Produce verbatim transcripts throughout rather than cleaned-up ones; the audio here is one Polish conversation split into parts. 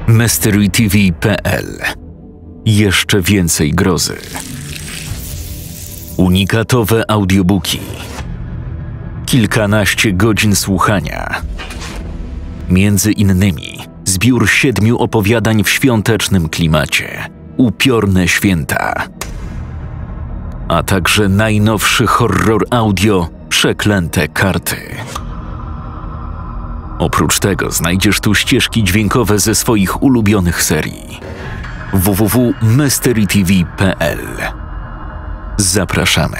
Mystery T V kropka P L. Jeszcze więcej grozy. Unikatowe audiobooki. Kilkanaście godzin słuchania. Między innymi zbiór siedmiu opowiadań w świątecznym klimacie. Upiorne święta. A także najnowszy horror audio Przeklęte karty. Oprócz tego znajdziesz tu ścieżki dźwiękowe ze swoich ulubionych serii. w w w kropka mystery t v kropka p l. Zapraszamy.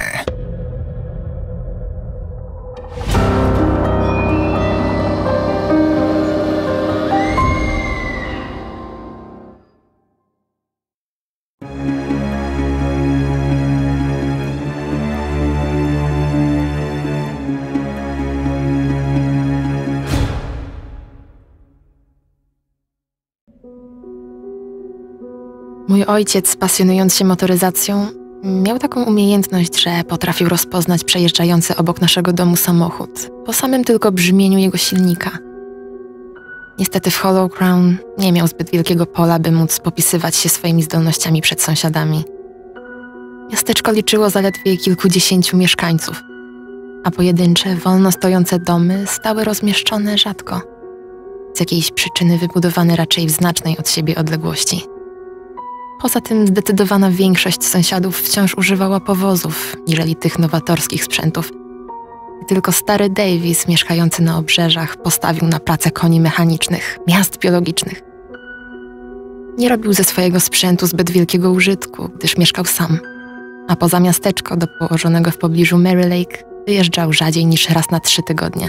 Mój ojciec, pasjonując się motoryzacją, miał taką umiejętność, że potrafił rozpoznać przejeżdżający obok naszego domu samochód po samym tylko brzmieniu jego silnika. Niestety w Hollow Crown nie miał zbyt wielkiego pola, by móc popisywać się swoimi zdolnościami przed sąsiadami. Miasteczko liczyło zaledwie kilkudziesięciu mieszkańców, a pojedyncze, wolno stojące domy stały rozmieszczone rzadko, z jakiejś przyczyny wybudowane raczej w znacznej od siebie odległości. Poza tym zdecydowana większość sąsiadów wciąż używała powozów, niżeli tych nowatorskich sprzętów. I tylko stary Davis, mieszkający na obrzeżach, postawił na pracę koni mechanicznych, miast biologicznych. Nie robił ze swojego sprzętu zbyt wielkiego użytku, gdyż mieszkał sam, a poza miasteczko do położonego w pobliżu Mary Lake wyjeżdżał rzadziej niż raz na trzy tygodnie.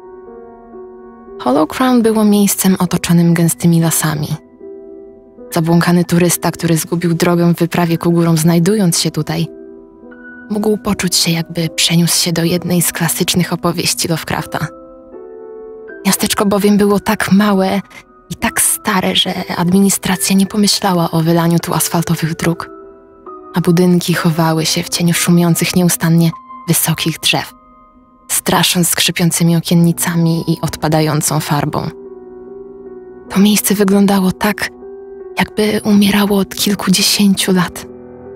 Hollow Crown było miejscem otoczonym gęstymi lasami. Zabłąkany turysta, który zgubił drogę w wyprawie ku górom, znajdując się tutaj, mógł poczuć się, jakby przeniósł się do jednej z klasycznych opowieści Lovecrafta. Miasteczko bowiem było tak małe i tak stare, że administracja nie pomyślała o wylaniu tu asfaltowych dróg, a budynki chowały się w cieniu szumiących nieustannie wysokich drzew, strasząc skrzypiącymi okiennicami i odpadającą farbą. To miejsce wyglądało tak, jakby umierało od kilkudziesięciu lat.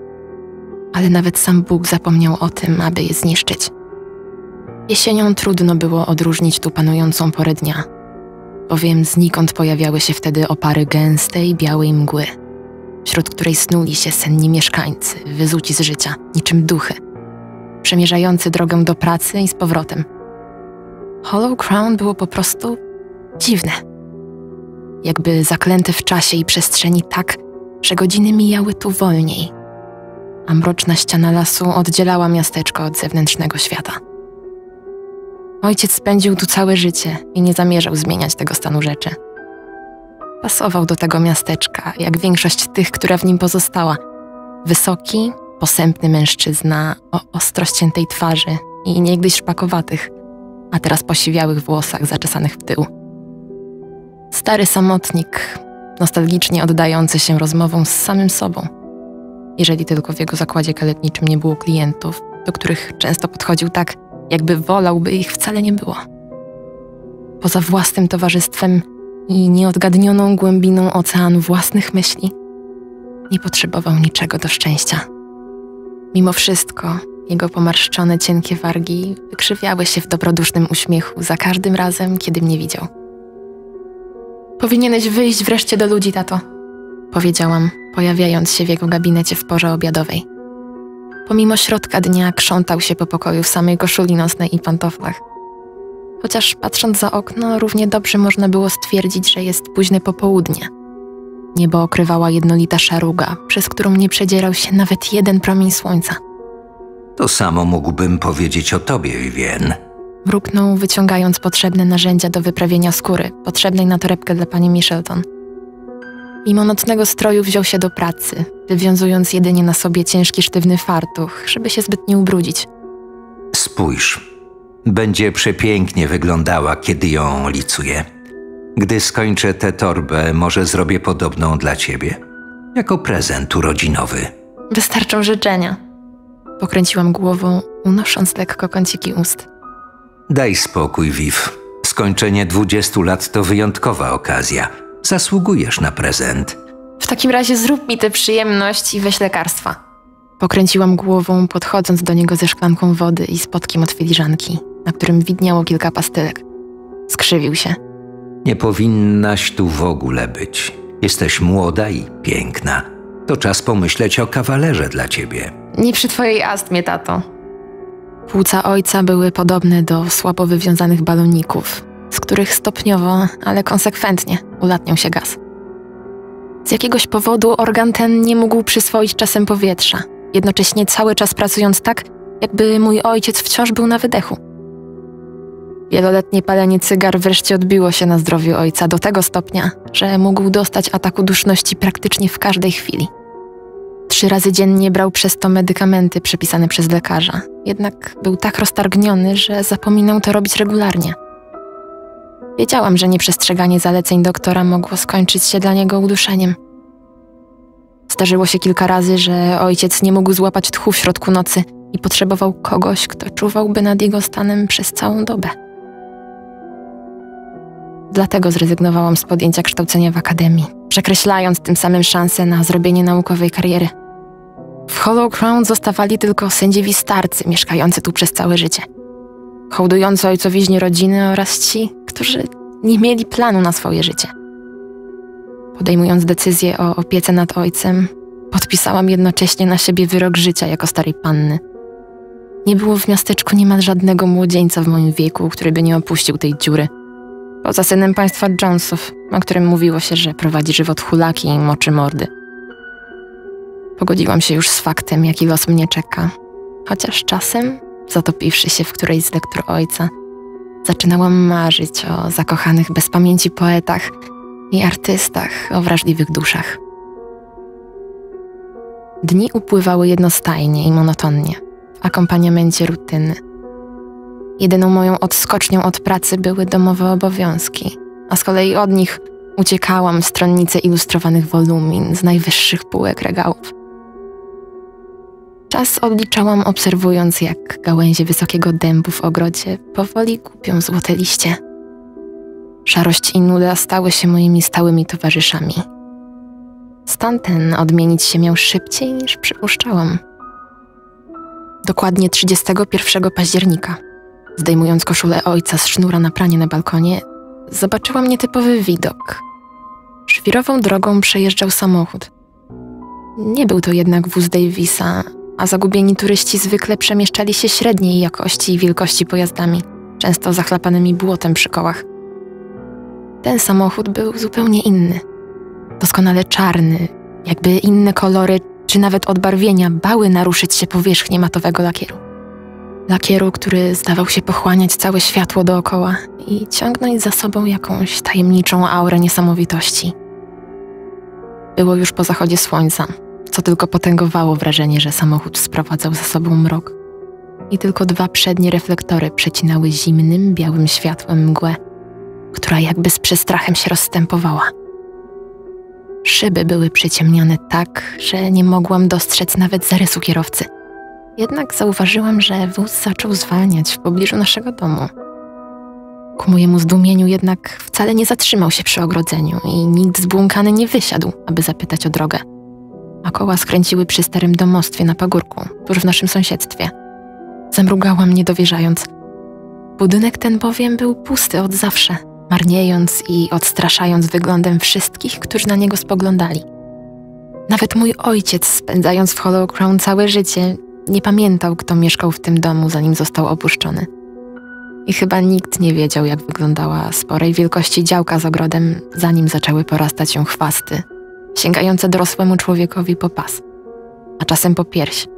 Ale nawet sam Bóg zapomniał o tym, aby je zniszczyć. Jesienią trudno było odróżnić tu panującą porę dnia, bowiem znikąd pojawiały się wtedy opary gęstej, białej mgły, wśród której snuli się senni mieszkańcy, wyzuci z życia, niczym duchy, przemierzający drogę do pracy i z powrotem. Hollow Crown było po prostu dziwne. Jakby zaklęte w czasie i przestrzeni tak, że godziny mijały tu wolniej, a mroczna ściana lasu oddzielała miasteczko od zewnętrznego świata. Ojciec spędził tu całe życie i nie zamierzał zmieniać tego stanu rzeczy. Pasował do tego miasteczka, jak większość tych, która w nim pozostała. Wysoki, posępny mężczyzna o ostro ściętej twarzy i niegdyś szpakowatych, a teraz posiwiałych włosach zaczesanych w tył. Stary samotnik, nostalgicznie oddający się rozmową z samym sobą, jeżeli tylko w jego zakładzie kaletniczym nie było klientów, do których często podchodził tak, jakby wolał, by ich wcale nie było. Poza własnym towarzystwem i nieodgadnioną głębiną oceanu własnych myśli, nie potrzebował niczego do szczęścia. Mimo wszystko, jego pomarszczone, cienkie wargi wykrzywiały się w dobrodusznym uśmiechu za każdym razem, kiedy mnie widział. Powinieneś wyjść wreszcie do ludzi, tato, powiedziałam, pojawiając się w jego gabinecie w porze obiadowej. Pomimo środka dnia krzątał się po pokoju w samej koszuli nocnej i pantoflach. Chociaż patrząc za okno, równie dobrze można było stwierdzić, że jest późne popołudnie. Niebo okrywała jednolita szaruga, przez którą nie przedzierał się nawet jeden promień słońca. To samo mógłbym powiedzieć o tobie, Vivien. Mruknął, wyciągając potrzebne narzędzia do wyprawienia skóry, potrzebnej na torebkę dla pani Michelton. Mimo nocnego stroju wziął się do pracy, wywiązując jedynie na sobie ciężki, sztywny fartuch, żeby się zbyt nie ubrudzić. Spójrz, będzie przepięknie wyglądała, kiedy ją licuję. Gdy skończę tę torbę, może zrobię podobną dla ciebie, jako prezent urodzinowy. Wystarczą życzenia. Pokręciłam głową, unosząc lekko kąciki ust. Daj spokój, Viv. Skończenie dwudziestu lat to wyjątkowa okazja. Zasługujesz na prezent. W takim razie zrób mi tę przyjemność i weź lekarstwa. Pokręciłam głową, podchodząc do niego ze szklanką wody i spotkiem od filiżanki, na którym widniało kilka pastylek. Skrzywił się. Nie powinnaś tu w ogóle być. Jesteś młoda i piękna. To czas pomyśleć o kawalerze dla ciebie. Nie przy twojej astmie, tato. Płuca ojca były podobne do słabo wywiązanych baloników, z których stopniowo, ale konsekwentnie ulatniał się gaz. Z jakiegoś powodu organ ten nie mógł przyswoić czasem powietrza, jednocześnie cały czas pracując tak, jakby mój ojciec wciąż był na wydechu. Wieloletnie palenie cygar wreszcie odbiło się na zdrowiu ojca do tego stopnia, że mógł dostać ataku duszności praktycznie w każdej chwili. Trzy razy dziennie brał przez to medykamenty przepisane przez lekarza, jednak był tak roztargniony, że zapominał to robić regularnie. Wiedziałam, że nieprzestrzeganie zaleceń doktora mogło skończyć się dla niego uduszeniem. Zdarzyło się kilka razy, że ojciec nie mógł złapać tchu w środku nocy i potrzebował kogoś, kto czuwałby nad jego stanem przez całą dobę. Dlatego zrezygnowałam z podjęcia kształcenia w akademii, przekreślając tym samym szansę na zrobienie naukowej kariery. W Hollow Crown zostawali tylko sędziowi starcy mieszkający tu przez całe życie. Hołdujący ojcowiźnie rodziny oraz ci, którzy nie mieli planu na swoje życie. Podejmując decyzję o opiece nad ojcem, podpisałam jednocześnie na siebie wyrok życia jako starej panny. Nie było w miasteczku niemal żadnego młodzieńca w moim wieku, który by nie opuścił tej dziury. Poza synem państwa Jonesów, o którym mówiło się, że prowadzi żywot hulaki i moczy mordy. Pogodziłam się już z faktem, jaki los mnie czeka. Chociaż czasem, zatopiwszy się w którejś z lektur ojca, zaczynałam marzyć o zakochanych bez pamięci poetach i artystach o wrażliwych duszach. Dni upływały jednostajnie i monotonnie, w akompaniamencie rutyny. Jedyną moją odskocznią od pracy były domowe obowiązki, a z kolei od nich uciekałam w stronnice ilustrowanych wolumin z najwyższych półek regałów. Czas odliczałam, obserwując, jak gałęzie wysokiego dębu w ogrodzie powoli gubią złote liście. Szarość i nuda stały się moimi stałymi towarzyszami. Stan ten odmienić się miał szybciej niż przypuszczałam. Dokładnie trzydziestego pierwszego października, zdejmując koszulę ojca z sznura na pranie na balkonie, zobaczyłam nietypowy widok. Żwirową drogą przejeżdżał samochód. Nie był to jednak wóz Davisa, a zagubieni turyści zwykle przemieszczali się średniej jakości i wielkości pojazdami, często zachlapanymi błotem przy kołach. Ten samochód był zupełnie inny. Doskonale czarny, jakby inne kolory czy nawet odbarwienia bały naruszyć się powierzchnię matowego lakieru. Lakieru, który zdawał się pochłaniać całe światło dookoła i ciągnąć za sobą jakąś tajemniczą aurę niesamowitości. Było już po zachodzie słońca, co tylko potęgowało wrażenie, że samochód sprowadzał za sobą mrok. I tylko dwa przednie reflektory przecinały zimnym, białym światłem mgłę, która jakby z przestrachem się rozstępowała. Szyby były przyciemnione tak, że nie mogłam dostrzec nawet zarysu kierowcy. Jednak zauważyłam, że wóz zaczął zwalniać w pobliżu naszego domu. Ku mojemu zdumieniu jednak wcale nie zatrzymał się przy ogrodzeniu i nikt zbłąkany nie wysiadł, aby zapytać o drogę. A koła skręciły przy starym domostwie na pagórku, tuż w naszym sąsiedztwie. Zamrugałam, nie dowierzając. Budynek ten bowiem był pusty od zawsze, marniejąc i odstraszając wyglądem wszystkich, którzy na niego spoglądali. Nawet mój ojciec, spędzając w Hollow Crown całe życie, nie pamiętał, kto mieszkał w tym domu, zanim został opuszczony. I chyba nikt nie wiedział, jak wyglądała sporej wielkości działka z ogrodem, zanim zaczęły porastać ją chwasty, sięgające dorosłemu człowiekowi po pas, a czasem po pierś.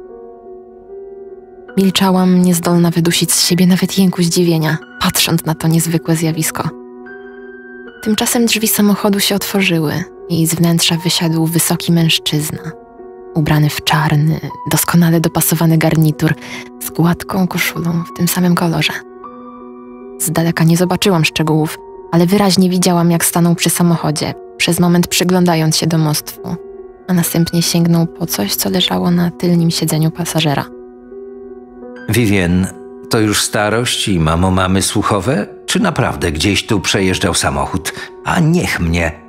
Milczałam, niezdolna wydusić z siebie nawet jęku zdziwienia, patrząc na to niezwykłe zjawisko. Tymczasem drzwi samochodu się otworzyły i z wnętrza wysiadł wysoki mężczyzna, ubrany w czarny, doskonale dopasowany garnitur z gładką koszulą w tym samym kolorze. Z daleka nie zobaczyłam szczegółów, ale wyraźnie widziałam, jak stanął przy samochodzie, przez moment przyglądając się domostwu, a następnie sięgnął po coś, co leżało na tylnym siedzeniu pasażera. Vivien, to już starość i mamo mamy słuchowe? Czy naprawdę gdzieś tu przejeżdżał samochód? A niech mnie.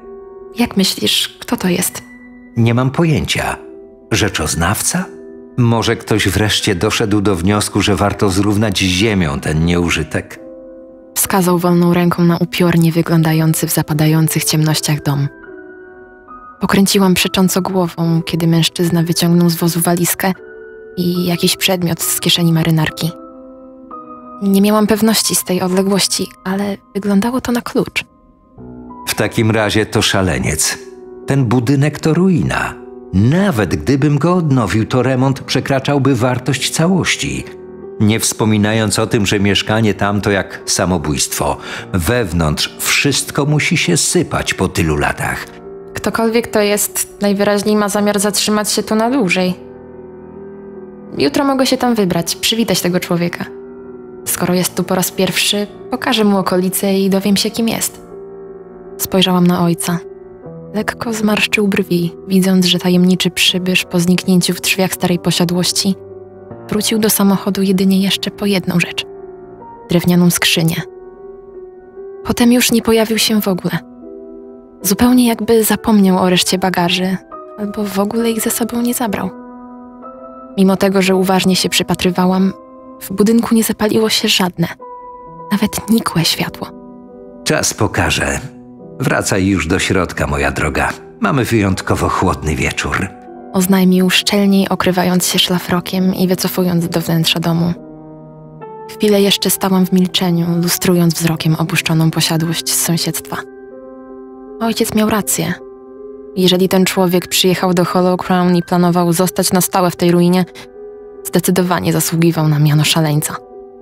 Jak myślisz, kto to jest? Nie mam pojęcia. Rzeczoznawca? Może ktoś wreszcie doszedł do wniosku, że warto zrównać z ziemią ten nieużytek? Wskazał wolną ręką na upiornie wyglądający w zapadających ciemnościach dom. Pokręciłam przecząco głową, kiedy mężczyzna wyciągnął z wozu walizkę i jakiś przedmiot z kieszeni marynarki. Nie miałam pewności z tej odległości, ale wyglądało to na klucz. W takim razie to szaleniec. Ten budynek to ruina. Nawet gdybym go odnowił, to remont przekraczałby wartość całości. Nie wspominając o tym, że mieszkanie tam to jak samobójstwo. Wewnątrz wszystko musi się sypać po tylu latach. Ktokolwiek to jest, najwyraźniej ma zamiar zatrzymać się tu na dłużej. Jutro mogę się tam wybrać, przywitać tego człowieka. Skoro jest tu po raz pierwszy, pokażę mu okolice i dowiem się, kim jest. Spojrzałam na ojca. Lekko zmarszczył brwi, widząc, że tajemniczy przybysz po zniknięciu w drzwiach starej posiadłości wrócił do samochodu jedynie jeszcze po jedną rzecz – drewnianą skrzynię. Potem już nie pojawił się w ogóle. Zupełnie jakby zapomniał o reszcie bagaży, albo w ogóle ich ze sobą nie zabrał. Mimo tego, że uważnie się przypatrywałam, w budynku nie zapaliło się żadne, nawet nikłe światło. Czas pokaże. Wracaj już do środka, moja droga. Mamy wyjątkowo chłodny wieczór. Oznajmił szczelniej, okrywając się szlafrokiem i wycofując do wnętrza domu. Chwilę jeszcze stałam w milczeniu, lustrując wzrokiem opuszczoną posiadłość z sąsiedztwa. Ojciec miał rację. Jeżeli ten człowiek przyjechał do Hollow Crown i planował zostać na stałe w tej ruinie, zdecydowanie zasługiwał na miano szaleńca.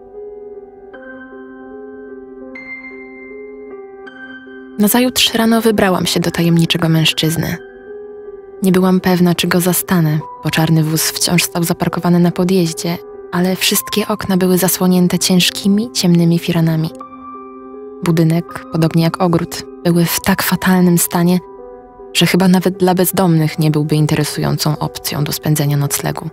Nazajutrz rano wybrałam się do tajemniczego mężczyzny. Nie byłam pewna, czy go zastanę, bo czarny wóz wciąż stał zaparkowany na podjeździe, ale wszystkie okna były zasłonięte ciężkimi, ciemnymi firanami. Budynek, podobnie jak ogród, były w tak fatalnym stanie, że chyba nawet dla bezdomnych nie byłby interesującą opcją do spędzenia noclegu.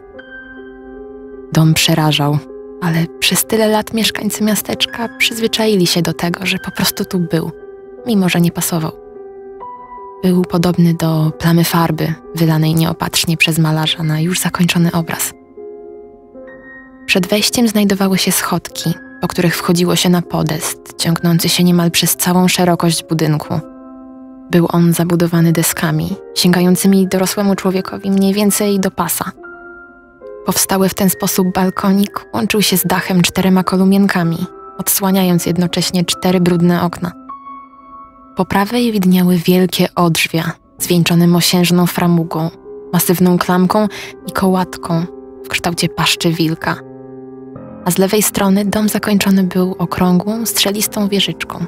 Dom przerażał, ale przez tyle lat mieszkańcy miasteczka przyzwyczaili się do tego, że po prostu tu był, mimo że nie pasował. Był podobny do plamy farby, wylanej nieopatrznie przez malarza na już zakończony obraz. Przed wejściem znajdowały się schodki, po których wchodziło się na podest, ciągnący się niemal przez całą szerokość budynku. Był on zabudowany deskami, sięgającymi dorosłemu człowiekowi mniej więcej do pasa. Powstały w ten sposób balkonik łączył się z dachem czterema kolumienkami, odsłaniając jednocześnie cztery brudne okna. Po prawej widniały wielkie odrzwia, zwieńczone mosiężną framugą, masywną klamką i kołatką w kształcie paszczy wilka. A z lewej strony dom zakończony był okrągłą, strzelistą wieżyczką.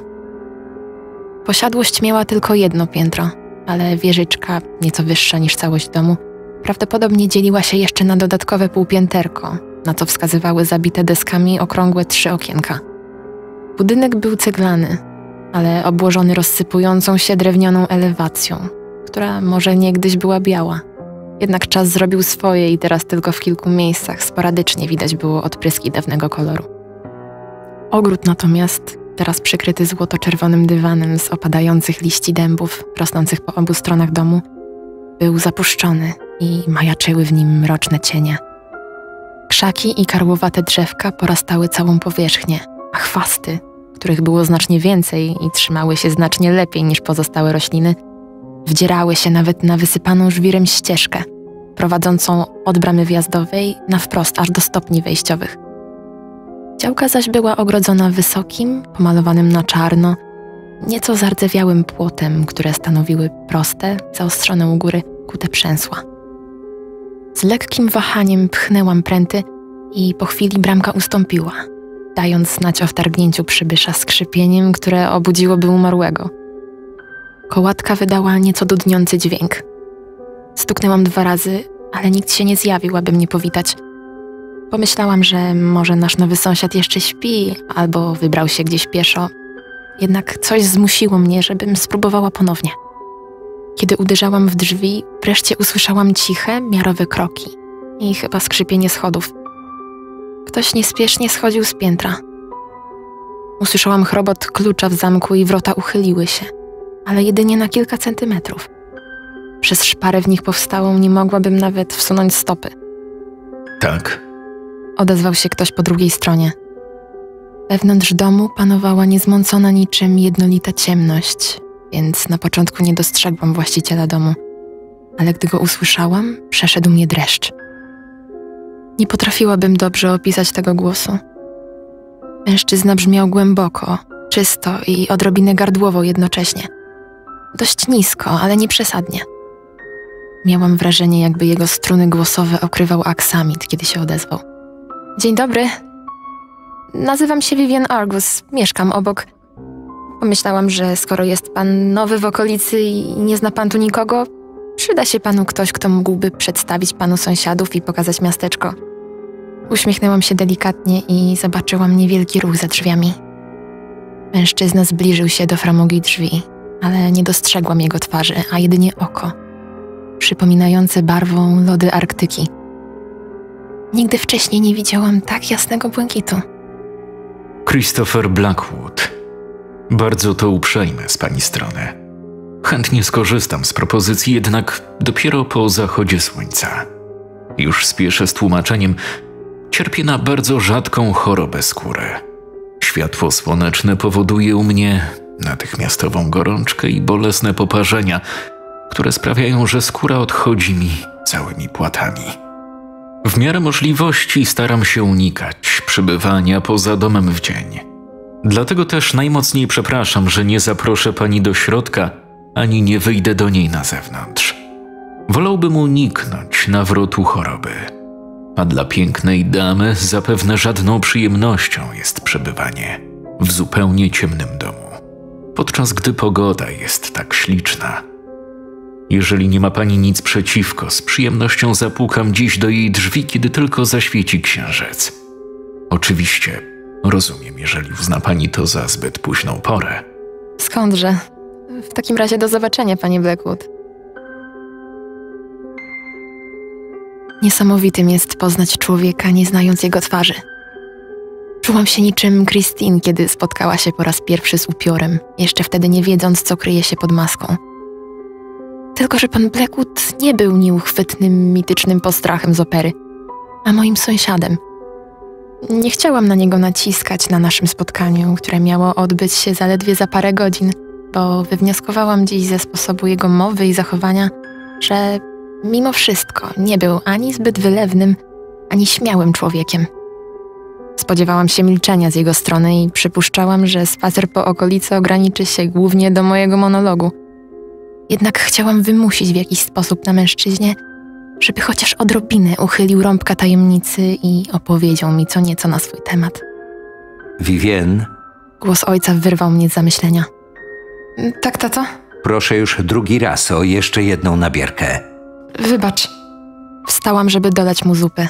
Posiadłość miała tylko jedno piętro, ale wieżyczka, nieco wyższa niż całość domu, prawdopodobnie dzieliła się jeszcze na dodatkowe półpięterko, na co wskazywały zabite deskami okrągłe trzy okienka. Budynek był ceglany, ale obłożony rozsypującą się drewnianą elewacją, która może niegdyś była biała. Jednak czas zrobił swoje i teraz tylko w kilku miejscach sporadycznie widać było odpryski dawnego koloru. Ogród natomiast, teraz przykryty złoto-czerwonym dywanem z opadających liści dębów rosnących po obu stronach domu, był zapuszczony i majaczyły w nim mroczne cienie. Krzaki i karłowate drzewka porastały całą powierzchnię, a chwasty, których było znacznie więcej i trzymały się znacznie lepiej niż pozostałe rośliny, wdzierały się nawet na wysypaną żwirem ścieżkę, prowadzącą od bramy wjazdowej na wprost aż do stopni wejściowych. Działka zaś była ogrodzona wysokim, pomalowanym na czarno, nieco zardzewiałym płotem, które stanowiły proste, zaostrzone u góry kute przęsła. Z lekkim wahaniem pchnęłam pręty i po chwili bramka ustąpiła, dając znać o wtargnięciu przybysza skrzypieniem, które obudziłoby umarłego. Kołatka wydała nieco dudniący dźwięk. Stuknęłam dwa razy, ale nikt się nie zjawił, aby mnie powitać. Pomyślałam, że może nasz nowy sąsiad jeszcze śpi, albo wybrał się gdzieś pieszo. Jednak coś zmusiło mnie, żebym spróbowała ponownie. Kiedy uderzałam w drzwi, wreszcie usłyszałam ciche, miarowe kroki i chyba skrzypienie schodów. Ktoś niespiesznie schodził z piętra. Usłyszałam chrobot klucza w zamku i wrota uchyliły się. ale jedynie na kilka centymetrów. Przez szparę w nich powstałą nie mogłabym nawet wsunąć stopy. Tak? Odezwał się ktoś po drugiej stronie. Wewnątrz domu panowała niezmącona niczym jednolita ciemność, więc na początku nie dostrzegłam właściciela domu. Ale gdy go usłyszałam, przeszedł mnie dreszcz. Nie potrafiłabym dobrze opisać tego głosu. Mężczyzna brzmiał głęboko, czysto i odrobinę gardłowo jednocześnie. Dość nisko, ale nie przesadnie. Miałam wrażenie, jakby jego struny głosowe okrywał aksamit, kiedy się odezwał. Dzień dobry. Nazywam się Vivian Argus, mieszkam obok. Pomyślałam, że skoro jest pan nowy w okolicy i nie zna pan tu nikogo, przyda się panu ktoś, kto mógłby przedstawić panu sąsiadów i pokazać miasteczko. Uśmiechnęłam się delikatnie i zobaczyłam niewielki ruch za drzwiami. Mężczyzna zbliżył się do framugi drzwi, ale nie dostrzegłam jego twarzy, a jedynie oko, przypominające barwą lody Arktyki. Nigdy wcześniej nie widziałam tak jasnego błękitu. Christopher Blackwood. Bardzo to uprzejme z pani strony. Chętnie skorzystam z propozycji, jednak dopiero po zachodzie słońca. Już spieszę z tłumaczeniem. Cierpię na bardzo rzadką chorobę skóry. Światło słoneczne powoduje u mnie natychmiastową gorączkę i bolesne poparzenia, które sprawiają, że skóra odchodzi mi całymi płatami. W miarę możliwości staram się unikać przebywania poza domem w dzień. Dlatego też najmocniej przepraszam, że nie zaproszę pani do środka, ani nie wyjdę do niej na zewnątrz. Wolałbym uniknąć nawrotu choroby. A dla pięknej damy zapewne żadną przyjemnością jest przebywanie w zupełnie ciemnym domu, podczas gdy pogoda jest tak śliczna. Jeżeli nie ma pani nic przeciwko, z przyjemnością zapukam dziś do jej drzwi, kiedy tylko zaświeci księżyc. Oczywiście rozumiem, jeżeli uzna pani to za zbyt późną porę. Skądże? W takim razie do zobaczenia, panie Blackwood. Niesamowitym jest poznać człowieka, nie znając jego twarzy. Czułam się niczym Christine, kiedy spotkała się po raz pierwszy z upiorem, jeszcze wtedy nie wiedząc, co kryje się pod maską. Tylko że pan Blackwood nie był nieuchwytnym, mitycznym postrachem z opery, a moim sąsiadem. Nie chciałam na niego naciskać na naszym spotkaniu, które miało odbyć się zaledwie za parę godzin, bo wywnioskowałam dziś ze sposobu jego mowy i zachowania, że mimo wszystko nie był ani zbyt wylewnym, ani śmiałym człowiekiem. Spodziewałam się milczenia z jego strony i przypuszczałam, że spacer po okolicy ograniczy się głównie do mojego monologu. Jednak chciałam wymusić w jakiś sposób na mężczyźnie, żeby chociaż odrobinę uchylił rąbka tajemnicy i opowiedział mi co nieco na swój temat. Vivien? Głos ojca wyrwał mnie z zamyślenia. Tak, tato? Proszę już drugi raz o jeszcze jedną nabierkę. Wybacz. Wstałam, żeby dodać mu zupy.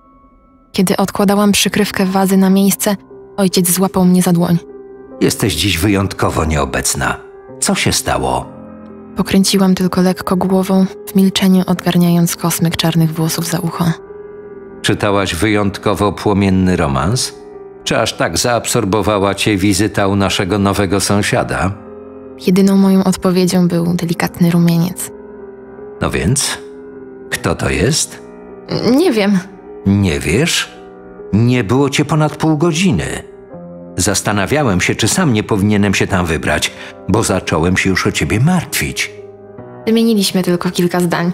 Kiedy odkładałam przykrywkę wazy na miejsce, ojciec złapał mnie za dłoń. Jesteś dziś wyjątkowo nieobecna. Co się stało? Pokręciłam tylko lekko głową, w milczeniu odgarniając kosmyk czarnych włosów za ucho. Czytałaś wyjątkowo płomienny romans? Czy aż tak zaabsorbowała cię wizyta u naszego nowego sąsiada? Jedyną moją odpowiedzią był delikatny rumieniec. No więc, kto to jest? Nie wiem. Nie wiesz? Nie było cię ponad pół godziny. Zastanawiałem się, czy sam nie powinienem się tam wybrać, bo zacząłem się już o ciebie martwić. Wymieniliśmy tylko kilka zdań.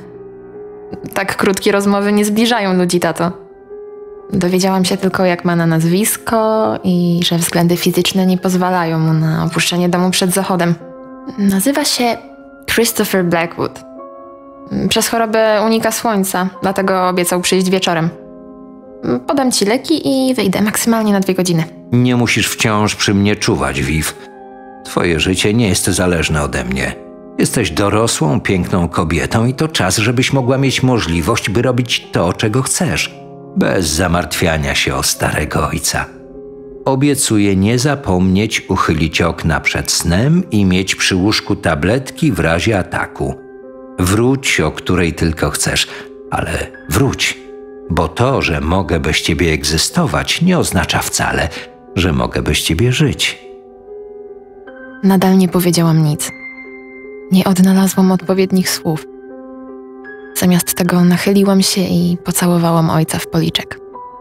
Tak krótkie rozmowy nie zbliżają ludzi, tato. Dowiedziałam się tylko, jak ma na nazwisko i że względy fizyczne nie pozwalają mu na opuszczenie domu przed zachodem. Nazywa się Christopher Blackwood. Przez chorobę unika słońca, dlatego obiecał przyjść wieczorem. Podam ci leki i wyjdę maksymalnie na dwie godziny. Nie musisz wciąż przy mnie czuwać, Viv. Twoje życie nie jest zależne ode mnie. Jesteś dorosłą, piękną kobietą i to czas, żebyś mogła mieć możliwość, by robić to, czego chcesz, bez zamartwiania się o starego ojca. Obiecuję nie zapomnieć uchylić okna przed snem i mieć przy łóżku tabletki w razie ataku. Wróć, o której tylko chcesz, ale wróć, bo to, że mogę bez ciebie egzystować, nie oznacza wcale, że mogę bez ciebie żyć. Nadal nie powiedziałam nic. Nie odnalazłam odpowiednich słów. Zamiast tego nachyliłam się i pocałowałam ojca w policzek.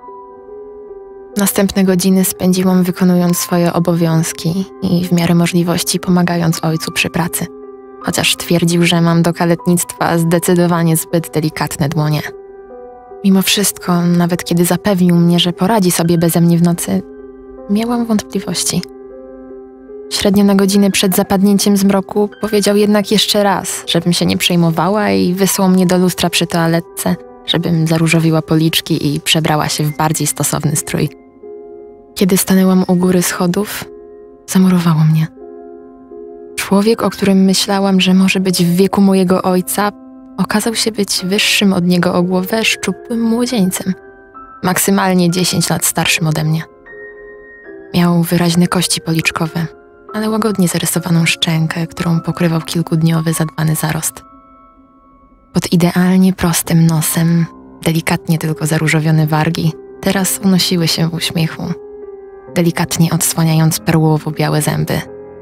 Następne godziny spędziłam wykonując swoje obowiązki i w miarę możliwości pomagając ojcu przy pracy, chociaż twierdził, że mam do kaletnictwa zdecydowanie zbyt delikatne dłonie. Mimo wszystko, nawet kiedy zapewnił mnie, że poradzi sobie beze mnie w nocy, miałam wątpliwości. Średnio na godzinę przed zapadnięciem zmroku powiedział jednak jeszcze raz, żebym się nie przejmowała i wysłał mnie do lustra przy toaletce, żebym zaróżowiła policzki i przebrała się w bardziej stosowny strój. Kiedy stanęłam u góry schodów, zamurowało mnie. Człowiek, o którym myślałam, że może być w wieku mojego ojca, okazał się być wyższym od niego o głowę szczupłym młodzieńcem, maksymalnie dziesięć lat starszym ode mnie. Miał wyraźne kości policzkowe, ale łagodnie zarysowaną szczękę, którą pokrywał kilkudniowy zadbany zarost. Pod idealnie prostym nosem, delikatnie tylko zaróżowione wargi, teraz unosiły się w uśmiechu, delikatnie odsłaniając perłowo-białe zęby.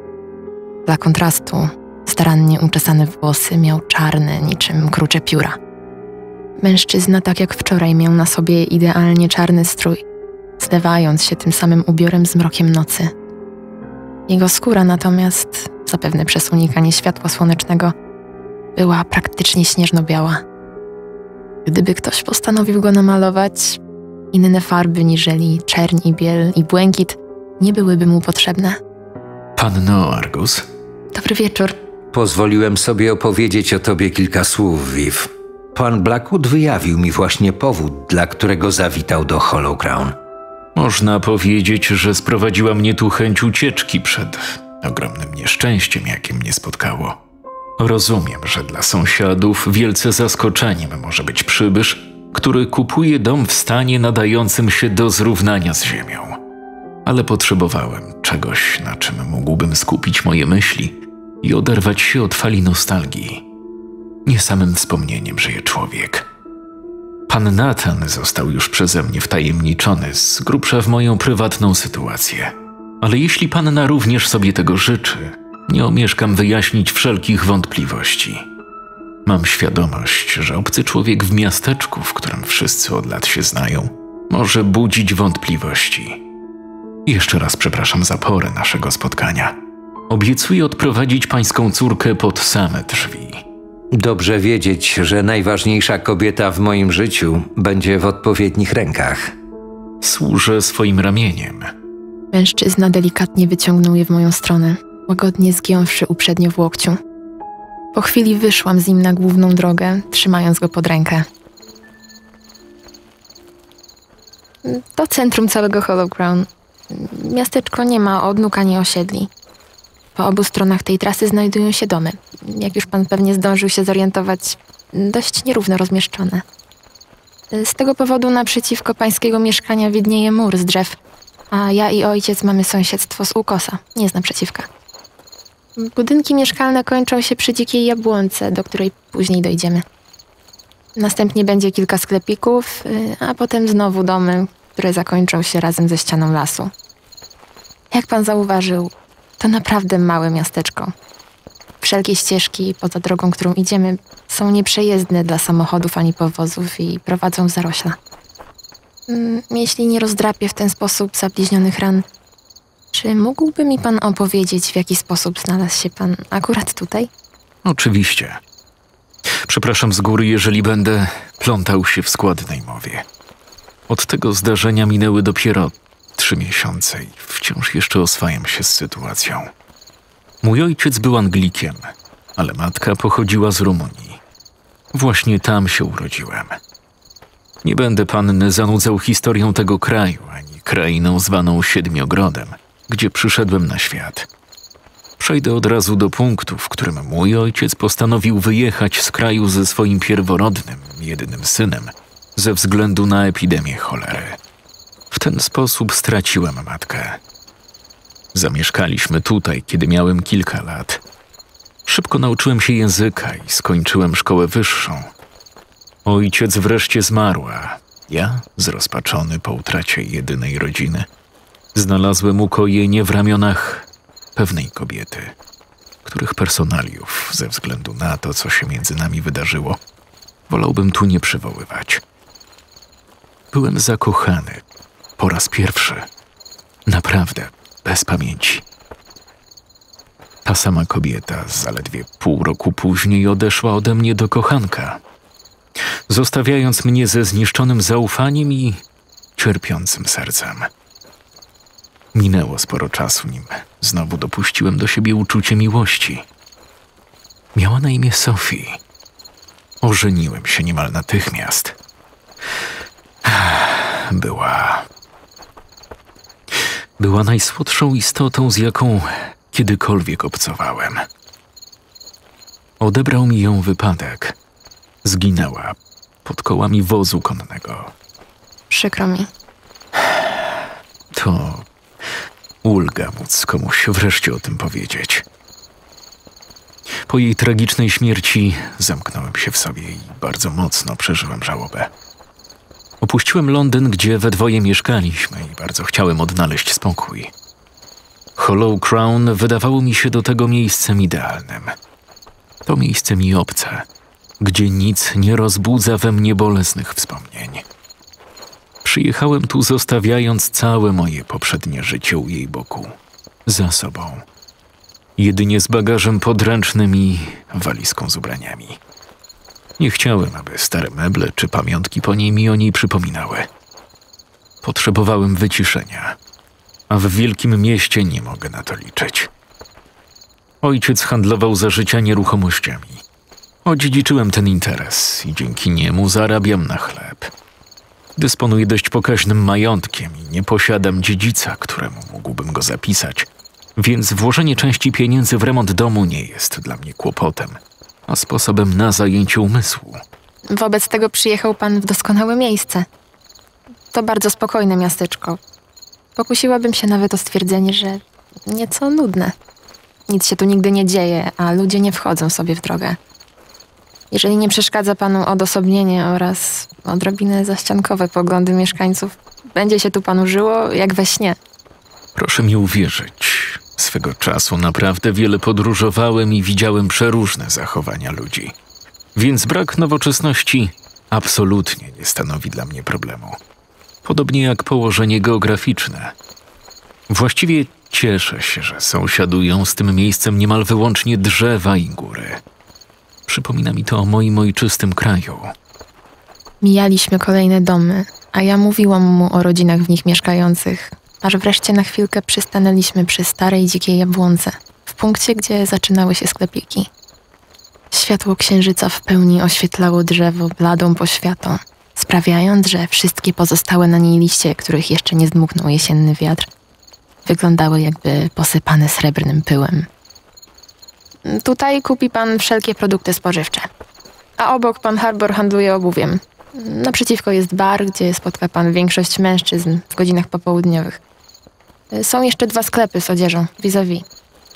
Dla kontrastu starannie uczesane włosy miał czarne, niczym krucze pióra. Mężczyzna, tak jak wczoraj, miał na sobie idealnie czarny strój, zlewając się tym samym ubiorem z mrokiem nocy. Jego skóra natomiast, zapewne przez unikanie światła słonecznego, była praktycznie śnieżno-biała. Gdyby ktoś postanowił go namalować, inne farby niżeli czerń i biel i błękit nie byłyby mu potrzebne. Panno Argus. Dobry wieczór. Pozwoliłem sobie opowiedzieć o tobie kilka słów, Viv. Pan Blackwood wyjawił mi właśnie powód, dla którego zawitał do Hollow Crown. Można powiedzieć, że sprowadziła mnie tu chęć ucieczki przed ogromnym nieszczęściem, jakie mnie spotkało. Rozumiem, że dla sąsiadów wielce zaskoczeniem może być przybysz, który kupuje dom w stanie nadającym się do zrównania z ziemią. Ale potrzebowałem czegoś, na czym mógłbym skupić moje myśli i oderwać się od fali nostalgii. Nie samym wspomnieniem żyje człowiek. Pan Nathan został już przeze mnie wtajemniczony z grubsza w moją prywatną sytuację. Ale jeśli panna również sobie tego życzy, nie omieszkam wyjaśnić wszelkich wątpliwości. Mam świadomość, że obcy człowiek w miasteczku, w którym wszyscy od lat się znają, może budzić wątpliwości. Jeszcze raz przepraszam za porę naszego spotkania. Obiecuję odprowadzić pańską córkę pod same drzwi. Dobrze wiedzieć, że najważniejsza kobieta w moim życiu będzie w odpowiednich rękach. Służę swoim ramieniem. Mężczyzna delikatnie wyciągnął je w moją stronę, łagodnie zgiąwszy uprzednio w łokciu. Po chwili wyszłam z nim na główną drogę, trzymając go pod rękę. To centrum całego Hollow Crown. Miasteczko nie ma odnóg ani osiedli. Po obu stronach tej trasy znajdują się domy. Jak już pan pewnie zdążył się zorientować, dość nierówno rozmieszczone. Z tego powodu naprzeciwko pańskiego mieszkania widnieje mur z drzew, a ja i ojciec mamy sąsiedztwo z ukosa, nie z naprzeciwka. Budynki mieszkalne kończą się przy dzikiej jabłonce, do której później dojdziemy. Następnie będzie kilka sklepików, a potem znowu domy, które zakończą się razem ze ścianą lasu. Jak pan zauważył, to naprawdę małe miasteczko. Wszelkie ścieżki poza drogą, którą idziemy, są nieprzejezdne dla samochodów ani powozów i prowadzą w zarośla. Jeśli nie rozdrapię w ten sposób zabliźnionych ran, czy mógłby mi pan opowiedzieć, w jaki sposób znalazł się pan akurat tutaj? Oczywiście. Przepraszam z góry, jeżeli będę plątał się w składnej mowie. Od tego zdarzenia minęły dopiero trzy miesiące i wciąż jeszcze oswajam się z sytuacją. Mój ojciec był Anglikiem, ale matka pochodziła z Rumunii. Właśnie tam się urodziłem. Nie będę panny zanudzał historią tego kraju, ani krainą zwaną Siedmiogrodem, gdzie przyszedłem na świat. Przejdę od razu do punktu, w którym mój ojciec postanowił wyjechać z kraju ze swoim pierworodnym, jedynym synem, ze względu na epidemię cholery. W ten sposób straciłem matkę. Zamieszkaliśmy tutaj, kiedy miałem kilka lat. Szybko nauczyłem się języka i skończyłem szkołę wyższą. Ojciec wreszcie zmarł, a ja, zrozpaczony po utracie jedynej rodziny, znalazłem ukojenie w ramionach pewnej kobiety. których personaliów, ze względu na to, co się między nami wydarzyło, wolałbym tu nie przywoływać. Byłem zakochany po raz pierwszy. Naprawdę, bez pamięci. Ta sama kobieta zaledwie pół roku później odeszła ode mnie do kochanka, zostawiając mnie ze zniszczonym zaufaniem i cierpiącym sercem. Minęło sporo czasu, nim znowu dopuściłem do siebie uczucie miłości. Miała na imię Sophie. Ożeniłem się niemal natychmiast. Była... Była najsłodszą istotą, z jaką kiedykolwiek obcowałem. Odebrał mi ją wypadek. Zginęła pod kołami wozu konnego. Przykro mi. To ulga móc komuś wreszcie o tym powiedzieć. Po jej tragicznej śmierci zamknąłem się w sobie i bardzo mocno przeżyłem żałobę. Opuściłem Londyn, gdzie we dwoje mieszkaliśmy i bardzo chciałem odnaleźć spokój. Hollow Crown wydawało mi się do tego miejscem idealnym. To miejsce mi obce, gdzie nic nie rozbudza we mnie bolesnych wspomnień. Przyjechałem tu, zostawiając całe moje poprzednie życie u jej boku, za sobą. Jedynie z bagażem podręcznym i walizką z ubraniami. Nie chciałem, aby stare meble czy pamiątki po niej mi o niej przypominały. Potrzebowałem wyciszenia, a w wielkim mieście nie mogę na to liczyć. Ojciec handlował za życia nieruchomościami. Odziedziczyłem ten interes i dzięki niemu zarabiam na chleb. Dysponuję dość pokaźnym majątkiem i nie posiadam dziedzica, któremu mógłbym go zapisać, więc włożenie części pieniędzy w remont domu nie jest dla mnie kłopotem, a sposobem na zajęcie umysłu. Wobec tego przyjechał pan w doskonałe miejsce. To bardzo spokojne miasteczko. Pokusiłabym się nawet o stwierdzenie, że nieco nudne. Nic się tu nigdy nie dzieje, a ludzie nie wchodzą sobie w drogę. Jeżeli nie przeszkadza panu odosobnienie oraz odrobinę zaściankowe poglądy mieszkańców, będzie się tu panu żyło jak we śnie. Proszę mi uwierzyć, swego czasu naprawdę wiele podróżowałem i widziałem przeróżne zachowania ludzi. Więc brak nowoczesności absolutnie nie stanowi dla mnie problemu. Podobnie jak położenie geograficzne. Właściwie cieszę się, że sąsiadują z tym miejscem niemal wyłącznie drzewa i góry. Przypomina mi to o moim ojczystym kraju. Mijaliśmy kolejne domy, a ja mówiłam mu o rodzinach w nich mieszkających, aż wreszcie na chwilkę przystanęliśmy przy starej dzikiej jabłonce, w punkcie, gdzie zaczynały się sklepiki. Światło księżyca w pełni oświetlało drzewo bladą poświatą, sprawiając, że wszystkie pozostałe na niej liście, których jeszcze nie zdmuchnął jesienny wiatr, wyglądały jakby posypane srebrnym pyłem. Tutaj kupi pan wszelkie produkty spożywcze, a obok pan Harbor handluje obuwiem. Naprzeciwko jest bar, gdzie spotka pan większość mężczyzn w godzinach popołudniowych. Są jeszcze dwa sklepy z odzieżą, vis-a-vis.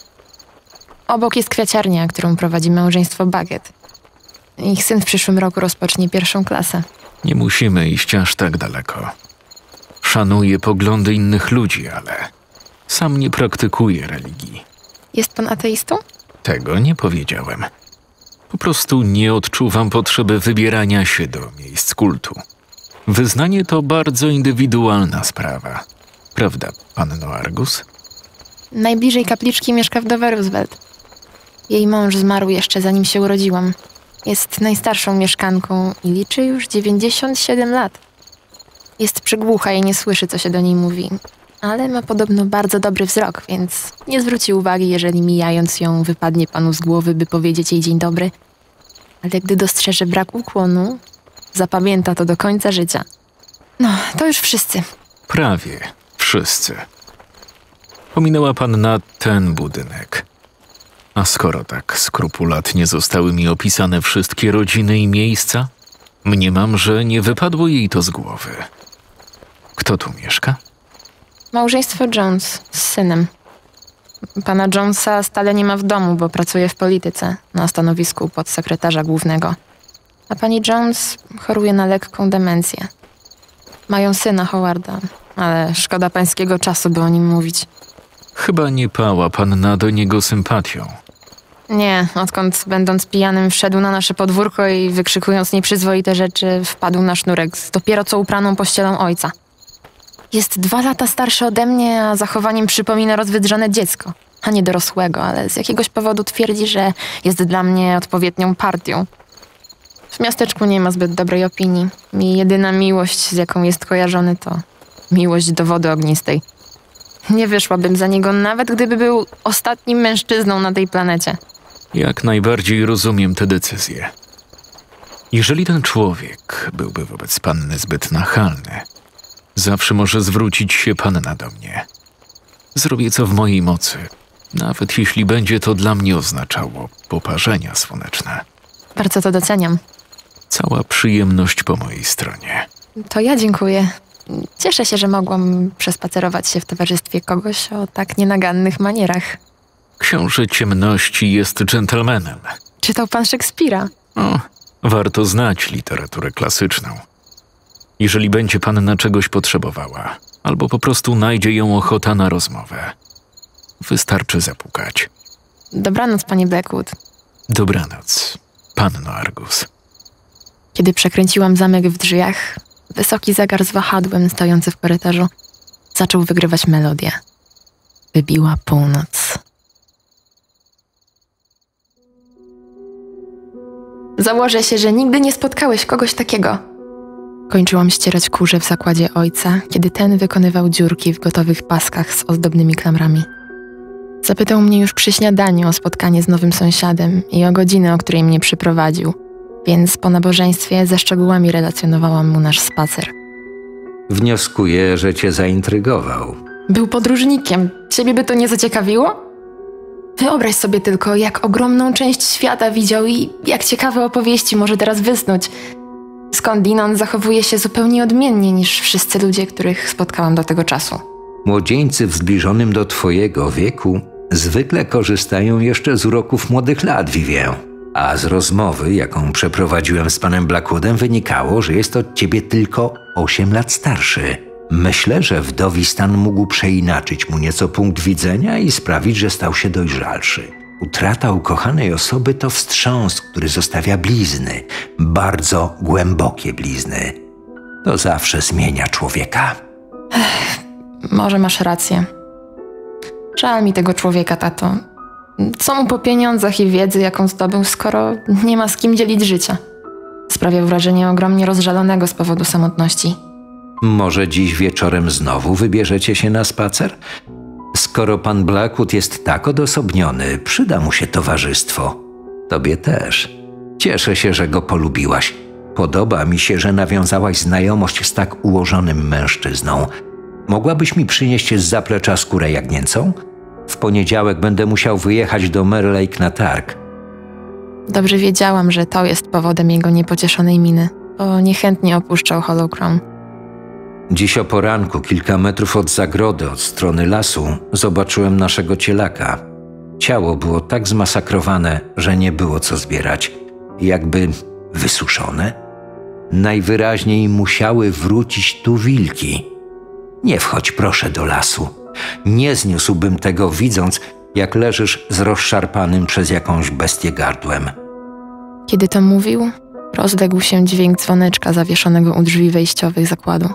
Obok jest kwiaciarnia, którą prowadzi małżeństwo Baget. Ich syn w przyszłym roku rozpocznie pierwszą klasę. Nie musimy iść aż tak daleko. Szanuję poglądy innych ludzi, ale sam nie praktykuję religii. Jest pan ateistą? Tego nie powiedziałem. Po prostu nie odczuwam potrzeby wybierania się do miejsc kultu. Wyznanie to bardzo indywidualna sprawa. Prawda, panno Argus? Najbliżej kapliczki mieszka wdowa Roosevelt. Jej mąż zmarł jeszcze zanim się urodziłam. Jest najstarszą mieszkanką i liczy już dziewięćdziesiąt siedem lat. Jest przygłucha i nie słyszy, co się do niej mówi. Ale ma podobno bardzo dobry wzrok, więc nie zwróci uwagi, jeżeli mijając ją wypadnie panu z głowy, by powiedzieć jej dzień dobry. Ale gdy dostrzeże brak ukłonu, zapamięta to do końca życia. No, to już wszyscy. Prawie wszyscy. Pominęła panna ten budynek. A skoro tak skrupulatnie zostały mi opisane wszystkie rodziny i miejsca, mniemam, że nie wypadło jej to z głowy. Kto tu mieszka? Małżeństwo Jones z synem. Pana Jonesa stale nie ma w domu, bo pracuje w polityce na stanowisku podsekretarza głównego. A pani Jones choruje na lekką demencję. Mają syna Howarda, ale szkoda pańskiego czasu, by o nim mówić. Chyba nie pała panna do niego sympatią. Nie, odkąd będąc pijanym wszedł na nasze podwórko i wykrzykując nieprzyzwoite rzeczy wpadł na sznurek z dopiero co upraną pościelą ojca. Jest dwa lata starszy ode mnie, a zachowaniem przypomina rozwydrzone dziecko, a nie dorosłego, ale z jakiegoś powodu twierdzi, że jest dla mnie odpowiednią partią. W miasteczku nie ma zbyt dobrej opinii i jedyna miłość, z jaką jest kojarzony, to miłość do wody ognistej. Nie wyszłabym za niego, nawet gdyby był ostatnim mężczyzną na tej planecie. Jak najbardziej rozumiem tę decyzję. Jeżeli ten człowiek byłby wobec panny zbyt nachalny, zawsze może zwrócić się panna do mnie. Zrobię co w mojej mocy, nawet jeśli będzie to dla mnie oznaczało poparzenia słoneczne. Bardzo to doceniam. Cała przyjemność po mojej stronie. To ja dziękuję. Cieszę się, że mogłam przespacerować się w towarzystwie kogoś o tak nienagannych manierach. Książę Ciemności jest dżentelmenem. Czytał pan Szekspira? O, warto znać literaturę klasyczną. Jeżeli będzie panna czegoś potrzebowała, albo po prostu najdzie ją ochota na rozmowę, wystarczy zapukać. Dobranoc, panie Blackwood. Dobranoc, panno Argus. Kiedy przekręciłam zamek w drzwiach, wysoki zegar z wahadłem stojący w korytarzu zaczął wygrywać melodię. Wybiła północ. Założę się, że nigdy nie spotkałeś kogoś takiego. Kończyłam ścierać kurze w zakładzie ojca, kiedy ten wykonywał dziurki w gotowych paskach z ozdobnymi klamrami. Zapytał mnie już przy śniadaniu o spotkanie z nowym sąsiadem i o godzinę, o której mnie przyprowadził, więc po nabożeństwie ze szczegółami relacjonowałam mu nasz spacer. Wnioskuję, że cię zaintrygował. Był podróżnikiem. Ciebie by to nie zaciekawiło? Wyobraź sobie tylko, jak ogromną część świata widział i jak ciekawe opowieści może teraz wysnuć. Skądinąd zachowuje się zupełnie odmiennie niż wszyscy ludzie, których spotkałam do tego czasu. Młodzieńcy w zbliżonym do twojego wieku zwykle korzystają jeszcze z uroków młodych lat, Vivien. A z rozmowy, jaką przeprowadziłem z panem Blackwoodem, wynikało, że jest od ciebie tylko osiem lat starszy. Myślę, że wdowi stan mógł przeinaczyć mu nieco punkt widzenia i sprawić, że stał się dojrzalszy. Utrata ukochanej osoby to wstrząs, który zostawia blizny, bardzo głębokie blizny. To zawsze zmienia człowieka. Ech, może masz rację. Żal mi tego człowieka, tato. Co mu po pieniądzach i wiedzy, jaką zdobył, skoro nie ma z kim dzielić życia? Sprawiał wrażenie ogromnie rozżalonego z powodu samotności. Może dziś wieczorem znowu wybierzecie się na spacer? Skoro pan Blackwood jest tak odosobniony, przyda mu się towarzystwo. Tobie też. Cieszę się, że go polubiłaś. Podoba mi się, że nawiązałaś znajomość z tak ułożonym mężczyzną. Mogłabyś mi przynieść z zaplecza skórę jagnięcą? W poniedziałek będę musiał wyjechać do Mare Lake na targ. Dobrze wiedziałam, że to jest powodem jego niepocieszonej miny, bo niechętnie opuszczał Hollow Crown. Dziś o poranku, kilka metrów od zagrody, od strony lasu, zobaczyłem naszego cielaka. Ciało było tak zmasakrowane, że nie było co zbierać. Jakby wysuszone. Najwyraźniej musiały wrócić tu wilki. Nie wchodź proszę do lasu. Nie zniósłbym tego, widząc, jak leżysz z rozszarpanym przez jakąś bestię gardłem. Kiedy to mówił, rozległ się dźwięk dzwoneczka zawieszonego u drzwi wejściowych zakładu.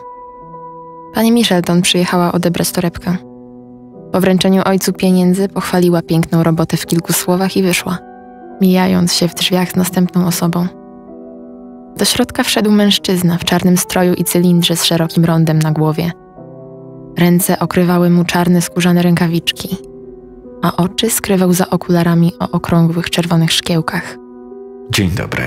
Pani Michelton przyjechała odebrać torebkę. Po wręczeniu ojcu pieniędzy pochwaliła piękną robotę w kilku słowach i wyszła, mijając się w drzwiach z następną osobą. Do środka wszedł mężczyzna w czarnym stroju i cylindrze z szerokim rondem na głowie. Ręce okrywały mu czarne skórzane rękawiczki, a oczy skrywał za okularami o okrągłych czerwonych szkiełkach. Dzień dobry.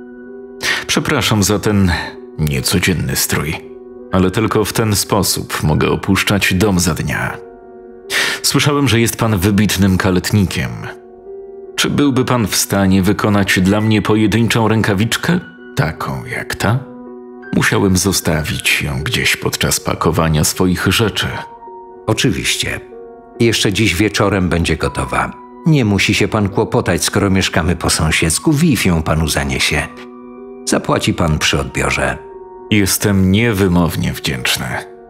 Przepraszam za ten niecodzienny strój, ale tylko w ten sposób mogę opuszczać dom za dnia. Słyszałem, że jest pan wybitnym kaletnikiem. Czy byłby pan w stanie wykonać dla mnie pojedynczą rękawiczkę, taką jak ta? Musiałem zostawić ją gdzieś podczas pakowania swoich rzeczy. Oczywiście. Jeszcze dziś wieczorem będzie gotowa. Nie musi się pan kłopotać, skoro mieszkamy po sąsiedzku. Viv ją panu zaniesie. Zapłaci pan przy odbiorze. Jestem niewymownie wdzięczny.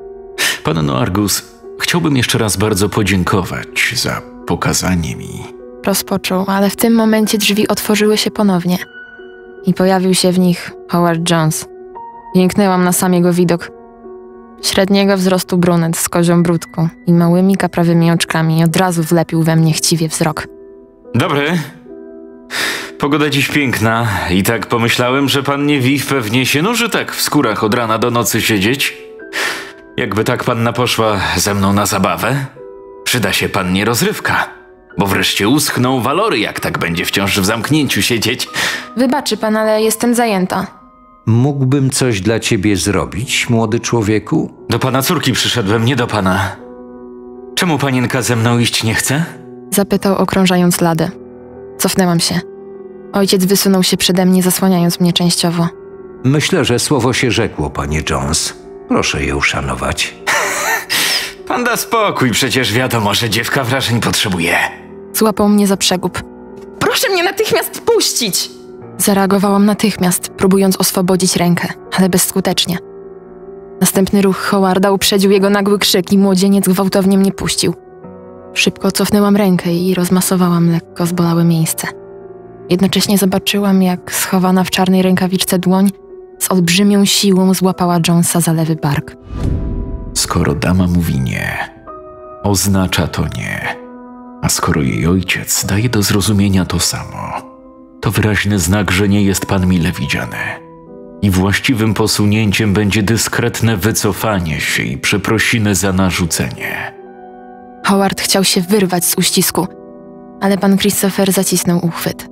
Panno Argus, chciałbym jeszcze raz bardzo podziękować za pokazanie mi Rozpoczął, ale w tym momencie drzwi otworzyły się ponownie i pojawił się w nich Howard Jones. Jęknęłam na sam jego widok. Średniego wzrostu brunet z kozią brudką i małymi kaprawymi oczkami od razu wlepił we mnie chciwie wzrok. Dobry. Pogoda dziś piękna i tak pomyślałem, że pan nie Viv pewnie się nuży tak w skórach od rana do nocy siedzieć. Jakby tak panna poszła ze mną na zabawę, przyda się pannie rozrywka, bo wreszcie uschną walory, jak tak będzie wciąż w zamknięciu siedzieć. Wybaczy pan, ale jestem zajęta. Mógłbym coś dla ciebie zrobić, młody człowieku? Do pana córki przyszedłem, nie do pana. Czemu panienka ze mną iść nie chce? Zapytał, okrążając ladę. Cofnęłam się. Ojciec wysunął się przede mnie, zasłaniając mnie częściowo. Myślę, że słowo się rzekło, panie Jones. Proszę je uszanować. Pan da spokój, przecież wiadomo, że dziewka wrażeń potrzebuje. Złapał mnie za przegub. Proszę mnie natychmiast puścić! Zareagowałam natychmiast, próbując oswobodzić rękę, ale bezskutecznie. Następny ruch Howarda uprzedził jego nagły krzyk i młodzieniec gwałtownie mnie puścił. Szybko cofnęłam rękę i rozmasowałam lekko zbolałe miejsce. Jednocześnie zobaczyłam, jak schowana w czarnej rękawiczce dłoń z olbrzymią siłą złapała Jonesa za lewy bark. Skoro dama mówi nie, oznacza to nie. A skoro jej ojciec daje do zrozumienia to samo, to wyraźny znak, że nie jest pan mile widziany. I właściwym posunięciem będzie dyskretne wycofanie się i przeprosiny za narzucenie. Howard chciał się wyrwać z uścisku, ale pan Christopher zacisnął uchwyt.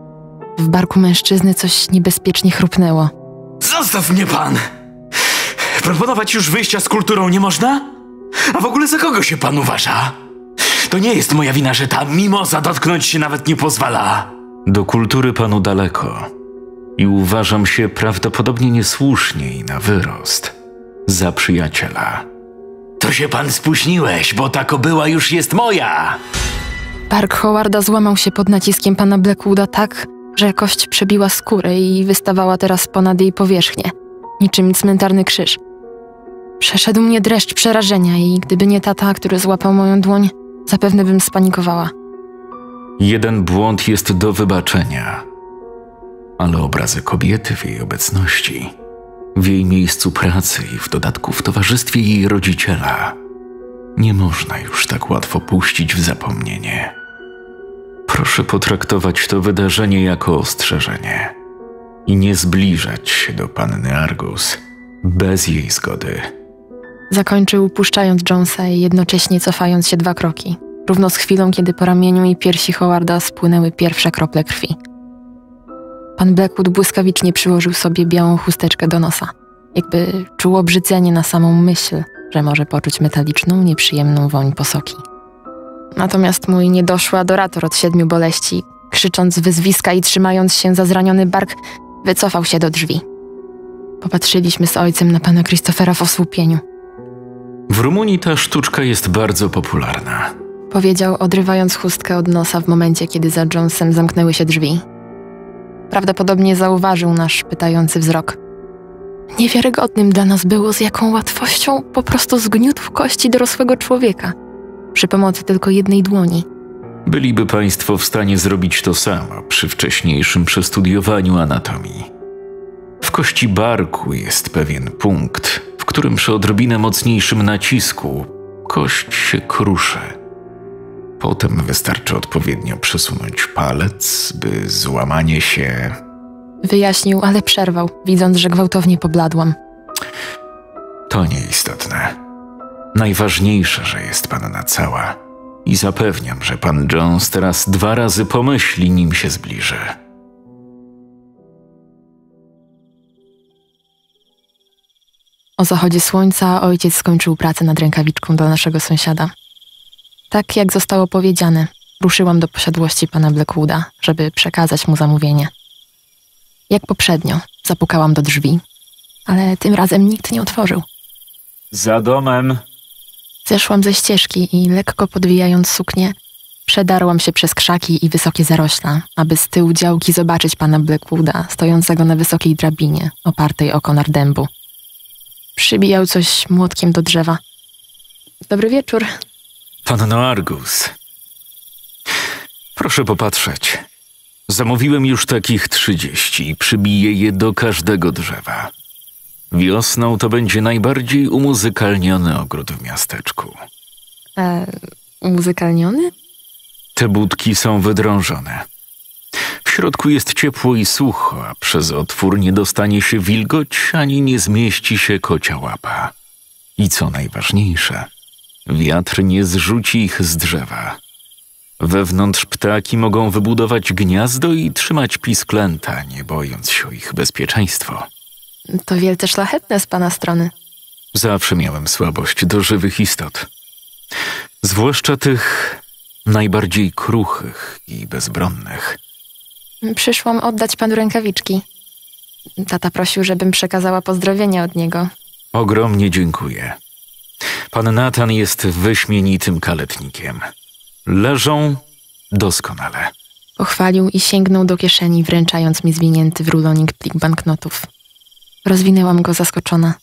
W barku mężczyzny coś niebezpiecznie chrupnęło. Zostaw mnie pan! Proponować już wyjścia z kulturą nie można? A w ogóle za kogo się pan uważa? To nie jest moja wina, że ta mimoza dotknąć się nawet nie pozwala. Do kultury panu daleko i uważam się prawdopodobnie niesłusznie i na wyrost za przyjaciela. To się pan spóźniłeś, bo ta kobyła już jest moja! Bark Howarda złamał się pod naciskiem pana Blackwooda tak, że kość przebiła skórę i wystawała teraz ponad jej powierzchnię, niczym cmentarny krzyż. Przeszedł mnie dreszcz przerażenia i gdyby nie tata, który złapał moją dłoń, zapewne bym spanikowała. Jeden błąd jest do wybaczenia, ale obrazy kobiety w jej obecności, w jej miejscu pracy i w dodatku w towarzystwie jej rodziciela nie można już tak łatwo puścić w zapomnienie. Proszę potraktować to wydarzenie jako ostrzeżenie i nie zbliżać się do panny Argus bez jej zgody. Zakończył, puszczając Jonesa i jednocześnie cofając się dwa kroki, równo z chwilą, kiedy po ramieniu i piersi Howarda spłynęły pierwsze krople krwi. Pan Blackwood błyskawicznie przyłożył sobie białą chusteczkę do nosa, jakby czuł obrzydzenie na samą myśl, że może poczuć metaliczną, nieprzyjemną woń posoki. Natomiast mój niedoszły adorator od siedmiu boleści, krzycząc wyzwiska i trzymając się za zraniony bark, wycofał się do drzwi. Popatrzyliśmy z ojcem na pana Christophera w osłupieniu. W Rumunii ta sztuczka jest bardzo popularna, Powiedział, odrywając chustkę od nosa w momencie, kiedy za Jonesem zamknęły się drzwi. Prawdopodobnie zauważył nasz pytający wzrok. Niewiarygodnym dla nas było, z jaką łatwością po prostu zgniótł kości dorosłego człowieka, przy pomocy tylko jednej dłoni. Byliby państwo w stanie zrobić to samo przy wcześniejszym przestudiowaniu anatomii. W kości barku jest pewien punkt, w którym przy odrobinę mocniejszym nacisku kość się kruszy. Potem wystarczy odpowiednio przesunąć palec, by złamanie się... Wyjaśnił, ale przerwał, widząc, że gwałtownie pobladłam. To nieistotne. Najważniejsze, że jest panna cała. I zapewniam, że pan Jones teraz dwa razy pomyśli, nim się zbliży. O zachodzie słońca ojciec skończył pracę nad rękawiczką dla naszego sąsiada. Tak jak zostało powiedziane, ruszyłam do posiadłości pana Blackwooda, żeby przekazać mu zamówienie. Jak poprzednio, zapukałam do drzwi, ale tym razem nikt nie otworzył. Za domem. Zeszłam ze ścieżki i lekko podwijając suknię, przedarłam się przez krzaki i wysokie zarośla, aby z tyłu działki zobaczyć pana Blackwooda stojącego na wysokiej drabinie, opartej o konar dębu. Przybijał coś młotkiem do drzewa. Dobry wieczór. Panno Argus. Proszę popatrzeć. Zamówiłem już takich trzydzieści i przybiję je do każdego drzewa. Wiosną to będzie najbardziej umuzykalniony ogród w miasteczku. E, umuzykalniony? Te budki są wydrążone. W środku jest ciepło i sucho, a przez otwór nie dostanie się wilgoć, ani nie zmieści się kocia łapa. I co najważniejsze, wiatr nie zrzuci ich z drzewa. Wewnątrz ptaki mogą wybudować gniazdo i trzymać pisklęta, nie bojąc się o ich bezpieczeństwo. To wielce szlachetne z pana strony. Zawsze miałem słabość do żywych istot. Zwłaszcza tych najbardziej kruchych i bezbronnych. Przyszłam oddać panu rękawiczki. Tata prosił, żebym przekazała pozdrowienia od niego. Ogromnie dziękuję. Pan Nathan jest wyśmienitym kaletnikiem. Leżą doskonale. Pochwalił i sięgnął do kieszeni, wręczając mi zwinięty w rulonik plik banknotów. Rozwinęłam go zaskoczona.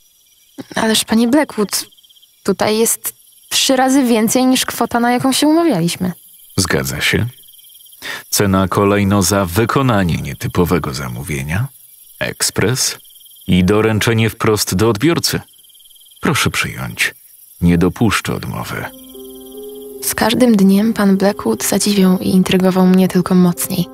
Ależ pani Blackwood, tutaj jest trzy razy więcej niż kwota, na jaką się umawialiśmy. Zgadza się. Cena kolejno za wykonanie nietypowego zamówienia, ekspres i doręczenie wprost do odbiorcy. Proszę przyjąć. Nie dopuszczę odmowy. Z każdym dniem pan Blackwood zadziwiał i intrygował mnie tylko mocniej.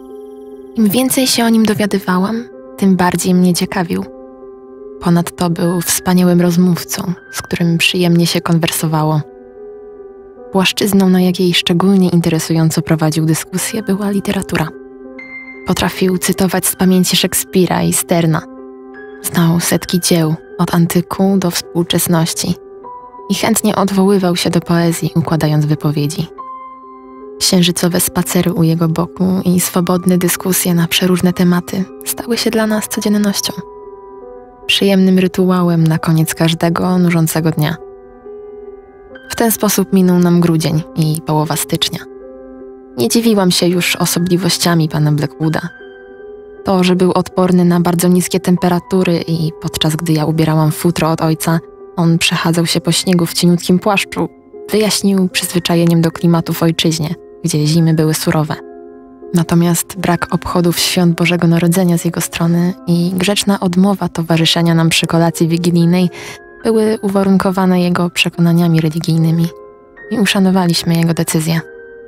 Im więcej się o nim dowiadywałam, tym bardziej mnie ciekawił. Ponadto był wspaniałym rozmówcą, z którym przyjemnie się konwersowało. Płaszczyzną, na jakiej szczególnie interesująco prowadził dyskusję, była literatura. Potrafił cytować z pamięci Szekspira i Sterna. Znał setki dzieł, od antyku do współczesności i chętnie odwoływał się do poezji, układając wypowiedzi. Księżycowe spacery u jego boku i swobodne dyskusje na przeróżne tematy stały się dla nas codziennością. Przyjemnym rytuałem na koniec każdego nużącego dnia. W ten sposób minął nam grudzień i połowa stycznia. Nie dziwiłam się już osobliwościami pana Blackwooda. To, że był odporny na bardzo niskie temperatury i podczas gdy ja ubierałam futro od ojca, on przechadzał się po śniegu w cieniutkim płaszczu, wyjaśnił przyzwyczajeniem do klimatu w ojczyźnie, gdzie zimy były surowe. Natomiast brak obchodów świąt Bożego Narodzenia z jego strony i grzeczna odmowa towarzyszenia nam przy kolacji wigilijnej były uwarunkowane jego przekonaniami religijnymi i uszanowaliśmy jego decyzję.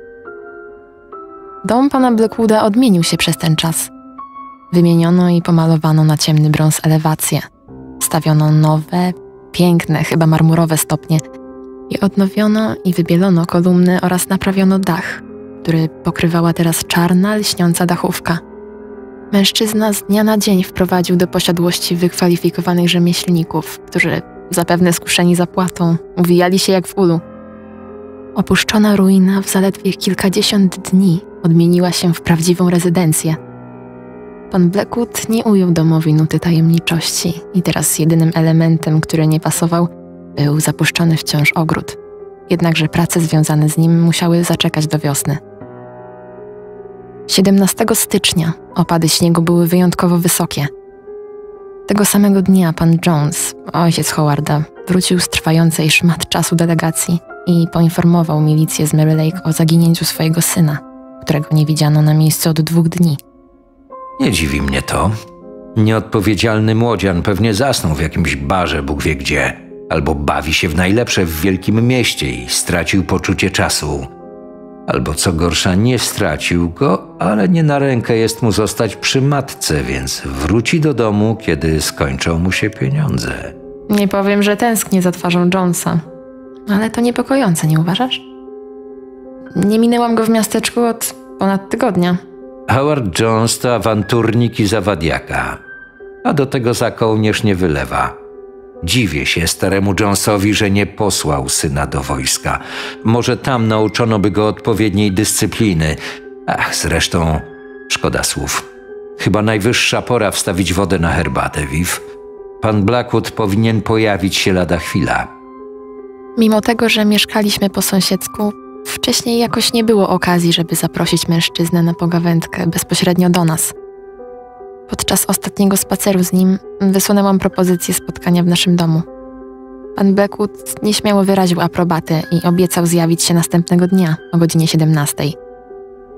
Dom pana Blackwooda odmienił się przez ten czas. Wymieniono i pomalowano na ciemny brąz elewacje. Stawiono nowe, piękne, chyba marmurowe stopnie i odnowiono i wybielono kolumny oraz naprawiono dach, który pokrywała teraz czarna, lśniąca dachówka. Mężczyzna z dnia na dzień wprowadził do posiadłości wykwalifikowanych rzemieślników, którzy, zapewne skuszeni zapłatą, uwijali się jak w ulu. Opuszczona ruina w zaledwie kilkadziesiąt dni odmieniła się w prawdziwą rezydencję. Pan Blackwood nie ujął domowi nuty tajemniczości i teraz jedynym elementem, który nie pasował, był zapuszczony wciąż ogród. Jednakże prace związane z nim musiały zaczekać do wiosny. siedemnastego stycznia opady śniegu były wyjątkowo wysokie. Tego samego dnia pan Jones, ojciec Howarda, wrócił z trwającej szmat czasu delegacji i poinformował milicję z Mary Lake o zaginięciu swojego syna, którego nie widziano na miejscu od dwóch dni. Nie dziwi mnie to. Nieodpowiedzialny młodzian pewnie zasnął w jakimś barze Bóg wie gdzie, albo bawi się w najlepsze w wielkim mieście i stracił poczucie czasu. Albo co gorsza, nie stracił go, ale nie na rękę jest mu zostać przy matce, więc wróci do domu, kiedy skończą mu się pieniądze. Nie powiem, że tęsknię za twarzą Jonesa, ale to niepokojące, nie uważasz? Nie minęłam go w miasteczku od ponad tygodnia. Howard Jones to awanturnik i zawadiaka, a do tego za kołnierz nie wylewa. Dziwię się staremu Jonesowi, że nie posłał syna do wojska. Może tam nauczono by go odpowiedniej dyscypliny. Ach, zresztą szkoda słów. Chyba najwyższa pora wstawić wodę na herbatę, Viv. Pan Blackwood powinien pojawić się lada chwila. Mimo tego, że mieszkaliśmy po sąsiedzku, wcześniej jakoś nie było okazji, żeby zaprosić mężczyznę na pogawędkę bezpośrednio do nas. Podczas ostatniego spaceru z nim wysunęłam propozycję spotkania w naszym domu. Pan Blackwood nieśmiało wyraził aprobatę i obiecał zjawić się następnego dnia o godzinie siedemnastej.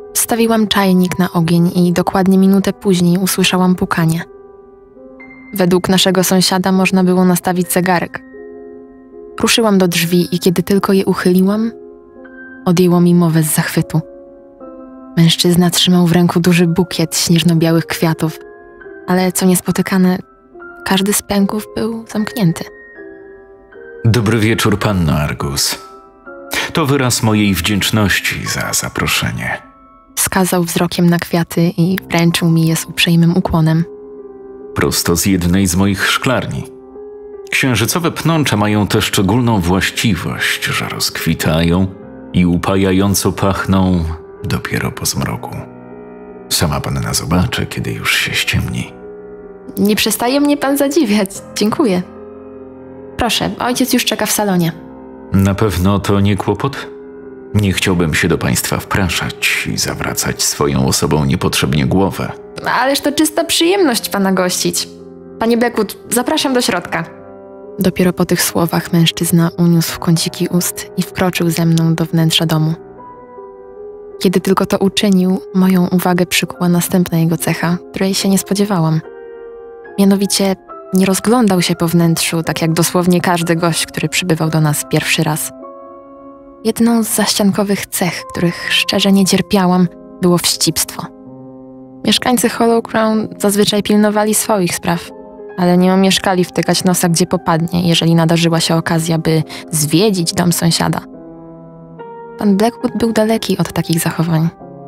Stawiłam czajnik na ogień i dokładnie minutę później usłyszałam pukanie. Według naszego sąsiada można było nastawić zegarek. Ruszyłam do drzwi i kiedy tylko je uchyliłam, odjęło mi mowę z zachwytu. Mężczyzna trzymał w ręku duży bukiet śnieżno-białych kwiatów, ale co niespotykane, każdy z pęków był zamknięty. Dobry wieczór, panno Argus. To wyraz mojej wdzięczności za zaproszenie. Wskazał wzrokiem na kwiaty i wręczył mi je z uprzejmym ukłonem. Prosto z jednej z moich szklarni. Księżycowe pnącza mają tę szczególną właściwość, że rozkwitają i upajająco pachną dopiero po zmroku. Sama panna zobaczy, kiedy już się ściemni. Nie przestaje mnie pan zadziwiać. Dziękuję. Proszę, ojciec już czeka w salonie. Na pewno to nie kłopot? Nie chciałbym się do państwa wpraszać i zawracać swoją osobą niepotrzebnie głowę. Ależ to czysta przyjemność pana gościć. Panie Blackwood, zapraszam do środka. Dopiero po tych słowach mężczyzna uniósł kąciki ust i wkroczył ze mną do wnętrza domu. Kiedy tylko to uczynił, moją uwagę przykuła następna jego cecha, której się nie spodziewałam. Mianowicie nie rozglądał się po wnętrzu, tak jak dosłownie każdy gość, który przybywał do nas pierwszy raz. Jedną z zaściankowych cech, których szczerze nie cierpiałam, było wścibstwo. Mieszkańcy Hollow Crown zazwyczaj pilnowali swoich spraw, ale nie omieszkali wtykać nosa gdzie popadnie, jeżeli nadarzyła się okazja, by zwiedzić dom sąsiada. Pan Blackwood był daleki od takich zachowań.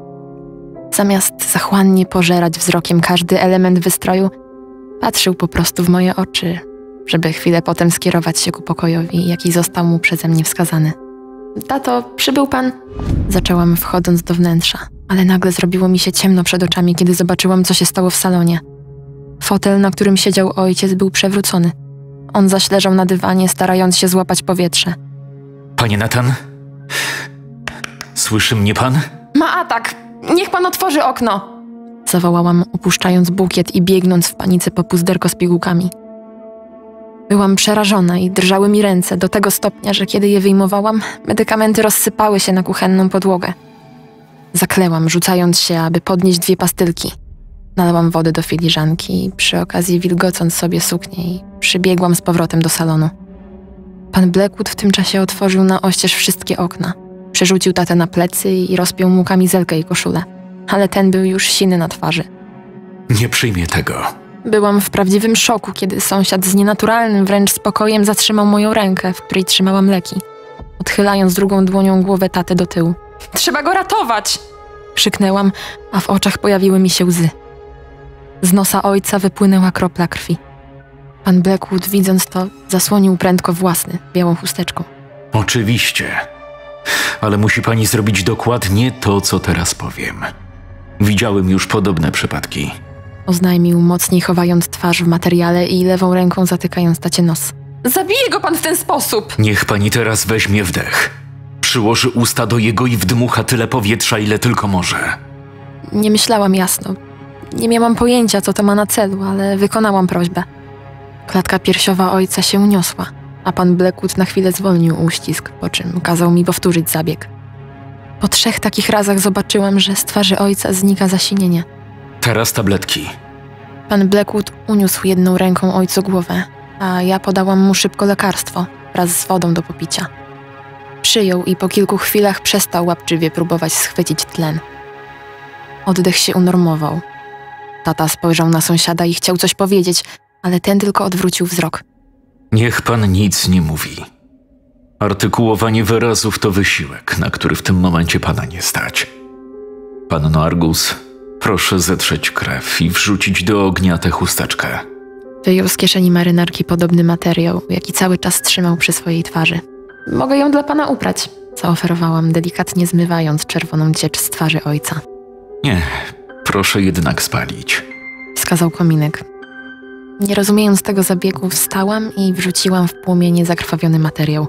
Zamiast zachłannie pożerać wzrokiem każdy element wystroju, patrzył po prostu w moje oczy, żeby chwilę potem skierować się ku pokojowi, jaki został mu przeze mnie wskazany. Tato, przybył pan? Zaczęłam wchodząc do wnętrza, ale nagle zrobiło mi się ciemno przed oczami, kiedy zobaczyłam, co się stało w salonie. Fotel, na którym siedział ojciec, był przewrócony. On zaś leżał na dywanie, starając się złapać powietrze. Panie Nathan? Słyszy mnie pan? Ma atak! Niech pan otworzy okno! Zawołałam, opuszczając bukiet i biegnąc w panice po puzderko z pigułkami. Byłam przerażona i drżały mi ręce do tego stopnia, że kiedy je wyjmowałam, medykamenty rozsypały się na kuchenną podłogę. Zaklełam, rzucając się, aby podnieść dwie pastylki. Nalałam wody do filiżanki i przy okazji wilgocąc sobie suknię i przybiegłam z powrotem do salonu. Pan Blackwood w tym czasie otworzył na oścież wszystkie okna. Przerzucił tatę na plecy i rozpiął mu kamizelkę i koszulę. Ale ten był już siny na twarzy. Nie przyjmie tego. Byłam w prawdziwym szoku, kiedy sąsiad z nienaturalnym wręcz spokojem zatrzymał moją rękę, w której trzymałam leki, odchylając drugą dłonią głowę taty do tyłu. Trzeba go ratować! Krzyknęłam, a w oczach pojawiły mi się łzy. Z nosa ojca wypłynęła kropla krwi. Pan Blackwood, widząc to, zasłonił prędko własny, białą chusteczką. Oczywiście. Ale musi pani zrobić dokładnie to, co teraz powiem. Widziałem już podobne przypadki. Oznajmił, mocniej chowając twarz w materiale i lewą ręką zatykając tacie nos. Zabije go pan w ten sposób! Niech pani teraz weźmie wdech. Przyłoży usta do jego i wdmucha tyle powietrza, ile tylko może. Nie myślałam jasno. Nie miałam pojęcia, co to ma na celu, ale wykonałam prośbę. Klatka piersiowa ojca się uniosła, a pan Blackwood na chwilę zwolnił uścisk, po czym kazał mi powtórzyć zabieg. Po trzech takich razach zobaczyłam, że z twarzy ojca znika zasinienie. Teraz tabletki. Pan Blackwood uniósł jedną ręką ojcu głowę, a ja podałam mu szybko lekarstwo wraz z wodą do popicia. Przyjął i po kilku chwilach przestał łapczywie próbować schwycić tlen. Oddech się unormował. Tata spojrzał na sąsiada i chciał coś powiedzieć, ale ten tylko odwrócił wzrok. Niech pan nic nie mówi. Artykułowanie wyrazów to wysiłek, na który w tym momencie pana nie stać. Panno Argus, proszę zetrzeć krew i wrzucić do ognia tę chusteczkę. Wyjął z kieszeni marynarki podobny materiał, jaki cały czas trzymał przy swojej twarzy. Mogę ją dla pana uprać, zaoferowałam, delikatnie zmywając czerwoną dziecz z twarzy ojca. Nie, proszę jednak spalić. Wskazał kominek. Nie rozumiejąc tego zabiegu, wstałam i wrzuciłam w płomienie zakrwawiony materiał.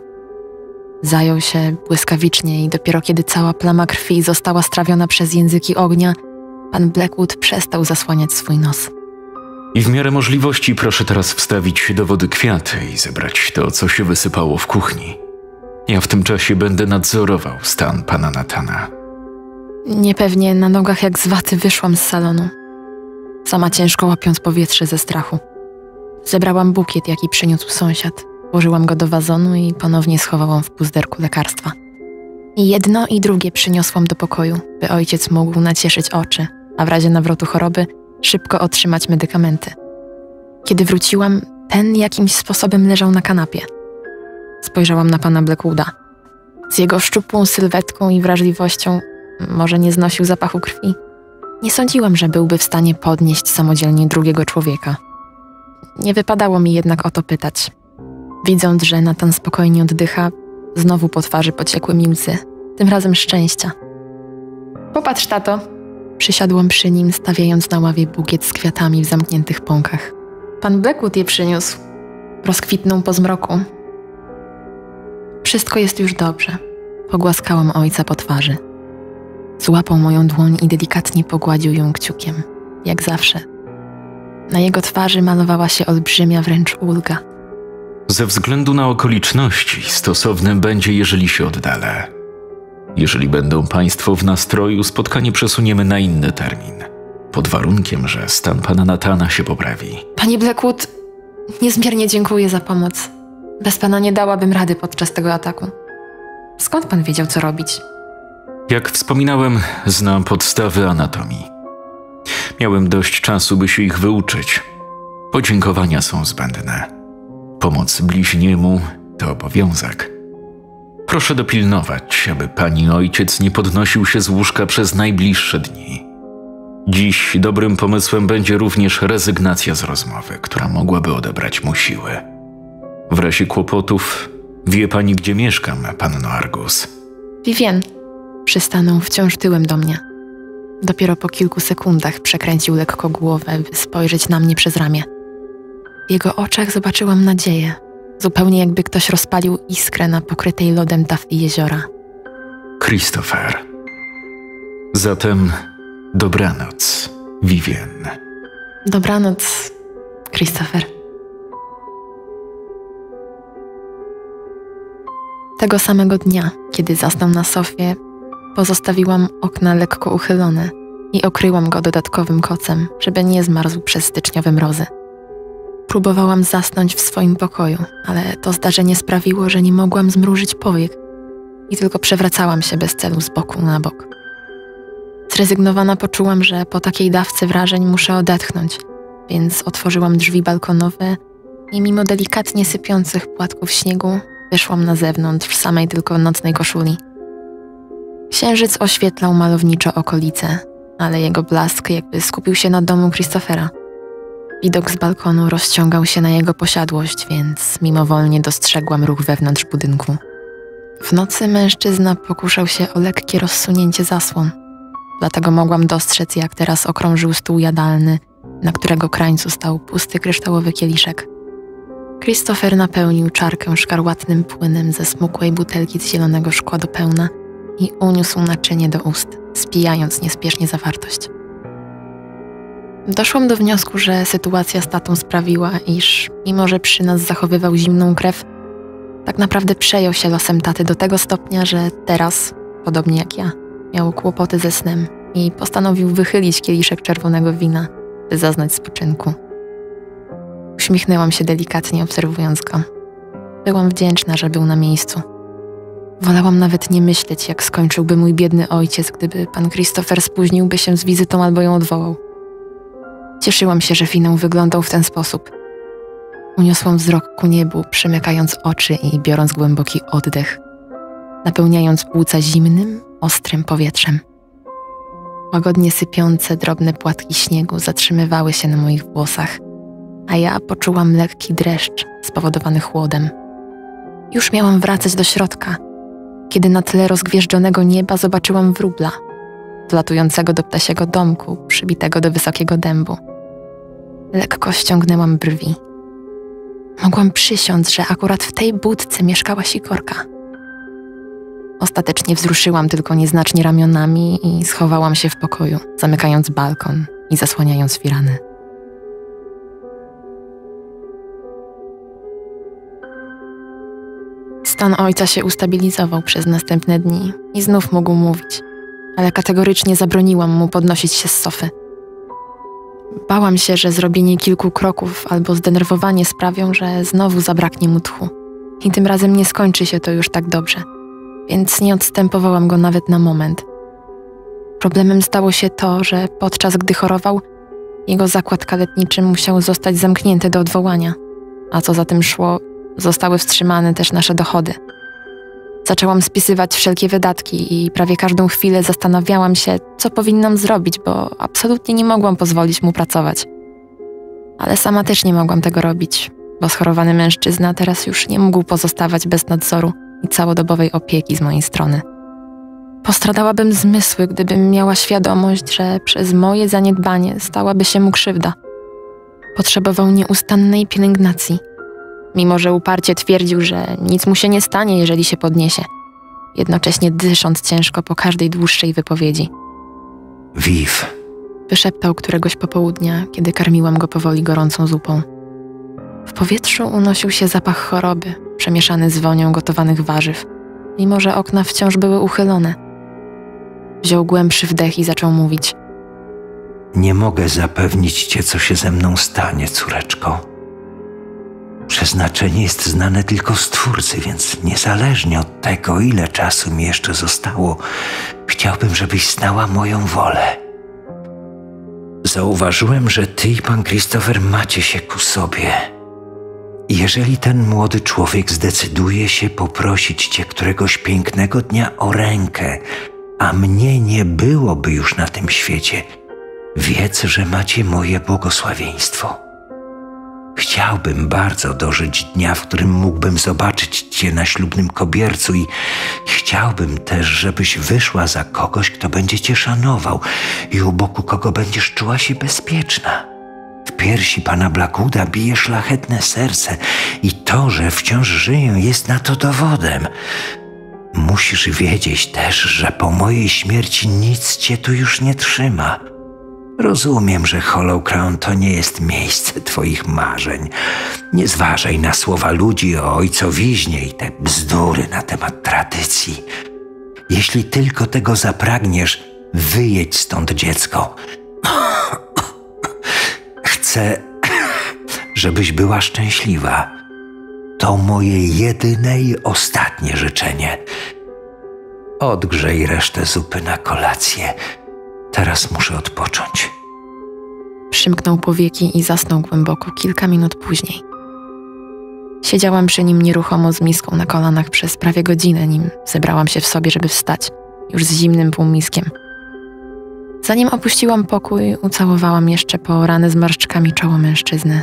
Zajął się błyskawicznie i dopiero kiedy cała plama krwi została strawiona przez języki ognia, pan Blackwood przestał zasłaniać swój nos. I w miarę możliwości proszę teraz wstawić do wody kwiaty i zebrać to, co się wysypało w kuchni. Ja w tym czasie będę nadzorował stan pana Nathana. Niepewnie na nogach jak z waty wyszłam z salonu, sama ciężko łapiąc powietrze ze strachu. Zebrałam bukiet, jaki przyniósł sąsiad, włożyłam go do wazonu i ponownie schowałam w puzderku lekarstwa. I jedno i drugie przyniosłam do pokoju, by ojciec mógł nacieszyć oczy, a w razie nawrotu choroby szybko otrzymać medykamenty. Kiedy wróciłam, ten jakimś sposobem leżał na kanapie. Spojrzałam na pana Blackwooda. Z jego szczupłą sylwetką i wrażliwością może nie znosił zapachu krwi. Nie sądziłam, że byłby w stanie podnieść samodzielnie drugiego człowieka. Nie wypadało mi jednak o to pytać. Widząc, że Nathan spokojnie oddycha, znowu po twarzy pociekły mi łzy, tym razem szczęścia. Popatrz, tato. Przysiadłam przy nim, stawiając na ławie bukiet z kwiatami w zamkniętych pąkach. Pan Blackwood je przyniósł. Rozkwitnął po zmroku. Wszystko jest już dobrze. Pogłaskałam ojca po twarzy. Złapał moją dłoń i delikatnie pogładził ją kciukiem, jak zawsze. Na jego twarzy malowała się olbrzymia wręcz ulga. Ze względu na okoliczności stosowne będzie, jeżeli się oddalę. Jeżeli będą państwo w nastroju, spotkanie przesuniemy na inny termin. Pod warunkiem, że stan pana Nathana się poprawi. Panie Blackwood, niezmiernie dziękuję za pomoc. Bez pana nie dałabym rady podczas tego ataku. Skąd pan wiedział, co robić? Jak wspominałem, znam podstawy anatomii. Miałem dość czasu, by się ich wyuczyć. Podziękowania są zbędne. Pomoc bliźniemu to obowiązek. Proszę dopilnować, aby pani ojciec nie podnosił się z łóżka przez najbliższe dni. Dziś dobrym pomysłem będzie również rezygnacja z rozmowy, która mogłaby odebrać mu siły. W razie kłopotów wie pani, gdzie mieszkam, panno Argus. Vivien. Przystanął wciąż tyłem do mnie. Dopiero po kilku sekundach przekręcił lekko głowę, by spojrzeć na mnie przez ramię. W jego oczach zobaczyłam nadzieję, zupełnie jakby ktoś rozpalił iskrę na pokrytej lodem tafli jeziora. Christopher. Zatem dobranoc, Vivien. Dobranoc, Christopher. Tego samego dnia, kiedy zasnął na sofie, pozostawiłam okna lekko uchylone i okryłam go dodatkowym kocem, żeby nie zmarzł przez styczniowe mrozy. Próbowałam zasnąć w swoim pokoju, ale to zdarzenie sprawiło, że nie mogłam zmrużyć powiek i tylko przewracałam się bez celu z boku na bok. Zrezygnowana poczułam, że po takiej dawce wrażeń muszę odetchnąć, więc otworzyłam drzwi balkonowe i mimo delikatnie sypiących płatków śniegu wyszłam na zewnątrz w samej tylko nocnej koszuli. Księżyc oświetlał malowniczo okolice, ale jego blask jakby skupił się na domu Christophera. Widok z balkonu rozciągał się na jego posiadłość, więc mimowolnie dostrzegłam ruch wewnątrz budynku. W nocy mężczyzna pokuszał się o lekkie rozsunięcie zasłon, dlatego mogłam dostrzec, jak teraz okrążył stół jadalny, na którego krańcu stał pusty kryształowy kieliszek. Christopher napełnił czarkę szkarłatnym płynem ze smukłej butelki z zielonego szkła do pełna i uniósł naczynie do ust, spijając niespiesznie zawartość. Doszłam do wniosku, że sytuacja z tatą sprawiła, iż mimo że przy nas zachowywał zimną krew, tak naprawdę przejął się losem taty do tego stopnia, że teraz, podobnie jak ja, miał kłopoty ze snem i postanowił wychylić kieliszek czerwonego wina, by zaznać spoczynku. Uśmiechnęłam się delikatnie, obserwując go. Byłam wdzięczna, że był na miejscu. Wolałam nawet nie myśleć, jak skończyłby mój biedny ojciec, gdyby pan Christopher spóźniłby się z wizytą albo ją odwołał. Cieszyłam się, że finał wyglądał w ten sposób. Uniosłam wzrok ku niebu, przymykając oczy i biorąc głęboki oddech, napełniając płuca zimnym, ostrym powietrzem. Łagodnie sypiące, drobne płatki śniegu zatrzymywały się na moich włosach, a ja poczułam lekki dreszcz spowodowany chłodem. Już miałam wracać do środka, kiedy na tle rozgwieżdżonego nieba zobaczyłam wróbla, wlatującego do ptasiego domku, przybitego do wysokiego dębu. Lekko ściągnęłam brwi. Mogłam przysiąc, że akurat w tej budce mieszkała sikorka. Ostatecznie wzruszyłam tylko nieznacznie ramionami i schowałam się w pokoju, zamykając balkon i zasłaniając firany. Stan ojca się ustabilizował przez następne dni i znów mógł mówić. ale kategorycznie zabroniłam mu podnosić się z sofy. Bałam się, że zrobienie kilku kroków albo zdenerwowanie sprawią, że znowu zabraknie mu tchu. I tym razem nie skończy się to już tak dobrze, więc nie odstępowałam go nawet na moment. Problemem stało się to, że podczas gdy chorował, jego zakład kaletniczy musiał zostać zamknięty do odwołania, a co za tym szło, zostały wstrzymane też nasze dochody. Zaczęłam spisywać wszelkie wydatki i prawie każdą chwilę zastanawiałam się, co powinnam zrobić, bo absolutnie nie mogłam pozwolić mu pracować. Ale sama też nie mogłam tego robić, bo schorowany mężczyzna teraz już nie mógł pozostawać bez nadzoru i całodobowej opieki z mojej strony. Postradałabym zmysły, gdybym miała świadomość, że przez moje zaniedbanie stałaby się mu krzywda. Potrzebował nieustannej pielęgnacji, mimo że uparcie twierdził, że nic mu się nie stanie, jeżeli się podniesie, jednocześnie dysząc ciężko po każdej dłuższej wypowiedzi. Viv, wyszeptał któregoś popołudnia, kiedy karmiłam go powoli gorącą zupą. W powietrzu unosił się zapach choroby, przemieszany z wonią gotowanych warzyw, mimo że okna wciąż były uchylone. Wziął głębszy wdech i zaczął mówić. Nie mogę zapewnić cię, co się ze mną stanie, córeczko. Przeznaczenie jest znane tylko Stwórcy, więc niezależnie od tego, ile czasu mi jeszcze zostało, chciałbym, żebyś znała moją wolę. Zauważyłem, że ty i pan Christopher macie się ku sobie. Jeżeli ten młody człowiek zdecyduje się poprosić cię któregoś pięknego dnia o rękę, a mnie nie byłoby już na tym świecie, wiedz, że macie moje błogosławieństwo. Chciałbym bardzo dożyć dnia, w którym mógłbym zobaczyć cię na ślubnym kobiercu i chciałbym też, żebyś wyszła za kogoś, kto będzie cię szanował i u boku kogo będziesz czuła się bezpieczna. W piersi pana Blackwooda bije szlachetne serce i to, że wciąż żyję, jest na to dowodem. Musisz wiedzieć też, że po mojej śmierci nic cię tu już nie trzyma. Rozumiem, że Hollow Crown to nie jest miejsce twoich marzeń. Nie zważaj na słowa ludzi o ojcowiźnie i te bzdury na temat tradycji. Jeśli tylko tego zapragniesz, wyjedź stąd, dziecko. Chcę, żebyś była szczęśliwa. To moje jedyne i ostatnie życzenie. Odgrzej resztę zupy na kolację. Teraz muszę odpocząć. Przymknął powieki i zasnął głęboko kilka minut później. Siedziałam przy nim nieruchomo z miską na kolanach przez prawie godzinę, nim zebrałam się w sobie, żeby wstać, już z zimnym półmiskiem. Zanim opuściłam pokój, ucałowałam jeszcze poorane zmarszczkami czoło mężczyzny.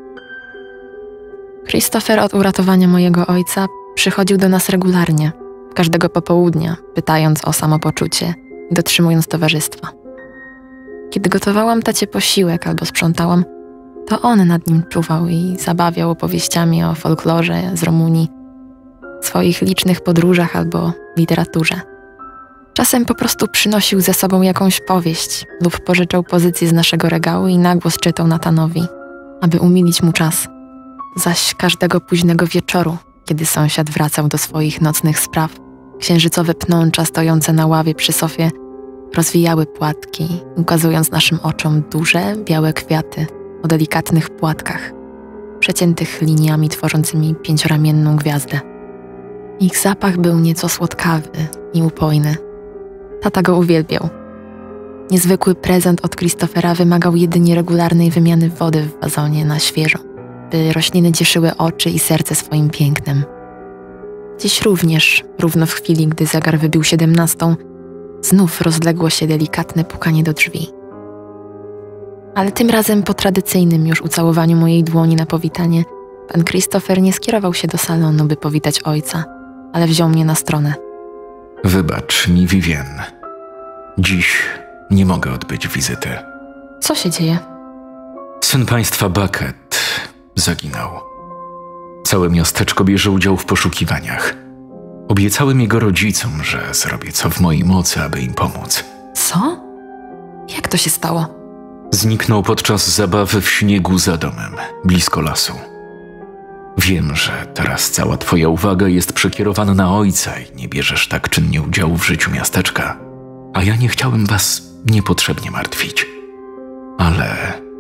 Christopher od uratowania mojego ojca przychodził do nas regularnie, każdego popołudnia, pytając o samopoczucie i dotrzymując towarzystwa. Kiedy gotowałam tacie posiłek albo sprzątałam, to on nad nim czuwał i zabawiał opowieściami o folklorze z Rumunii, swoich licznych podróżach albo literaturze. Czasem po prostu przynosił ze sobą jakąś powieść lub pożyczał pozycję z naszego regału i nagłos czytał Nathanowi, aby umilić mu czas. Zaś każdego późnego wieczoru, kiedy sąsiad wracał do swoich nocnych spraw, księżycowe pnącza stojące na ławie przy sofie rozwijały płatki, ukazując naszym oczom duże, białe kwiaty o delikatnych płatkach, przeciętych liniami tworzącymi pięcioramienną gwiazdę. Ich zapach był nieco słodkawy i upojny. Tata go uwielbiał. Niezwykły prezent od Christophera wymagał jedynie regularnej wymiany wody w wazonie na świeżo, by rośliny cieszyły oczy i serce swoim pięknem. Dziś również, równo w chwili, gdy zegar wybił siedemnastą, znów rozległo się delikatne pukanie do drzwi. Ale tym razem po tradycyjnym już ucałowaniu mojej dłoni na powitanie, pan Christopher nie skierował się do salonu, by powitać ojca, ale wziął mnie na stronę. Wybacz mi, Vivien. Dziś nie mogę odbyć wizyty. Co się dzieje? Syn państwa Bucket zaginął. Całe miasteczko bierze udział w poszukiwaniach. Obiecałem jego rodzicom, że zrobię co w mojej mocy, aby im pomóc. Co? Jak to się stało? Zniknął podczas zabawy w śniegu za domem, blisko lasu. Wiem, że teraz cała twoja uwaga jest przekierowana na ojca i nie bierzesz tak czynnie udziału w życiu miasteczka. a ja nie chciałem was niepotrzebnie martwić. Ale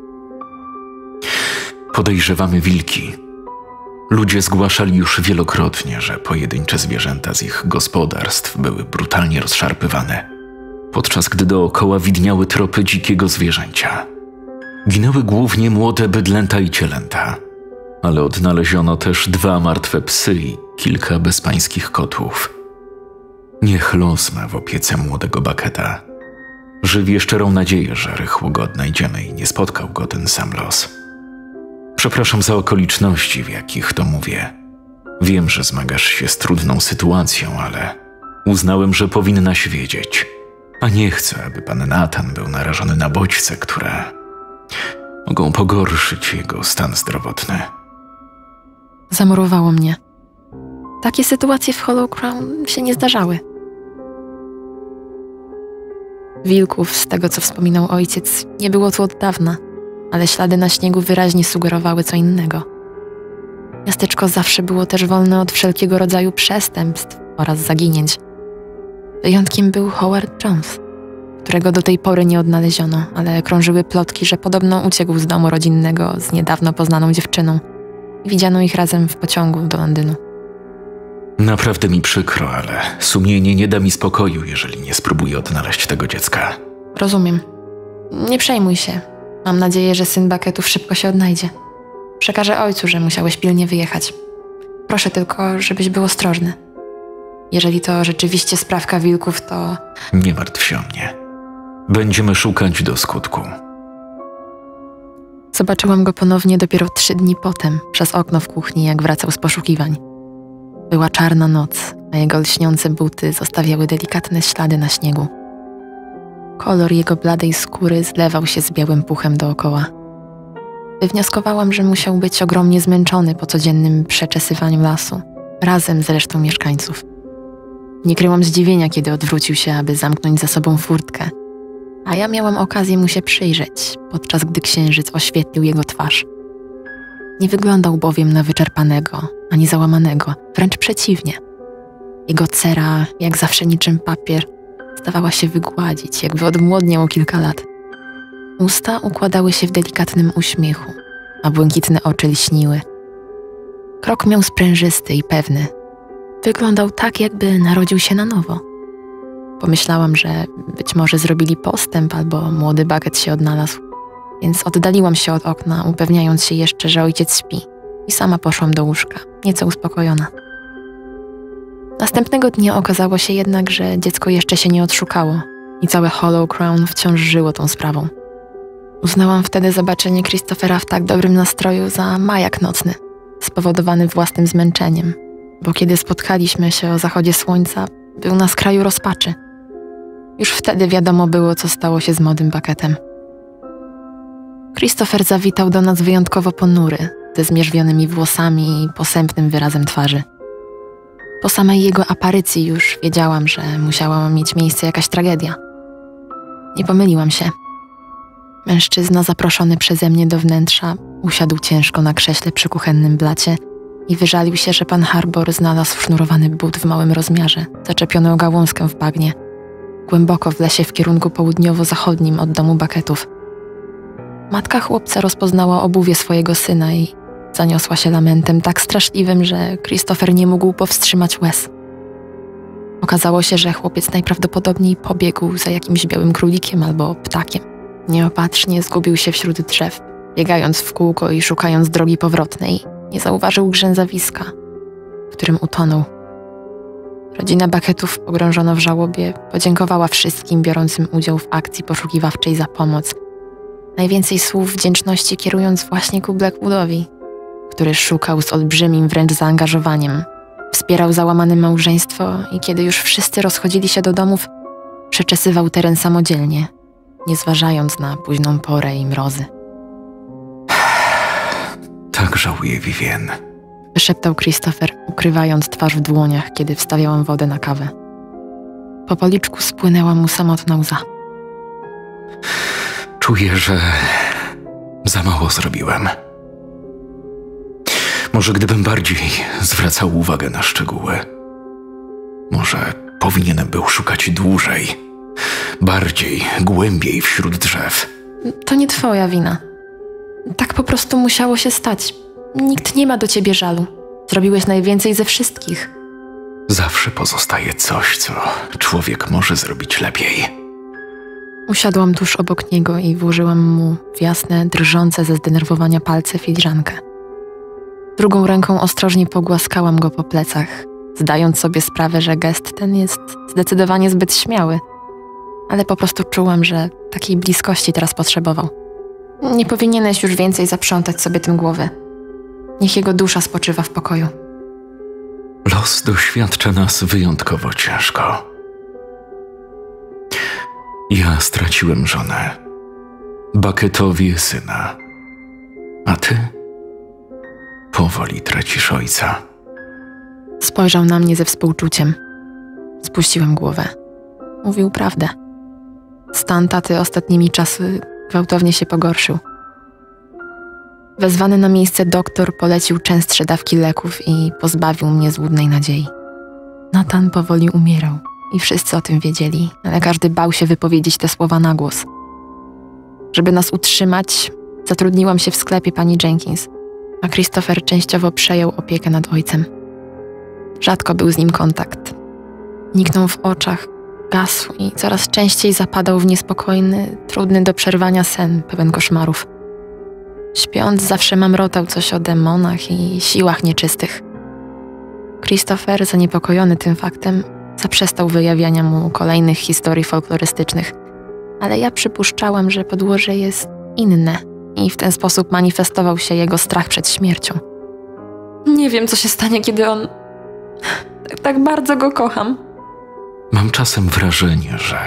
podejrzewamy wilki. Ludzie zgłaszali już wielokrotnie, że pojedyncze zwierzęta z ich gospodarstw były brutalnie rozszarpywane, podczas gdy dookoła widniały tropy dzikiego zwierzęcia. Ginęły głównie młode bydlęta i cielęta, ale odnaleziono też dwa martwe psy i kilka bezpańskich kotów. Niech los ma w opiece młodego Bucketa. Żywię szczerą nadzieję, że rychło go odnajdziemy i nie spotkał go ten sam los. Przepraszam za okoliczności, w jakich to mówię. Wiem, że zmagasz się z trudną sytuacją, ale uznałem, że powinnaś wiedzieć. A nie chcę, aby pan Nathan był narażony na bodźce, które mogą pogorszyć jego stan zdrowotny. Zamurowało mnie. Takie sytuacje w Hollow Crown się nie zdarzały. Wilków, z tego co wspominał ojciec, nie było tu od dawna, ale ślady na śniegu wyraźnie sugerowały co innego. Miasteczko zawsze było też wolne od wszelkiego rodzaju przestępstw oraz zaginięć. Wyjątkiem był Howard Jones, którego do tej pory nie odnaleziono, ale krążyły plotki, że podobno uciekł z domu rodzinnego z niedawno poznaną dziewczyną i widziano ich razem w pociągu do Londynu. Naprawdę mi przykro, ale sumienie nie da mi spokoju, jeżeli nie spróbuję odnaleźć tego dziecka. Rozumiem. Nie przejmuj się. Mam nadzieję, że syn Bucketów szybko się odnajdzie. Przekażę ojcu, że musiałeś pilnie wyjechać. Proszę tylko, żebyś był ostrożny. Jeżeli to rzeczywiście sprawka wilków, to... Nie martw się o mnie. Będziemy szukać do skutku. Zobaczyłam go ponownie dopiero trzy dni potem, przez okno w kuchni, jak wracał z poszukiwań. Była czarna noc, a jego lśniące buty zostawiały delikatne ślady na śniegu. Kolor jego bladej skóry zlewał się z białym puchem dookoła. Wywnioskowałam, że musiał być ogromnie zmęczony po codziennym przeczesywaniu lasu, razem z resztą mieszkańców. Nie kryłam zdziwienia, kiedy odwrócił się, aby zamknąć za sobą furtkę, a ja miałam okazję mu się przyjrzeć, podczas gdy księżyc oświetlił jego twarz. Nie wyglądał bowiem na wyczerpanego, ani załamanego, wręcz przeciwnie. Jego cera, jak zawsze niczym papier, zdawała się wygładzić, jakby odmłodniał o kilka lat. Usta układały się w delikatnym uśmiechu, a błękitne oczy lśniły. Krok miał sprężysty i pewny. Wyglądał tak, jakby narodził się na nowo. Pomyślałam, że być może zrobili postęp albo młody Bucket się odnalazł, więc oddaliłam się od okna, upewniając się jeszcze, że ojciec śpi, i sama poszłam do łóżka, nieco uspokojona. Następnego dnia okazało się jednak, że dziecko jeszcze się nie odszukało i całe Hollow Crown wciąż żyło tą sprawą. Uznałam wtedy zobaczenie Christophera w tak dobrym nastroju za majak nocny, spowodowany własnym zmęczeniem, bo kiedy spotkaliśmy się o zachodzie słońca, był na skraju rozpaczy. Już wtedy wiadomo było, co stało się z młodym Bucketem. Christopher zawitał do nas wyjątkowo ponury, ze zmierzwionymi włosami i posępnym wyrazem twarzy. Po samej jego aparycji już wiedziałam, że musiała mieć miejsce jakaś tragedia. Nie pomyliłam się. Mężczyzna zaproszony przeze mnie do wnętrza usiadł ciężko na krześle przy kuchennym blacie i wyżalił się, że pan Harbour znalazł sznurowany but w małym rozmiarze, zaczepiony o gałązkę w bagnie, głęboko w lesie w kierunku południowo-zachodnim od domu Bucketów. Matka chłopca rozpoznała obuwie swojego syna i zaniosła się lamentem tak straszliwym, że Christopher nie mógł powstrzymać łez. Okazało się, że chłopiec najprawdopodobniej pobiegł za jakimś białym królikiem albo ptakiem. Nieopatrznie zgubił się wśród drzew, biegając w kółko i szukając drogi powrotnej, nie zauważył grzęzawiska, w którym utonął. Rodzina Bucketów, pogrążona w żałobie, podziękowała wszystkim biorącym udział w akcji poszukiwawczej za pomoc, najwięcej słów wdzięczności kierując właśnie ku Blackwoodowi, który szukał z olbrzymim wręcz zaangażowaniem, wspierał załamane małżeństwo i kiedy już wszyscy rozchodzili się do domów, przeczesywał teren samodzielnie, nie zważając na późną porę i mrozy. Tak żałuję, Vivien. Wyszeptał Christopher, ukrywając twarz w dłoniach, kiedy wstawiałam wodę na kawę. Po policzku spłynęła mu samotna łza. Czuję, że za mało zrobiłem. Może gdybym bardziej zwracał uwagę na szczegóły. Może powinienem był szukać dłużej. bardziej, głębiej wśród drzew. To nie twoja wina. Tak po prostu musiało się stać. Nikt nie ma do ciebie żalu. Zrobiłeś najwięcej ze wszystkich. Zawsze pozostaje coś, co człowiek może zrobić lepiej. Usiadłam tuż obok niego i włożyłam mu w jasne, drżące ze zdenerwowania palce filiżankę. Drugą ręką ostrożnie pogłaskałam go po plecach, zdając sobie sprawę, że gest ten jest zdecydowanie zbyt śmiały, ale po prostu czułam, że takiej bliskości teraz potrzebował. Nie powinieneś już więcej zaprzątać sobie tym głowy. Niech jego dusza spoczywa w pokoju. Los doświadcza nas wyjątkowo ciężko. Ja straciłem żonę, Bucketowi syna, a ty powoli tracisz ojca. Spojrzał na mnie ze współczuciem. Spuściłem głowę. Mówił prawdę. Stan taty ostatnimi czasy gwałtownie się pogorszył. Wezwany na miejsce doktor polecił częstsze dawki leków i pozbawił mnie złudnej nadziei. Nathan powoli umierał i wszyscy o tym wiedzieli, ale każdy bał się wypowiedzieć te słowa na głos. Żeby nas utrzymać, zatrudniłam się w sklepie pani Jenkins, a Christopher częściowo przejął opiekę nad ojcem. Rzadko był z nim kontakt. Niknął w oczach, gasł i coraz częściej zapadał w niespokojny, trudny do przerwania sen, pełen koszmarów. Śpiąc zawsze mamrotał coś o demonach i siłach nieczystych. Christopher, zaniepokojony tym faktem, zaprzestał wyjawiania mu kolejnych historii folklorystycznych, ale ja przypuszczałam, że podłoże jest inne i w ten sposób manifestował się jego strach przed śmiercią. Nie wiem, co się stanie, kiedy on... Tak, tak bardzo go kocham. Mam czasem wrażenie, że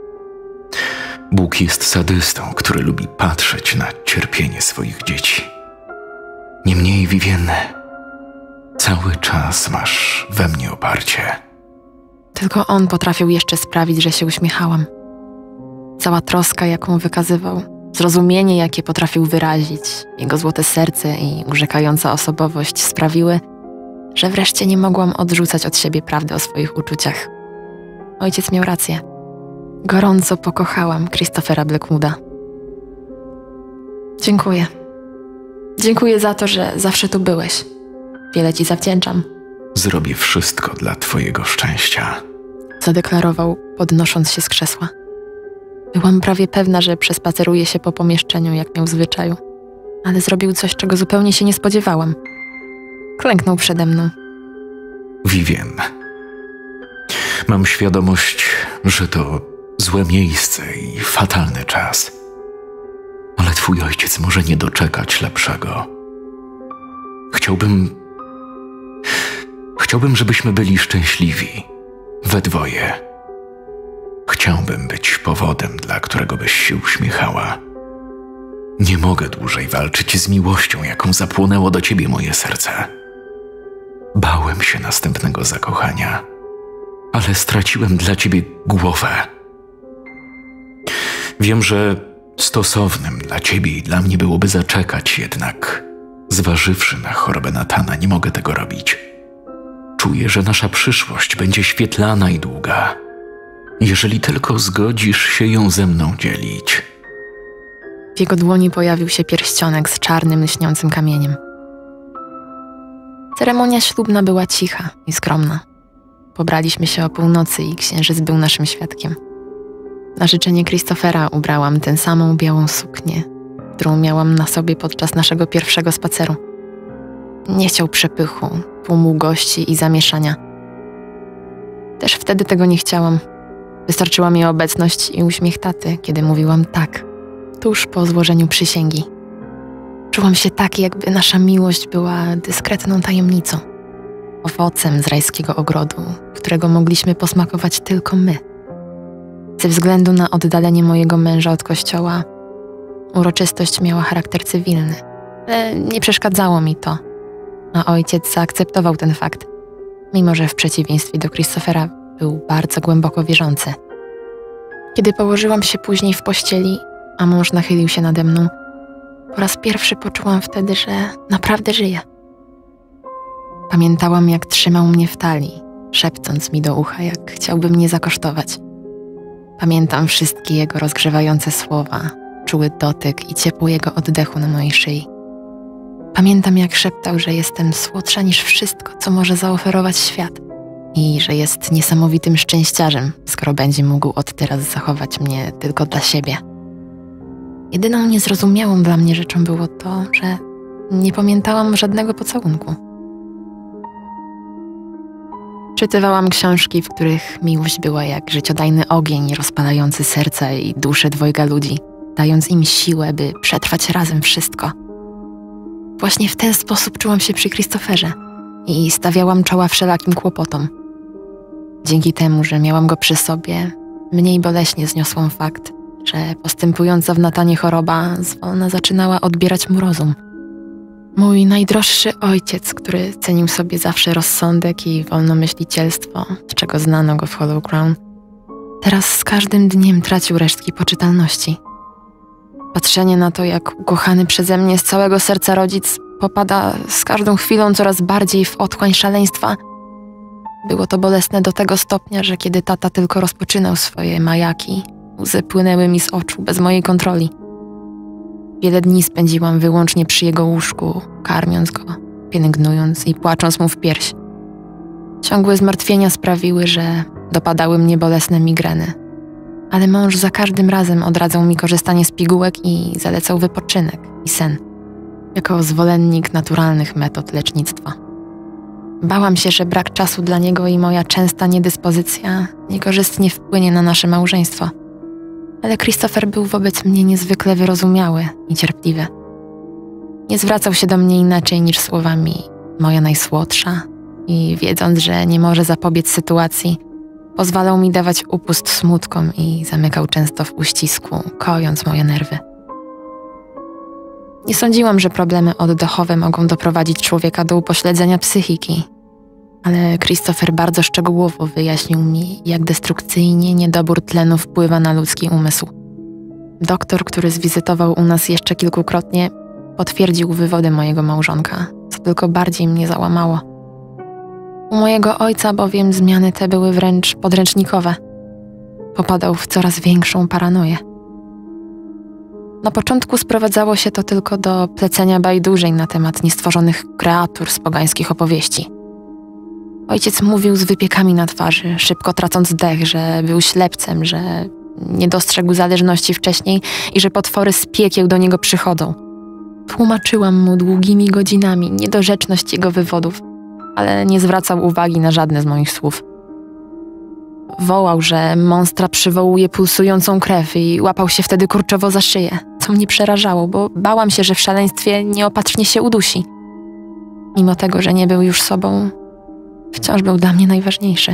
Bóg jest sadystą, który lubi patrzeć na cierpienie swoich dzieci. Niemniej, Vivienne, cały czas masz we mnie oparcie. Tylko on potrafił jeszcze sprawić, że się uśmiechałam. Cała troska, jaką wykazywał, zrozumienie, jakie potrafił wyrazić, jego złote serce i urzekająca osobowość sprawiły, że wreszcie nie mogłam odrzucać od siebie prawdy o swoich uczuciach. Ojciec miał rację. Gorąco pokochałam Christophera Blackwooda. Dziękuję. Dziękuję za to, że zawsze tu byłeś. Wiele ci zawdzięczam. Zrobię wszystko dla twojego szczęścia. Zadeklarował, podnosząc się z krzesła. Byłam prawie pewna, że przespaceruje się po pomieszczeniu, jak miał w zwyczaju. Ale zrobił coś, czego zupełnie się nie spodziewałam. Klęknął przede mną. Vivienne, mam świadomość, że to złe miejsce i fatalny czas. Ale twój ojciec może nie doczekać lepszego. Chciałbym... Chciałbym, żebyśmy byli szczęśliwi. We dwoje. Chciałbym być powodem, dla którego byś się uśmiechała. Nie mogę dłużej walczyć z miłością, jaką zapłonęło do ciebie moje serce. Bałem się następnego zakochania, ale straciłem dla ciebie głowę. Wiem, że stosownym dla ciebie i dla mnie byłoby zaczekać, jednak zważywszy na chorobę Nathana, nie mogę tego robić. Czuję, że nasza przyszłość będzie świetlana i długa, jeżeli tylko zgodzisz się ją ze mną dzielić. W jego dłoni pojawił się pierścionek z czarnym, lśniącym kamieniem. Ceremonia ślubna była cicha i skromna. Pobraliśmy się o północy i księżyc był naszym świadkiem. Na życzenie Christophera ubrałam tę samą białą suknię, którą miałam na sobie podczas naszego pierwszego spaceru. Nie chciał przepychu, tłumu gości i zamieszania. Też wtedy tego nie chciałam. Wystarczyła mi obecność i uśmiech taty, kiedy mówiłam tak, tuż po złożeniu przysięgi. Czułam się tak, jakby nasza miłość była dyskretną tajemnicą, owocem z rajskiego ogrodu, którego mogliśmy posmakować tylko my. Ze względu na oddalenie mojego męża od kościoła, uroczystość miała charakter cywilny, ale nie przeszkadzało mi to, a ojciec zaakceptował ten fakt, mimo że w przeciwieństwie do Christophera był bardzo głęboko wierzący. Kiedy położyłam się później w pościeli, a mąż nachylił się nade mną, po raz pierwszy poczułam wtedy, że naprawdę żyje. Pamiętałam, jak trzymał mnie w talii, szepcąc mi do ucha, jak chciałby mnie zakosztować. Pamiętam wszystkie jego rozgrzewające słowa, czuły dotyk i ciepło jego oddechu na mojej szyi. Pamiętam, jak szeptał, że jestem słodsza niż wszystko, co może zaoferować świat i że jest niesamowitym szczęściarzem, skoro będzie mógł od teraz zachować mnie tylko dla siebie. Jedyną niezrozumiałą dla mnie rzeczą było to, że nie pamiętałam żadnego pocałunku. Czytywałam książki, w których miłość była jak życiodajny ogień rozpalający serca i dusze dwojga ludzi, dając im siłę, by przetrwać razem wszystko. Właśnie w ten sposób czułam się przy Christopherze i stawiałam czoła wszelakim kłopotom. Dzięki temu, że miałam go przy sobie, mniej boleśnie zniosłam fakt, że postępująca w Natanie choroba zwolna zaczynała odbierać mu rozum. Mój najdroższy ojciec, który cenił sobie zawsze rozsądek i wolnomyślicielstwo, z czego znano go w Hollow Crown, teraz z każdym dniem tracił resztki poczytalności. Patrzenie na to, jak ukochany przeze mnie z całego serca rodzic popada z każdą chwilą coraz bardziej w otchłań szaleństwa, było to bolesne do tego stopnia, że kiedy tata tylko rozpoczynał swoje majaki, łzy płynęły mi z oczu bez mojej kontroli. Wiele dni spędziłam wyłącznie przy jego łóżku, karmiąc go, pielęgnując i płacząc mu w pierś. Ciągłe zmartwienia sprawiły, że dopadały mnie bolesne migreny. Ale mąż za każdym razem odradzał mi korzystanie z pigułek i zalecał wypoczynek i sen, jako zwolennik naturalnych metod lecznictwa. Bałam się, że brak czasu dla niego i moja częsta niedyspozycja niekorzystnie wpłynie na nasze małżeństwo. Ale Christopher był wobec mnie niezwykle wyrozumiały i cierpliwy. Nie zwracał się do mnie inaczej niż słowami „moja najsłodsza” i wiedząc, że nie może zapobiec sytuacji, pozwalał mi dawać upust smutkom i zamykał często w uścisku, kojąc moje nerwy. Nie sądziłam, że problemy oddechowe mogą doprowadzić człowieka do upośledzenia psychiki, ale Christopher bardzo szczegółowo wyjaśnił mi, jak destrukcyjnie niedobór tlenu wpływa na ludzki umysł. Doktor, który zwizytował u nas jeszcze kilkukrotnie, potwierdził wywody mojego małżonka, co tylko bardziej mnie załamało. U mojego ojca bowiem zmiany te były wręcz podręcznikowe. Popadał w coraz większą paranoję. Na początku sprowadzało się to tylko do plecenia bajdurzeń na temat niestworzonych kreatur z pogańskich opowieści. Ojciec mówił z wypiekami na twarzy, szybko tracąc dech, że był ślepcem, że nie dostrzegł zależności wcześniej i że potwory z piekieł do niego przychodzą. Tłumaczyłam mu długimi godzinami niedorzeczność jego wywodów, ale nie zwracał uwagi na żadne z moich słów. Wołał, że monstra przywołuje pulsującą krew i łapał się wtedy kurczowo za szyję, co mnie przerażało, bo bałam się, że w szaleństwie nieopatrznie się udusi. Mimo tego, że nie był już sobą, wciąż był dla mnie najważniejszy.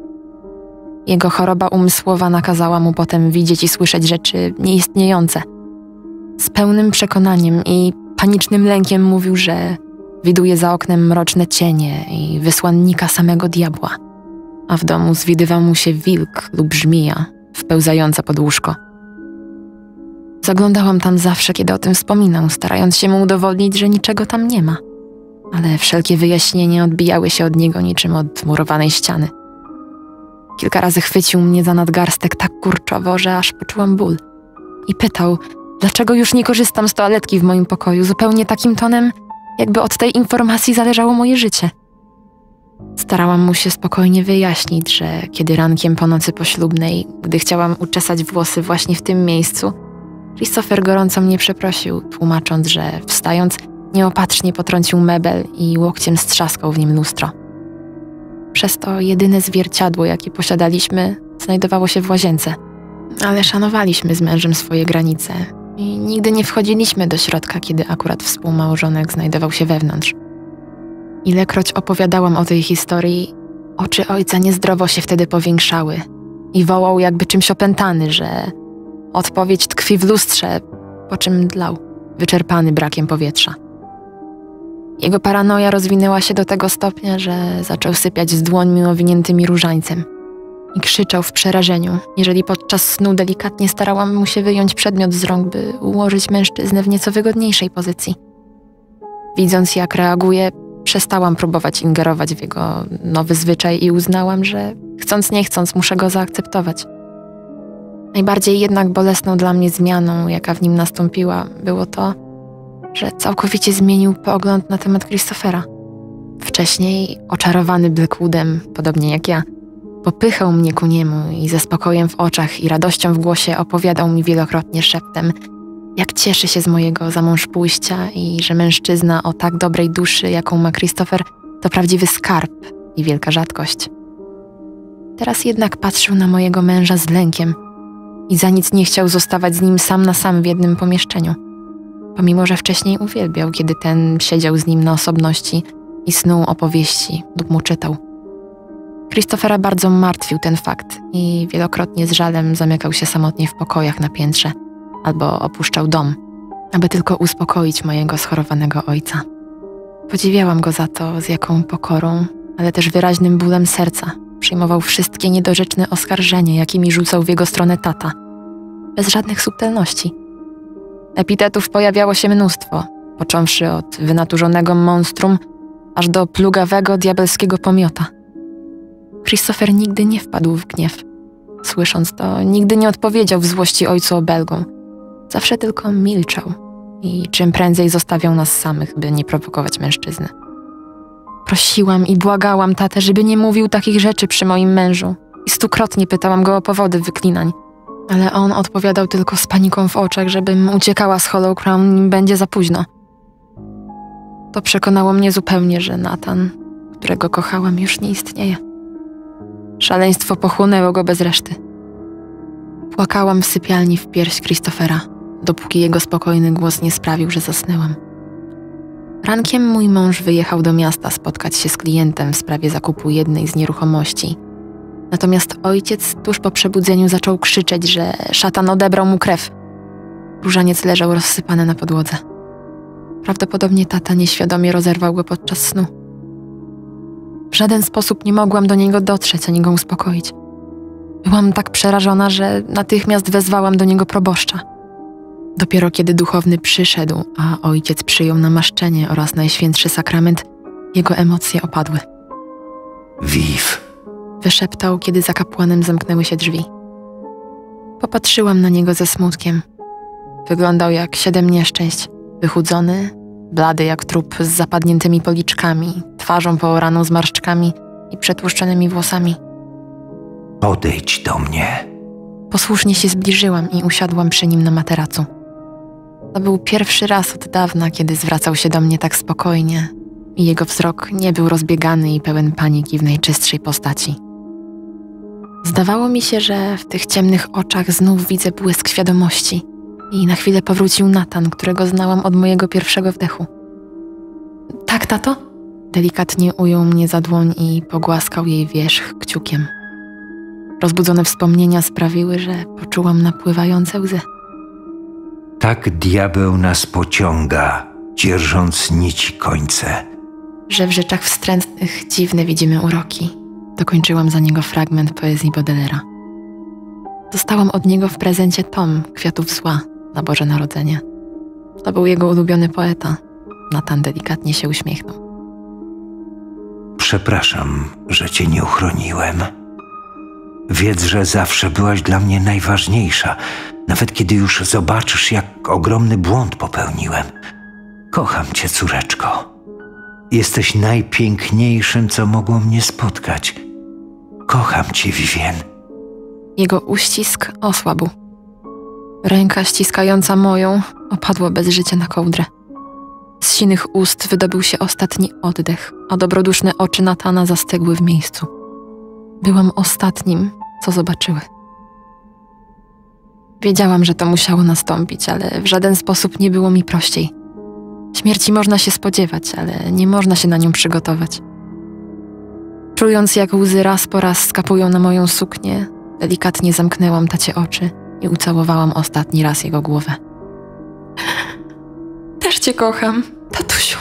Jego choroba umysłowa nakazała mu potem widzieć i słyszeć rzeczy nieistniejące. Z pełnym przekonaniem i panicznym lękiem mówił, że widuje za oknem mroczne cienie i wysłannika samego diabła, a w domu zwidywał mu się wilk lub żmija wpełzająca pod łóżko. Zaglądałam tam zawsze, kiedy o tym wspominał, starając się mu udowodnić, że niczego tam nie ma. Ale wszelkie wyjaśnienia odbijały się od niego niczym od murowanej ściany. Kilka razy chwycił mnie za nadgarstek tak kurczowo, że aż poczułam ból. I pytał, dlaczego już nie korzystam z toaletki w moim pokoju, zupełnie takim tonem, jakby od tej informacji zależało moje życie. Starałam mu się spokojnie wyjaśnić, że kiedy rankiem po nocy poślubnej, gdy chciałam uczesać włosy właśnie w tym miejscu, Christopher gorąco mnie przeprosił, tłumacząc, że wstając nieopatrznie potrącił mebel i łokciem strzaskał w nim lustro. Przez to jedyne zwierciadło, jakie posiadaliśmy, znajdowało się w łazience. Ale szanowaliśmy z mężem swoje granice i nigdy nie wchodziliśmy do środka, kiedy akurat współmałżonek znajdował się wewnątrz. Ilekroć opowiadałam o tej historii, oczy ojca niezdrowo się wtedy powiększały i wołał jakby czymś opętany, że odpowiedź tkwi w lustrze, po czym dlał, wyczerpany brakiem powietrza. Jego paranoja rozwinęła się do tego stopnia, że zaczął sypiać z dłońmi owiniętymi różańcem i krzyczał w przerażeniu, jeżeli podczas snu delikatnie starałam mu się wyjąć przedmiot z rąk, by ułożyć mężczyznę w nieco wygodniejszej pozycji. Widząc, jak reaguje, przestałam próbować ingerować w jego nowy zwyczaj i uznałam, że chcąc nie chcąc muszę go zaakceptować. Najbardziej jednak bolesną dla mnie zmianą, jaka w nim nastąpiła, było to, że całkowicie zmienił pogląd na temat Christophera. Wcześniej, oczarowany Blackwoodem, podobnie jak ja, popychał mnie ku niemu i ze spokojem w oczach i radością w głosie opowiadał mi wielokrotnie szeptem, jak cieszy się z mojego za mąż pójścia i że mężczyzna o tak dobrej duszy, jaką ma Christopher, to prawdziwy skarb i wielka rzadkość. Teraz jednak patrzył na mojego męża z lękiem i za nic nie chciał zostawać z nim sam na sam w jednym pomieszczeniu, pomimo że wcześniej uwielbiał, kiedy ten siedział z nim na osobności i snuł opowieści lub mu czytał. Christophera bardzo martwił ten fakt i wielokrotnie z żalem zamykał się samotnie w pokojach na piętrze albo opuszczał dom, aby tylko uspokoić mojego schorowanego ojca. Podziwiałam go za to, z jaką pokorą, ale też wyraźnym bólem serca przyjmował wszystkie niedorzeczne oskarżenia, jakimi rzucał w jego stronę tata, bez żadnych subtelności. Epitetów pojawiało się mnóstwo, począwszy od wynaturzonego monstrum, aż do plugawego, diabelskiego pomiota. Christopher nigdy nie wpadł w gniew. Słysząc to, nigdy nie odpowiedział w złości ojcu obelgą. Zawsze tylko milczał i czym prędzej zostawiał nas samych, by nie prowokować mężczyzny. Prosiłam i błagałam tatę, żeby nie mówił takich rzeczy przy moim mężu i stukrotnie pytałam go o powody wyklinań, ale on odpowiadał tylko z paniką w oczach, żebym uciekała z Hollow Crown, nim będzie za późno. To przekonało mnie zupełnie, że Nathan, którego kochałam, już nie istnieje. Szaleństwo pochłonęło go bez reszty. Płakałam w sypialni w pierś Christophera, dopóki jego spokojny głos nie sprawił, że zasnęłam. Rankiem mój mąż wyjechał do miasta spotkać się z klientem w sprawie zakupu jednej z nieruchomości. Natomiast ojciec tuż po przebudzeniu zaczął krzyczeć, że szatan odebrał mu krew. Różaniec leżał rozsypany na podłodze. Prawdopodobnie tata nieświadomie rozerwał go podczas snu. W żaden sposób nie mogłam do niego dotrzeć ani go uspokoić. Byłam tak przerażona, że natychmiast wezwałam do niego proboszcza. Dopiero kiedy duchowny przyszedł, a ojciec przyjął namaszczenie oraz Najświętszy Sakrament, jego emocje opadły. Viv, wyszeptał, kiedy za kapłanem zamknęły się drzwi. Popatrzyłam na niego ze smutkiem. Wyglądał jak siedem nieszczęść, wychudzony, blady jak trup z zapadniętymi policzkami, twarzą pooraną zmarszczkami i przetłuszczonymi włosami. Podejdź do mnie. Posłusznie się zbliżyłam i usiadłam przy nim na materacu. To był pierwszy raz od dawna, kiedy zwracał się do mnie tak spokojnie i jego wzrok nie był rozbiegany i pełen paniki w najczystszej postaci. Zdawało mi się, że w tych ciemnych oczach znów widzę błysk świadomości i na chwilę powrócił Nathan, którego znałam od mojego pierwszego wdechu. Tak, tato? Delikatnie ujął mnie za dłoń i pogłaskał jej wierzch kciukiem. Rozbudzone wspomnienia sprawiły, że poczułam napływające łzy. Tak diabeł nas pociąga, dzierżąc nici końce. Że w rzeczach wstrętnych dziwne widzimy uroki. Dokończyłam za niego fragment poezji Baudelaire'a. Dostałam od niego w prezencie tom Kwiatów Zła na Boże Narodzenie. To był jego ulubiony poeta. Nathan delikatnie się uśmiechnął. Przepraszam, że cię nie uchroniłem. Wiedz, że zawsze byłaś dla mnie najważniejsza, nawet kiedy już zobaczysz, jak ogromny błąd popełniłem. Kocham cię, córeczko. Jesteś najpiękniejszym, co mogło mnie spotkać. Kocham cię, Vivien. Jego uścisk osłabł. Ręka ściskająca moją opadła bez życia na kołdrę. Z sinych ust wydobył się ostatni oddech, a dobroduszne oczy Nathana zastygły w miejscu. Byłam ostatnim, co zobaczyły. Wiedziałam, że to musiało nastąpić, ale w żaden sposób nie było mi prościej. Śmierci można się spodziewać, ale nie można się na nią przygotować. Czując, jak łzy raz po raz skapują na moją suknię, delikatnie zamknęłam tacie oczy i ucałowałam ostatni raz jego głowę. Też cię kocham, tatusiu.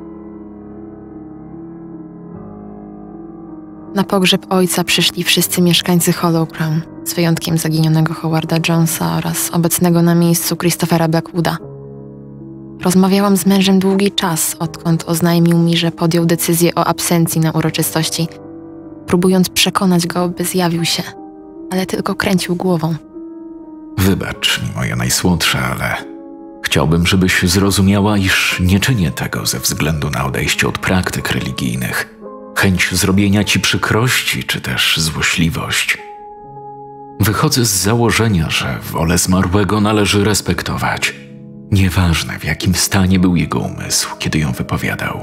Na pogrzeb ojca przyszli wszyscy mieszkańcy Hollow Crown, z wyjątkiem zaginionego Howarda Jonesa oraz obecnego na miejscu Christophera Blackwooda. Rozmawiałam z mężem długi czas, odkąd oznajmił mi, że podjął decyzję o absencji na uroczystości, próbując przekonać go, by zjawił się, ale tylko kręcił głową. Wybacz mi, moja najsłodsza, ale chciałbym, żebyś zrozumiała, iż nie czynię tego ze względu na odejście od praktyk religijnych, chęć zrobienia ci przykrości czy też złośliwość. Wychodzę z założenia, że wolę zmarłego należy respektować, nieważne w jakim stanie był jego umysł, kiedy ją wypowiadał.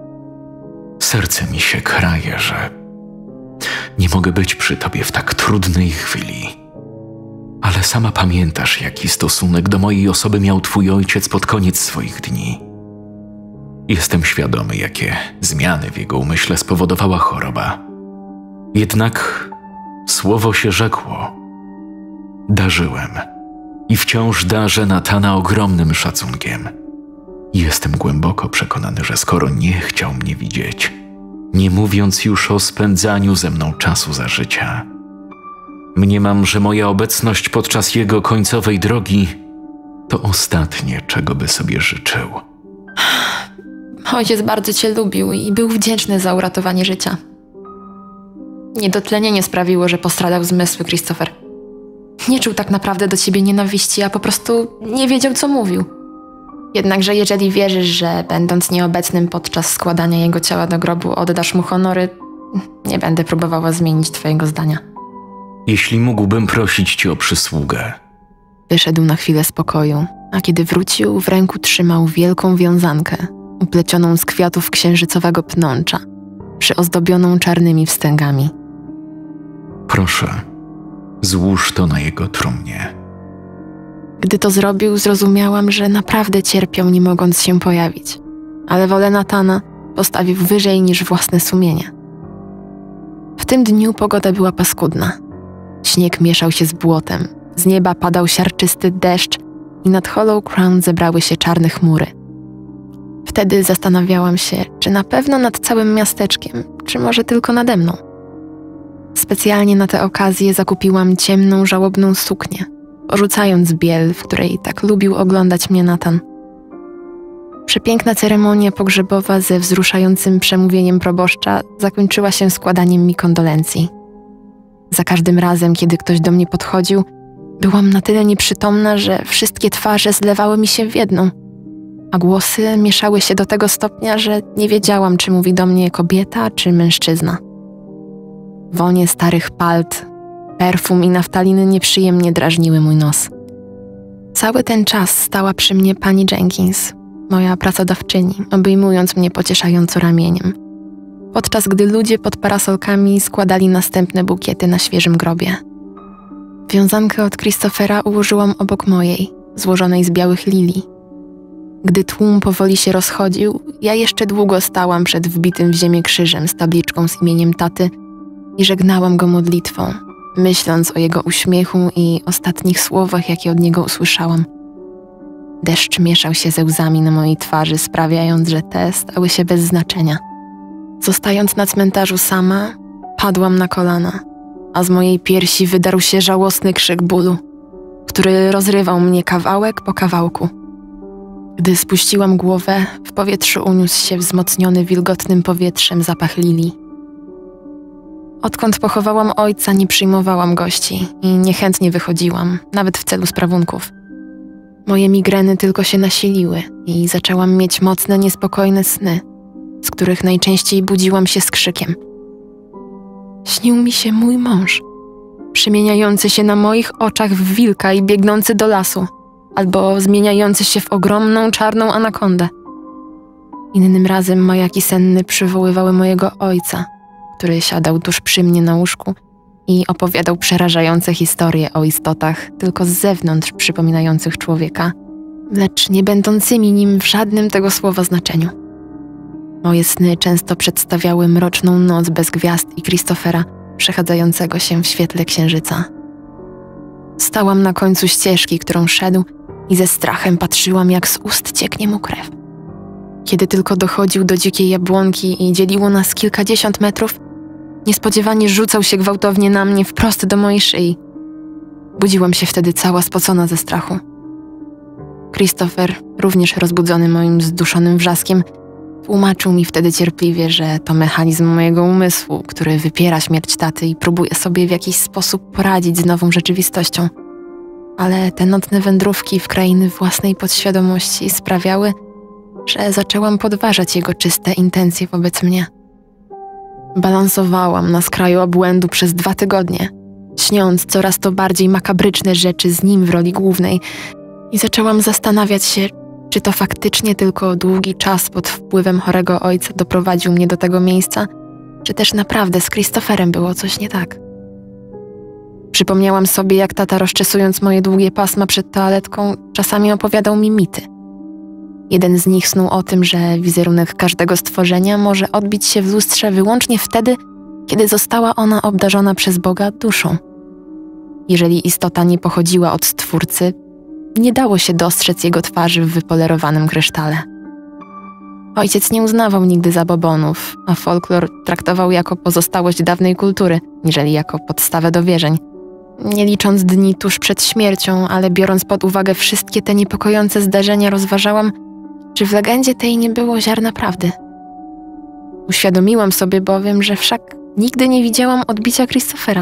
Serce mi się kraje, że nie mogę być przy tobie w tak trudnej chwili. Ale sama pamiętasz, jaki stosunek do mojej osoby miał twój ojciec pod koniec swoich dni. Jestem świadomy, jakie zmiany w jego umyśle spowodowała choroba. Jednak słowo się rzekło. Darzyłem i wciąż darzę Natana ogromnym szacunkiem. Jestem głęboko przekonany, że skoro nie chciał mnie widzieć, nie mówiąc już o spędzaniu ze mną czasu za życia, mniemam, że moja obecność podczas jego końcowej drogi to ostatnie, czego by sobie życzył. Ojciec bardzo cię lubił i był wdzięczny za uratowanie życia. Niedotlenienie sprawiło, że postradał zmysły, Christopher. Nie czuł tak naprawdę do ciebie nienawiści, a po prostu nie wiedział, co mówił. Jednakże jeżeli wierzysz, że będąc nieobecnym podczas składania jego ciała do grobu oddasz mu honory, nie będę próbowała zmienić twojego zdania. Jeśli mógłbym prosić cię o przysługę. Wyszedł na chwilę z pokoju, a kiedy wrócił, w ręku trzymał wielką wiązankę, uplecioną z kwiatów księżycowego pnącza, przyozdobioną czarnymi wstęgami. Proszę, złóż to na jego trumnie. Gdy to zrobił, zrozumiałam, że naprawdę cierpiał, nie mogąc się pojawić, ale wolę Natana postawił wyżej niż własne sumienie. W tym dniu pogoda była paskudna. Śnieg mieszał się z błotem, z nieba padał siarczysty deszcz i nad Hollow Crown zebrały się czarne chmury. Wtedy zastanawiałam się, czy na pewno nad całym miasteczkiem, czy może tylko nade mną. Specjalnie na tę okazję zakupiłam ciemną, żałobną suknię, porzucając biel, w której tak lubił oglądać mnie Nathan. Przepiękna ceremonia pogrzebowa ze wzruszającym przemówieniem proboszcza zakończyła się składaniem mi kondolencji. Za każdym razem, kiedy ktoś do mnie podchodził, byłam na tyle nieprzytomna, że wszystkie twarze zlewały mi się w jedną, a głosy mieszały się do tego stopnia, że nie wiedziałam, czy mówi do mnie kobieta, czy mężczyzna. Wonie starych palt, perfum i naftaliny nieprzyjemnie drażniły mój nos. Cały ten czas stała przy mnie pani Jenkins, moja pracodawczyni, obejmując mnie pocieszająco ramieniem, podczas gdy ludzie pod parasolkami składali następne bukiety na świeżym grobie. Wiązankę od Christophera ułożyłam obok mojej, złożonej z białych lilii. Gdy tłum powoli się rozchodził, ja jeszcze długo stałam przed wbitym w ziemię krzyżem z tabliczką z imieniem taty i żegnałam go modlitwą, myśląc o jego uśmiechu i ostatnich słowach, jakie od niego usłyszałam. Deszcz mieszał się ze łzami na mojej twarzy, sprawiając, że te stały się bez znaczenia. Zostając na cmentarzu sama, padłam na kolana, a z mojej piersi wydarł się żałosny krzyk bólu, który rozrywał mnie kawałek po kawałku. Gdy spuściłam głowę, w powietrzu uniósł się wzmocniony wilgotnym powietrzem zapach lilii. Odkąd pochowałam ojca, nie przyjmowałam gości i niechętnie wychodziłam, nawet w celu sprawunków. Moje migreny tylko się nasiliły i zaczęłam mieć mocne, niespokojne sny, z których najczęściej budziłam się z krzykiem. Śnił mi się mój mąż, przemieniający się na moich oczach w wilka i biegnący do lasu, albo zmieniający się w ogromną, czarną anakondę. Innym razem majaki senne przywoływały mojego ojca, który siadał tuż przy mnie na łóżku i opowiadał przerażające historie o istotach tylko z zewnątrz przypominających człowieka, lecz nie będącymi nim w żadnym tego słowa znaczeniu. Moje sny często przedstawiały mroczną noc bez gwiazd i Christophera przechadzającego się w świetle księżyca. Stałam na końcu ścieżki, którą szedł, i ze strachem patrzyłam, jak z ust cieknie mu krew. Kiedy tylko dochodził do dzikiej jabłonki i dzieliło nas kilkadziesiąt metrów, niespodziewanie rzucał się gwałtownie na mnie wprost do mojej szyi. Budziłam się wtedy cała spocona ze strachu. Christopher, również rozbudzony moim zduszonym wrzaskiem, tłumaczył mi wtedy cierpliwie, że to mechanizm mojego umysłu, który wypiera śmierć taty i próbuje sobie w jakiś sposób poradzić z nową rzeczywistością. ale te nocne wędrówki w krainy własnej podświadomości sprawiały, że zaczęłam podważać jego czyste intencje wobec mnie. Balansowałam na skraju obłędu przez dwa tygodnie, śniąc coraz to bardziej makabryczne rzeczy z nim w roli głównej i zaczęłam zastanawiać się, czy to faktycznie tylko długi czas pod wpływem chorego ojca doprowadził mnie do tego miejsca, czy też naprawdę z Christopherem było coś nie tak. Przypomniałam sobie, jak tata, rozczesując moje długie pasma przed toaletką, czasami opowiadał mi mity. Jeden z nich snuł o tym, że wizerunek każdego stworzenia może odbić się w lustrze wyłącznie wtedy, kiedy została ona obdarzona przez Boga duszą. Jeżeli istota nie pochodziła od Stwórcy, nie dało się dostrzec jego twarzy w wypolerowanym krysztale. Ojciec nie uznawał nigdy zabobonów, a folklor traktował jako pozostałość dawnej kultury, niżeli jako podstawę do wierzeń. Nie licząc dni tuż przed śmiercią, ale biorąc pod uwagę wszystkie te niepokojące zdarzenia, rozważałam, czy w legendzie tej nie było ziarna prawdy. Uświadomiłam sobie bowiem, że wszak nigdy nie widziałam odbicia Christophera.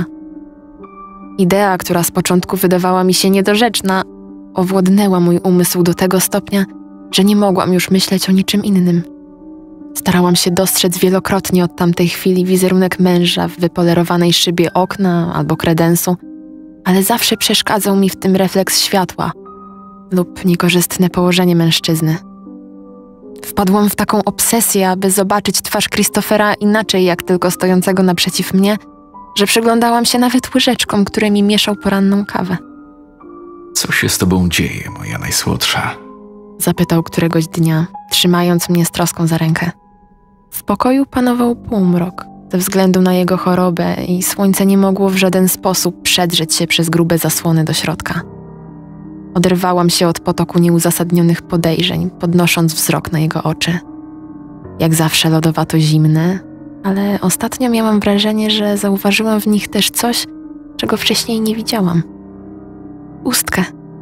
Idea, która z początku wydawała mi się niedorzeczna, owłodnęła mój umysł do tego stopnia, że nie mogłam już myśleć o niczym innym. Starałam się dostrzec wielokrotnie od tamtej chwili wizerunek męża w wypolerowanej szybie okna albo kredensu, ale zawsze przeszkadzał mi w tym refleks światła lub niekorzystne położenie mężczyzny. Wpadłam w taką obsesję, aby zobaczyć twarz Christophera inaczej jak tylko stojącego naprzeciw mnie, że przyglądałam się nawet łyżeczkom, którymi mieszał poranną kawę. Co się z tobą dzieje, moja najsłodsza? Zapytał któregoś dnia, trzymając mnie z troską za rękę. W pokoju panował półmrok ze względu na jego chorobę i słońce nie mogło w żaden sposób przedrzeć się przez grube zasłony do środka. Oderwałam się od potoku nieuzasadnionych podejrzeń, podnosząc wzrok na jego oczy. Jak zawsze lodowato zimne, ale ostatnio miałam wrażenie, że zauważyłam w nich też coś, czego wcześniej nie widziałam. Pustkę.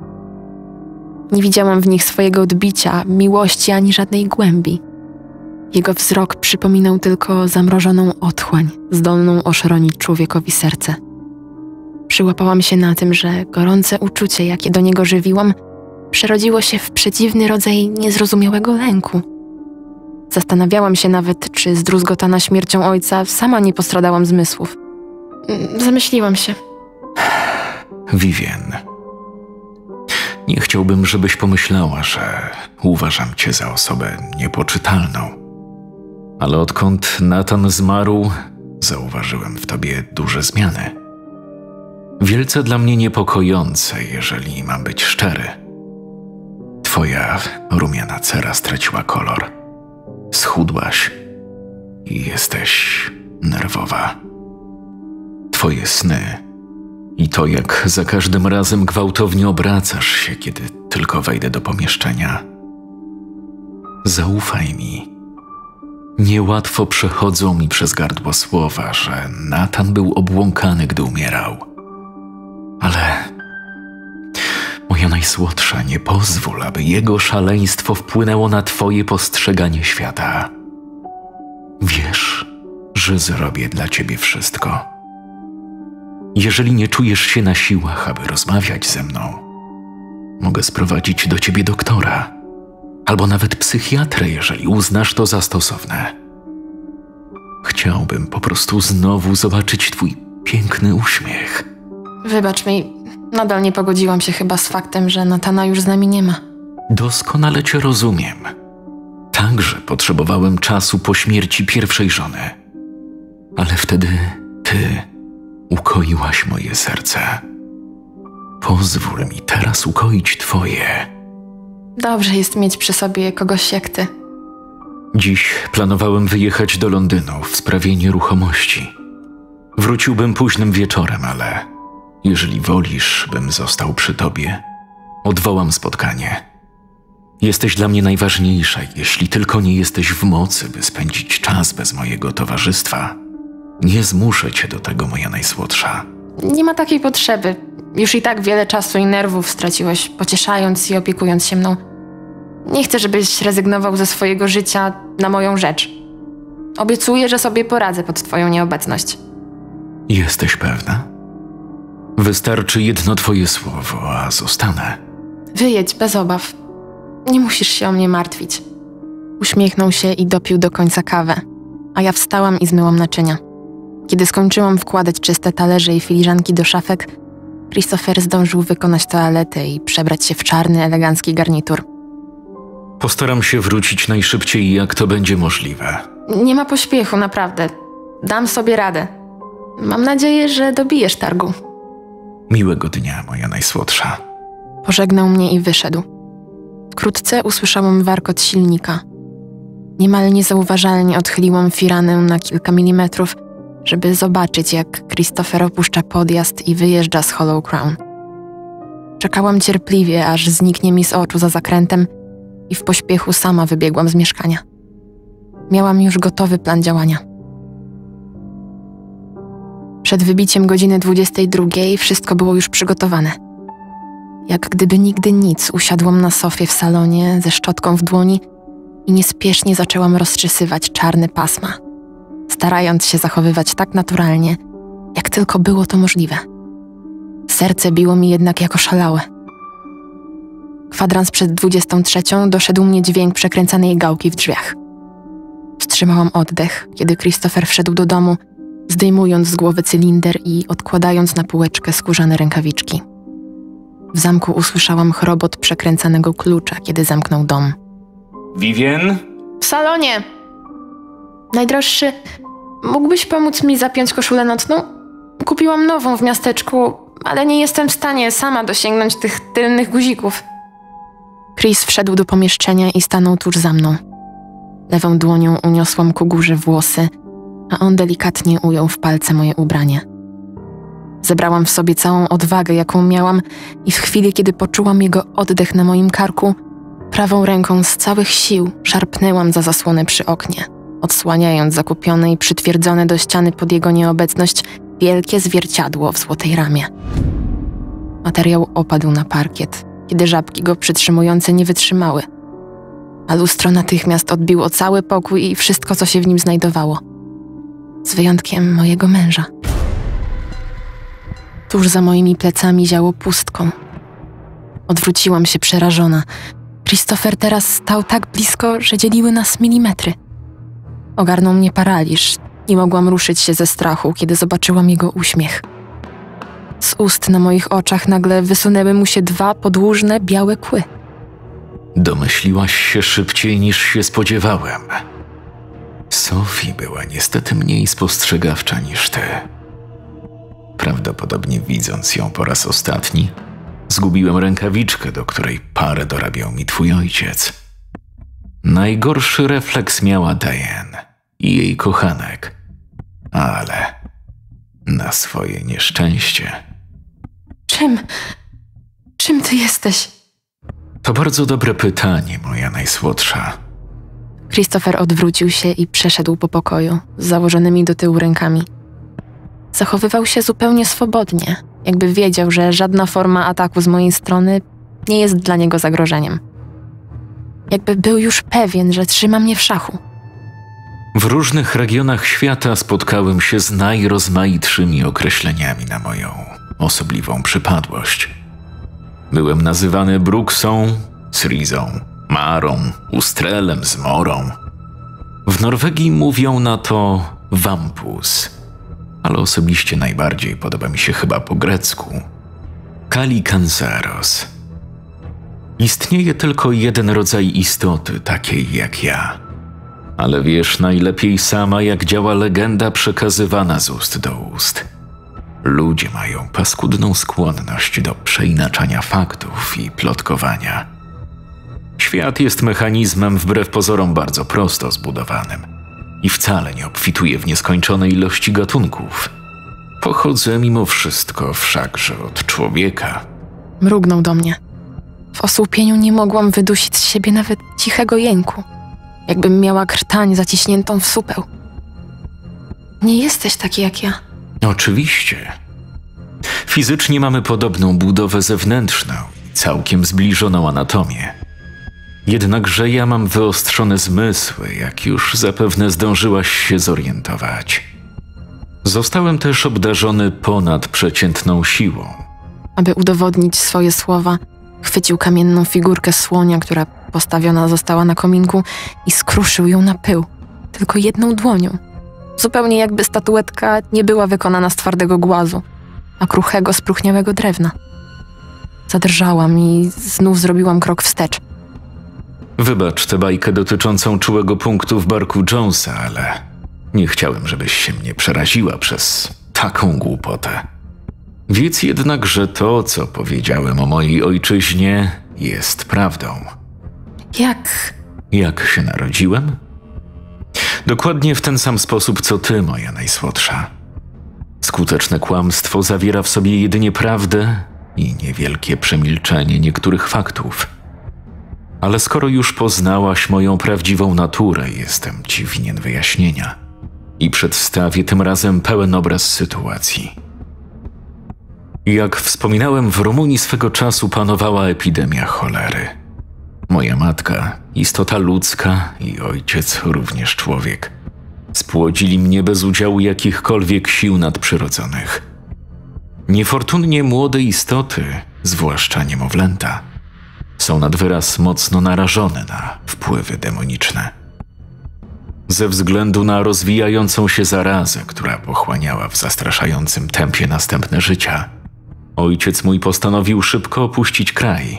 Nie widziałam w nich swojego odbicia, miłości ani żadnej głębi. Jego wzrok przypominał tylko zamrożoną otchłań, zdolną oszronić człowiekowi serce. Przyłapałam się na tym, że gorące uczucie, jakie do niego żywiłam, przerodziło się w przedziwny rodzaj niezrozumiałego lęku. Zastanawiałam się nawet, czy zdruzgotana śmiercią ojca sama nie postradałam zmysłów. Zamyśliłam się. Vivien, nie chciałbym, żebyś pomyślała, że uważam cię za osobę niepoczytalną. Ale odkąd Nathan zmarł, zauważyłem w tobie duże zmiany. Wielce dla mnie niepokojące, jeżeli mam być szczery. Twoja rumiana cera straciła kolor. Schudłaś i jesteś nerwowa. Twoje sny i to, jak za każdym razem gwałtownie obracasz się, kiedy tylko wejdę do pomieszczenia. Zaufaj mi. Niełatwo przechodzą mi przez gardło słowa, że Nathan był obłąkany, gdy umierał. Ale, moja najsłodsza, nie pozwól, aby jego szaleństwo wpłynęło na twoje postrzeganie świata. Wiesz, że zrobię dla ciebie wszystko. Jeżeli nie czujesz się na siłach, aby rozmawiać ze mną, mogę sprowadzić do ciebie doktora, albo nawet psychiatrę, jeżeli uznasz to za stosowne. Chciałbym po prostu znowu zobaczyć twój piękny uśmiech. Wybacz mi, nadal nie pogodziłam się chyba z faktem, że Nathana już z nami nie ma. Doskonale cię rozumiem. Także potrzebowałem czasu po śmierci pierwszej żony. Ale wtedy ty ukoiłaś moje serce. Pozwól mi teraz ukoić twoje. Dobrze jest mieć przy sobie kogoś jak ty. Dziś planowałem wyjechać do Londynu w sprawie nieruchomości. Wróciłbym późnym wieczorem, ale jeżeli wolisz, bym został przy tobie, odwołam spotkanie. Jesteś dla mnie najważniejsza, jeśli tylko nie jesteś w mocy, by spędzić czas bez mojego towarzystwa. Nie zmuszę cię do tego, moja najsłodsza. Nie ma takiej potrzeby. Już i tak wiele czasu i nerwów straciłeś, pocieszając i opiekując się mną. Nie chcę, żebyś rezygnował ze swojego życia na moją rzecz. Obiecuję, że sobie poradzę pod twoją nieobecność. Jesteś pewna? Wystarczy jedno twoje słowo, a zostanę. Wyjedź, bez obaw. Nie musisz się o mnie martwić. Uśmiechnął się i dopił do końca kawę, a ja wstałam i zmyłam naczynia. Kiedy skończyłam wkładać czyste talerze i filiżanki do szafek, Christopher zdążył wykonać toaletę i przebrać się w czarny, elegancki garnitur. Postaram się wrócić najszybciej, jak to będzie możliwe. Nie ma pośpiechu, naprawdę. Dam sobie radę. Mam nadzieję, że dobijesz targu. Miłego dnia, moja najsłodsza. Pożegnał mnie i wyszedł. Wkrótce usłyszałam warkot silnika. Niemal niezauważalnie odchyliłam firanę na kilka milimetrów, żeby zobaczyć, jak Christopher opuszcza podjazd i wyjeżdża z Hollow Crown. Czekałam cierpliwie, aż zniknie mi z oczu za zakrętem i w pośpiechu sama wybiegłam z mieszkania. Miałam już gotowy plan działania. Przed wybiciem godziny dwudziestej drugiej wszystko było już przygotowane. Jak gdyby nigdy nic, usiadłam na sofie w salonie ze szczotką w dłoni i niespiesznie zaczęłam rozczesywać czarne pasma, starając się zachowywać tak naturalnie, jak tylko było to możliwe. Serce biło mi jednak jako szalałe. Kwadrans przed dwudziestą trzecią doszedł mnie dźwięk przekręcanej gałki w drzwiach. Wstrzymałam oddech, kiedy Christopher wszedł do domu, zdejmując z głowy cylinder i odkładając na półeczkę skórzane rękawiczki. W zamku usłyszałam chrobot przekręcanego klucza, kiedy zamknął dom. Vivien? W salonie! Najdroższy, mógłbyś pomóc mi zapiąć koszulę nocną? Kupiłam nową w miasteczku, ale nie jestem w stanie sama dosięgnąć tych tylnych guzików. Chris wszedł do pomieszczenia i stanął tuż za mną. Lewą dłonią uniosłam ku górze włosy, a on delikatnie ujął w palce moje ubranie. Zebrałam w sobie całą odwagę, jaką miałam, i w chwili, kiedy poczułam jego oddech na moim karku, prawą ręką z całych sił szarpnęłam za zasłonę przy oknie, odsłaniając zakupione i przytwierdzone do ściany pod jego nieobecność wielkie zwierciadło w złotej ramie. Materiał opadł na parkiet, kiedy żabki go przytrzymujące nie wytrzymały, a lustro natychmiast odbiło cały pokój i wszystko, co się w nim znajdowało. Z wyjątkiem mojego męża. Tuż za moimi plecami ziało pustką. Odwróciłam się przerażona. Christopher teraz stał tak blisko, że dzieliły nas milimetry. Ogarnął mnie paraliż. Nie mogłam ruszyć się ze strachu, kiedy zobaczyłam jego uśmiech. Z ust na moich oczach nagle wysunęły mu się dwa podłużne, białe kły. Domyśliłaś się szybciej, niż się spodziewałem. Sophie była niestety mniej spostrzegawcza niż ty. Prawdopodobnie widząc ją po raz ostatni, zgubiłem rękawiczkę, do której parę dorabiał mi twój ojciec. Najgorszy refleks miała Diane i jej kochanek, ale na swoje nieszczęście. Czym? Czym ty jesteś? To bardzo dobre pytanie, moja najsłodsza. Christopher odwrócił się i przeszedł po pokoju, z założonymi do tyłu rękami. Zachowywał się zupełnie swobodnie, jakby wiedział, że żadna forma ataku z mojej strony nie jest dla niego zagrożeniem. Jakby był już pewien, że trzyma mnie w szachu. W różnych regionach świata spotkałem się z najrozmaitszymi określeniami na moją osobliwą przypadłość. Byłem nazywany Bruksą, Srizą, Marą, Ustrelem, Zmorą. W Norwegii mówią na to Wampus, ale osobiście najbardziej podoba mi się chyba po grecku Kalikanzaros. Istnieje tylko jeden rodzaj istoty, takiej jak ja. Ale wiesz najlepiej sama, jak działa legenda przekazywana z ust do ust. Ludzie mają paskudną skłonność do przeinaczania faktów i plotkowania. Świat jest mechanizmem wbrew pozorom bardzo prosto zbudowanym i wcale nie obfituje w nieskończone ilości gatunków. Pochodzę mimo wszystko wszakże od człowieka. Mrugnął do mnie. W osłupieniu nie mogłam wydusić z siebie nawet cichego jęku, jakbym miała krtań zaciśniętą w supeł. Nie jesteś taki jak ja. Oczywiście. Fizycznie mamy podobną budowę zewnętrzną i całkiem zbliżoną anatomię. Jednakże ja mam wyostrzone zmysły, jak już zapewne zdążyłaś się zorientować. Zostałem też obdarzony ponadprzeciętną siłą. Aby udowodnić swoje słowa, chwycił kamienną figurkę słonia, która postawiona została na kominku i skruszył ją na pył, tylko jedną dłonią. Zupełnie jakby statuetka nie była wykonana z twardego głazu, a kruchego, spróchniałego drewna. Zadrżałam i znów zrobiłam krok wstecz. Wybacz tę bajkę dotyczącą czułego punktu w barku Jonesa, ale nie chciałem, żebyś się mnie przeraziła przez taką głupotę. Wiedz jednak, że to, co powiedziałem o mojej ojczyźnie, jest prawdą. Jak? Jak się narodziłem? Dokładnie w ten sam sposób, co ty, moja najsłodsza. Skuteczne kłamstwo zawiera w sobie jedynie prawdę i niewielkie przemilczenie niektórych faktów. Ale skoro już poznałaś moją prawdziwą naturę, jestem ci winien wyjaśnienia i przedstawię tym razem pełen obraz sytuacji. Jak wspominałem, w Rumunii swego czasu panowała epidemia cholery. Moja matka, istota ludzka i ojciec, również człowiek, spłodzili mnie bez udziału jakichkolwiek sił nadprzyrodzonych. Niefortunnie młode istoty, zwłaszcza niemowlęta, są nad wyraz mocno narażone na wpływy demoniczne. Ze względu na rozwijającą się zarazę, która pochłaniała w zastraszającym tempie następne życia, ojciec mój postanowił szybko opuścić kraj.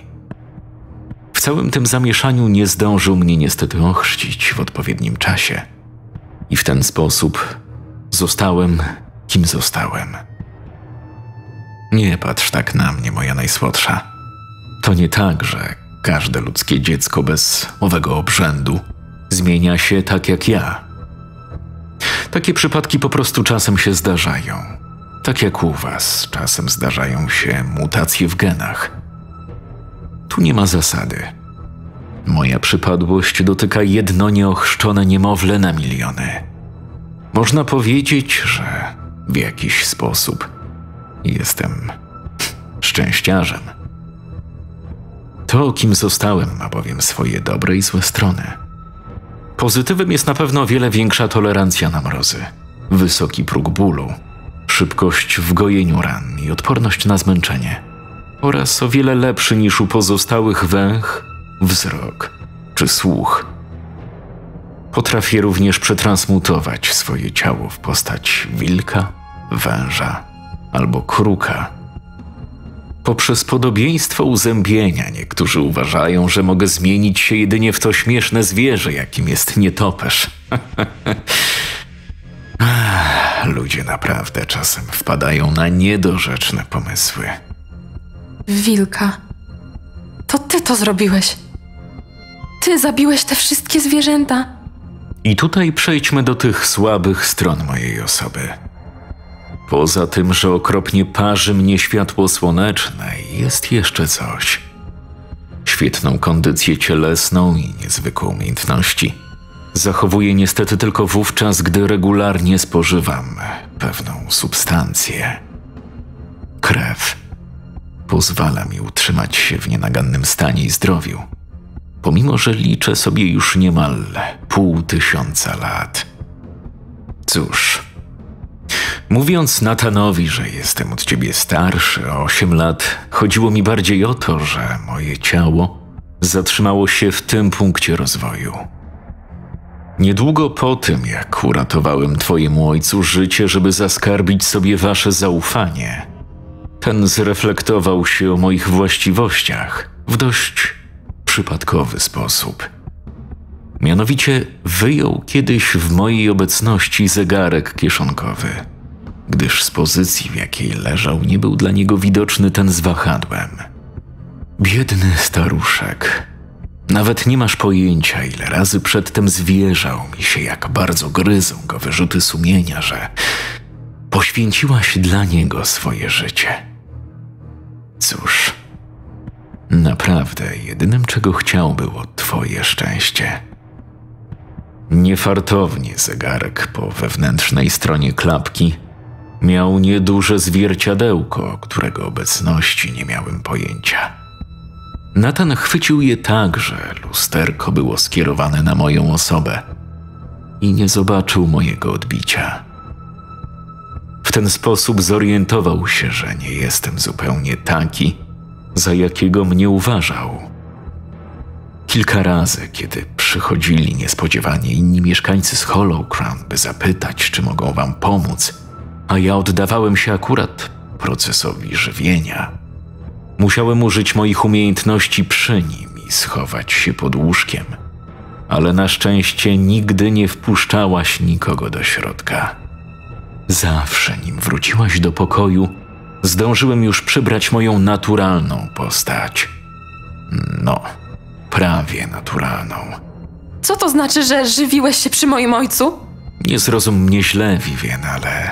W całym tym zamieszaniu nie zdążył mnie niestety ochrzcić w odpowiednim czasie. I w ten sposób zostałem, kim zostałem. Nie patrz tak na mnie, moja najsłodsza. To nie tak, że każde ludzkie dziecko bez owego obrzędu zmienia się tak jak ja. Takie przypadki po prostu czasem się zdarzają. Tak jak u was czasem zdarzają się mutacje w genach. Tu nie ma zasady. Moja przypadłość dotyka jedno nieochrzczone niemowlę na miliony. Można powiedzieć, że w jakiś sposób jestem szczęściarzem. To, kim zostałem, ma bowiem swoje dobre i złe strony. Pozytywem jest na pewno o wiele większa tolerancja na mrozy, wysoki próg bólu, szybkość w gojeniu ran i odporność na zmęczenie oraz o wiele lepszy niż u pozostałych węch, wzrok czy słuch. Potrafię również przetransmutować swoje ciało w postać wilka, węża albo kruka. Poprzez podobieństwo uzębienia niektórzy uważają, że mogę zmienić się jedynie w to śmieszne zwierzę, jakim jest nietoperz. Ludzie naprawdę czasem wpadają na niedorzeczne pomysły. Wilka. To ty to zrobiłeś. Ty zabiłeś te wszystkie zwierzęta. I tutaj przejdźmy do tych słabych stron mojej osoby. Poza tym, że okropnie parzy mnie światło słoneczne, jest jeszcze coś. Świetną kondycję cielesną i niezwykłe umiejętności zachowuję niestety tylko wówczas, gdy regularnie spożywam pewną substancję. Krew pozwala mi utrzymać się w nienagannym stanie i zdrowiu, pomimo że liczę sobie już niemal pół tysiąca lat. Cóż, mówiąc Nathanowi, że jestem od ciebie starszy o osiem lat, chodziło mi bardziej o to, że moje ciało zatrzymało się w tym punkcie rozwoju. Niedługo po tym, jak uratowałem twojemu ojcu życie, żeby zaskarbić sobie wasze zaufanie, ten zreflektował się o moich właściwościach w dość przypadkowy sposób. Mianowicie wyjął kiedyś w mojej obecności zegarek kieszonkowy, gdyż z pozycji, w jakiej leżał, nie był dla niego widoczny ten z wahadłem. Biedny staruszek. Nawet nie masz pojęcia, ile razy przedtem zwierzał mi się, jak bardzo gryzą go wyrzuty sumienia, że poświęciłaś dla niego swoje życie. Cóż, naprawdę jedynym, czego chciał, było twoje szczęście. Niefartownie zegarek po wewnętrznej stronie klapki miał nieduże zwierciadełko, którego obecności nie miałem pojęcia. Nathan chwycił je tak, że lusterko było skierowane na moją osobę i nie zobaczył mojego odbicia. ten sposób zorientował się, że nie jestem zupełnie taki, za jakiego mnie uważał. Kilka razy, kiedy przychodzili niespodziewanie inni mieszkańcy z Hollow Crown, by zapytać, czy mogą wam pomóc, a ja oddawałem się akurat procesowi żywienia, musiałem użyć moich umiejętności przy nim i schować się pod łóżkiem, ale na szczęście nigdy nie wpuszczałaś nikogo do środka. Zawsze, nim wróciłaś do pokoju, zdążyłem już przybrać moją naturalną postać. No, prawie naturalną. Co to znaczy, że żywiłeś się przy moim ojcu? Nie zrozum mnie źle, Vivien, ale...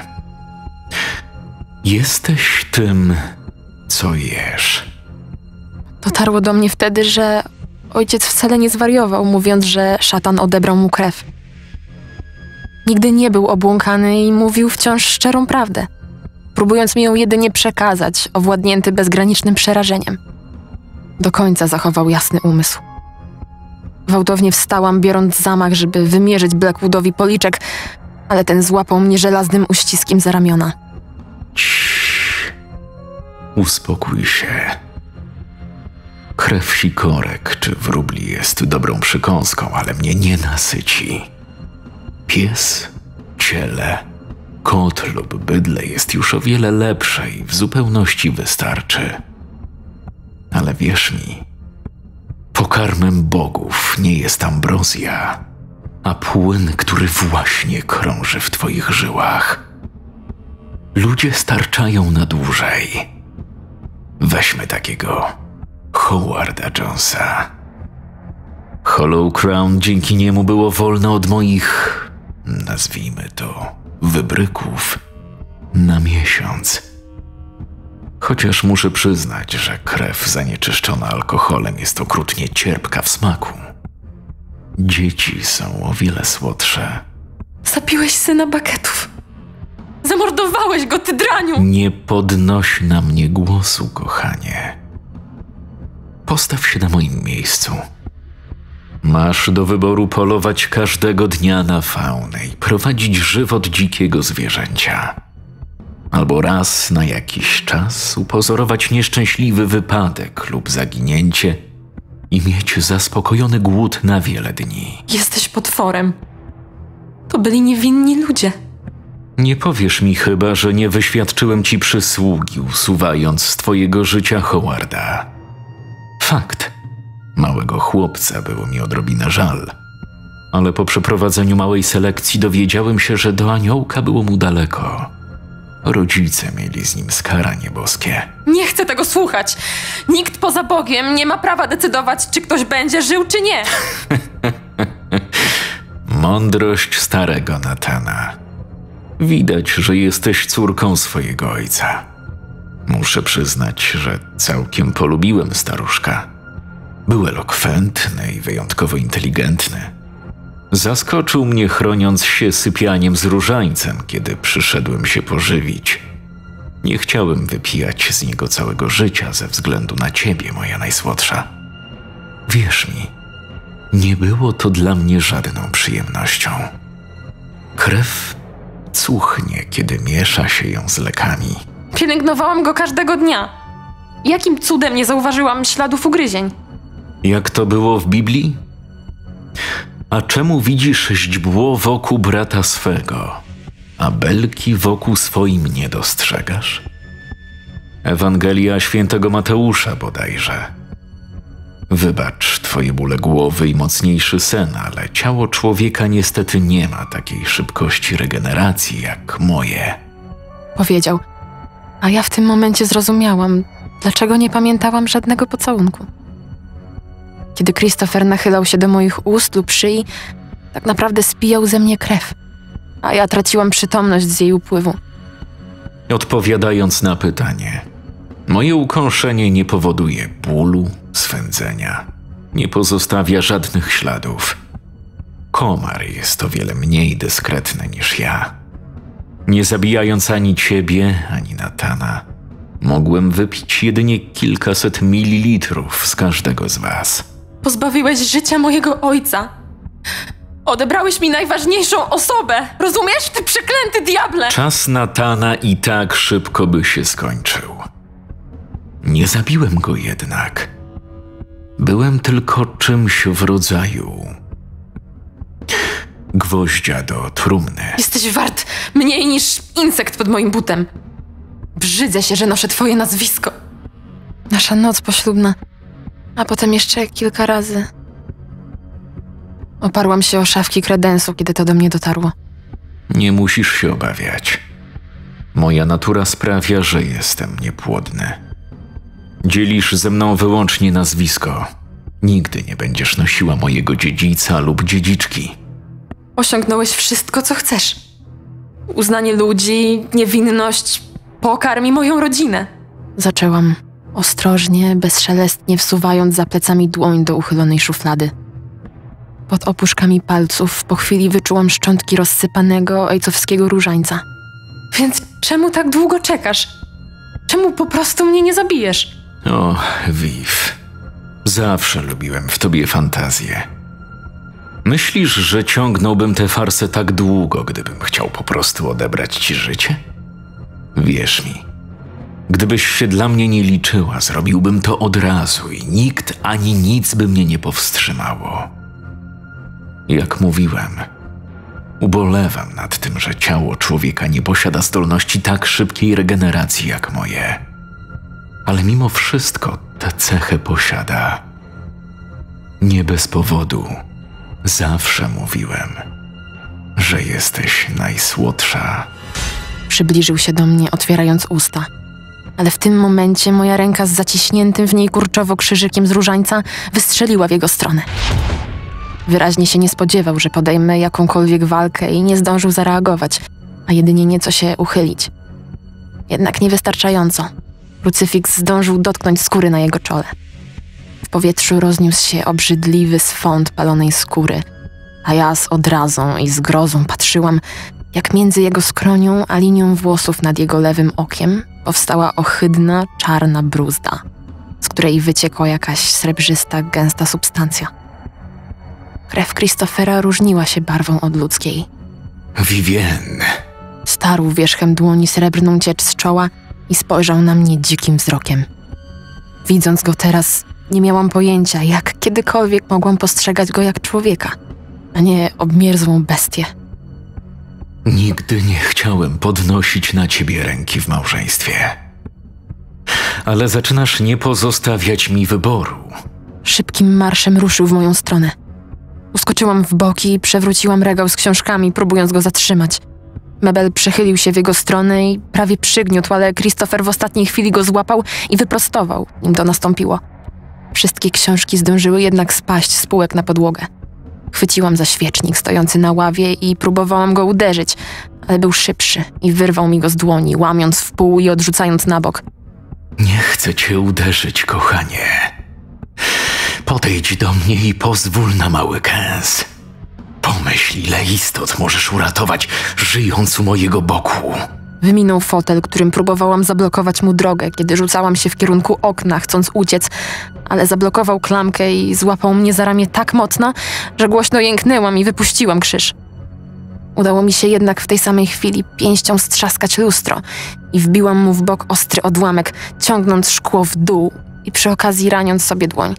jesteś tym, co jesz. Dotarło do mnie wtedy, że ojciec wcale nie zwariował, mówiąc, że szatan odebrał mu krew. Nigdy nie był obłąkany i mówił wciąż szczerą prawdę, próbując mi ją jedynie przekazać, owładnięty bezgranicznym przerażeniem. Do końca zachował jasny umysł. Gwałtownie wstałam, biorąc zamach, żeby wymierzyć Blackwoodowi policzek, ale ten złapał mnie żelaznym uściskiem za ramiona. Ciii. Uspokój się. Krew sikorek czy wróbli jest dobrą przykąską, ale mnie nie nasyci. Pies, ciele, kot lub bydle jest już o wiele lepsze i w zupełności wystarczy. Ale wierz mi, pokarmem bogów nie jest ambrozja, a płyn, który właśnie krąży w twoich żyłach. Ludzie starczają na dłużej. Weźmy takiego Howarda Jonesa. Hollow Crown dzięki niemu było wolne od moich, nazwijmy to, wybryków na miesiąc. Chociaż muszę przyznać, że krew zanieczyszczona alkoholem jest okrutnie cierpka w smaku. Dzieci są o wiele słodsze. Zabiłeś syna Bucketów. Zamordowałeś go, ty draniu! Nie podnoś na mnie głosu, kochanie. Postaw się na moim miejscu. Masz do wyboru polować każdego dnia na faunę i prowadzić żywot dzikiego zwierzęcia. Albo raz na jakiś czas upozorować nieszczęśliwy wypadek lub zaginięcie i mieć zaspokojony głód na wiele dni. Jesteś potworem. To byli niewinni ludzie. Nie powiesz mi chyba, że nie wyświadczyłem ci przysługi, usuwając z twojego życia Howarda. Fakt. Małego chłopca było mi odrobinę żal. Ale po przeprowadzeniu małej selekcji dowiedziałem się, że do aniołka było mu daleko. Rodzice mieli z nim skaranie boskie. Nie chcę tego słuchać. Nikt poza Bogiem nie ma prawa decydować, czy ktoś będzie żył, czy nie. Mądrość starego Nathana. Widać, że jesteś córką swojego ojca. Muszę przyznać, że całkiem polubiłem staruszka. Był elokwentny i wyjątkowo inteligentny. Zaskoczył mnie, chroniąc się sypianiem z różańcem, kiedy przyszedłem się pożywić. Nie chciałem wypijać z niego całego życia ze względu na ciebie, moja najsłodsza. Wierz mi, nie było to dla mnie żadną przyjemnością. Krew cuchnie, kiedy miesza się ją z lekami. Pielęgnowałam go każdego dnia. Jakim cudem nie zauważyłam śladów ugryzień? Jak to było w Biblii? A czemu widzisz źdźbło wokół brata swego, a belki wokół swoim nie dostrzegasz? Ewangelia świętego Mateusza bodajże. Wybacz twoje bóle głowy i mocniejszy sen, ale ciało człowieka niestety nie ma takiej szybkości regeneracji jak moje. Powiedział, a ja w tym momencie zrozumiałam, dlaczego nie pamiętałam żadnego pocałunku. Kiedy Christopher nachylał się do moich ust lub szyi, tak naprawdę spijał ze mnie krew, a ja traciłam przytomność z jej upływu. Odpowiadając na pytanie, moje ukąszenie nie powoduje bólu, swędzenia, nie pozostawia żadnych śladów. Komar jest o wiele mniej dyskretny niż ja. Nie zabijając ani ciebie, ani Nathana, mogłem wypić jedynie kilkaset mililitrów z każdego z was. Pozbawiłeś życia mojego ojca. Odebrałeś mi najważniejszą osobę! Rozumiesz? Ty przeklęty diable! Czas Natana i tak szybko by się skończył. Nie zabiłem go jednak. Byłem tylko czymś w rodzaju gwoździa do trumny. Jesteś wart mniej niż insekt pod moim butem. Brzydzę się, że noszę twoje nazwisko. Nasza noc poślubna, a potem jeszcze kilka razy. Oparłam się o szafki kredensu, kiedy to do mnie dotarło. Nie musisz się obawiać. Moja natura sprawia, że jestem niepłodny. Dzielisz ze mną wyłącznie nazwisko. Nigdy nie będziesz nosiła mojego dziedzica lub dziedziczki. Osiągnąłeś wszystko, co chcesz. Uznanie ludzi, niewinność, pokarm i moją rodzinę. Zaczęłam ostrożnie, bezszelestnie wsuwając za plecami dłoń do uchylonej szuflady. Pod opuszkami palców po chwili wyczułam szczątki rozsypanego ojcowskiego różańca. Więc czemu tak długo czekasz? Czemu po prostu mnie nie zabijesz? O, Viv, zawsze lubiłem w tobie fantazję. Myślisz, że ciągnąłbym tę farsę tak długo, gdybym chciał po prostu odebrać ci życie? Wierz mi, gdybyś się dla mnie nie liczyła, zrobiłbym to od razu i nikt ani nic by mnie nie powstrzymało. Jak mówiłem, ubolewam nad tym, że ciało człowieka nie posiada zdolności tak szybkiej regeneracji jak moje. Ale mimo wszystko tę cechę posiada. Nie bez powodu zawsze mówiłem, że jesteś najsłodsza. Przybliżył się do mnie, otwierając usta. Ale w tym momencie moja ręka z zaciśniętym w niej kurczowo krzyżykiem z różańca wystrzeliła w jego stronę. Wyraźnie się nie spodziewał, że podejmę jakąkolwiek walkę i nie zdążył zareagować, a jedynie nieco się uchylić. Jednak niewystarczająco. Krucyfiks zdążył dotknąć skóry na jego czole. W powietrzu rozniósł się obrzydliwy swąd palonej skóry, a ja z odrazą i zgrozą patrzyłam, jak między jego skronią a linią włosów nad jego lewym okiem powstała ohydna, czarna bruzda, z której wyciekła jakaś srebrzysta, gęsta substancja. Krew Christophera różniła się barwą od ludzkiej. Vivienne. Starł wierzchem dłoni srebrną ciecz z czoła i spojrzał na mnie dzikim wzrokiem. Widząc go teraz, nie miałam pojęcia, jak kiedykolwiek mogłam postrzegać go jak człowieka, a nie obmierzłą bestię. Nigdy nie chciałem podnosić na ciebie ręki w małżeństwie. Ale zaczynasz nie pozostawiać mi wyboru. Szybkim marszem ruszył w moją stronę. Uskoczyłam w boki i przewróciłam regał z książkami, próbując go zatrzymać. Mebel przechylił się w jego stronę i prawie przygniótł, ale Christopher w ostatniej chwili go złapał i wyprostował, nim to nastąpiło. Wszystkie książki zdążyły jednak spaść z półek na podłogę. Chwyciłam za świecznik stojący na ławie i próbowałam go uderzyć, ale był szybszy i wyrwał mi go z dłoni, łamiąc w pół i odrzucając na bok. Nie chcę cię uderzyć, kochanie. Podejdź do mnie i pozwól na mały kęs. Pomyśl, ile istot możesz uratować, żyjąc u mojego boku. Wyminął fotel, którym próbowałam zablokować mu drogę, kiedy rzucałam się w kierunku okna, chcąc uciec, ale zablokował klamkę i złapał mnie za ramię tak mocno, że głośno jęknęłam i wypuściłam krzyż. Udało mi się jednak w tej samej chwili pięścią strzaskać lustro i wbiłam mu w bok ostry odłamek, ciągnąc szkło w dół i przy okazji raniąc sobie dłoń.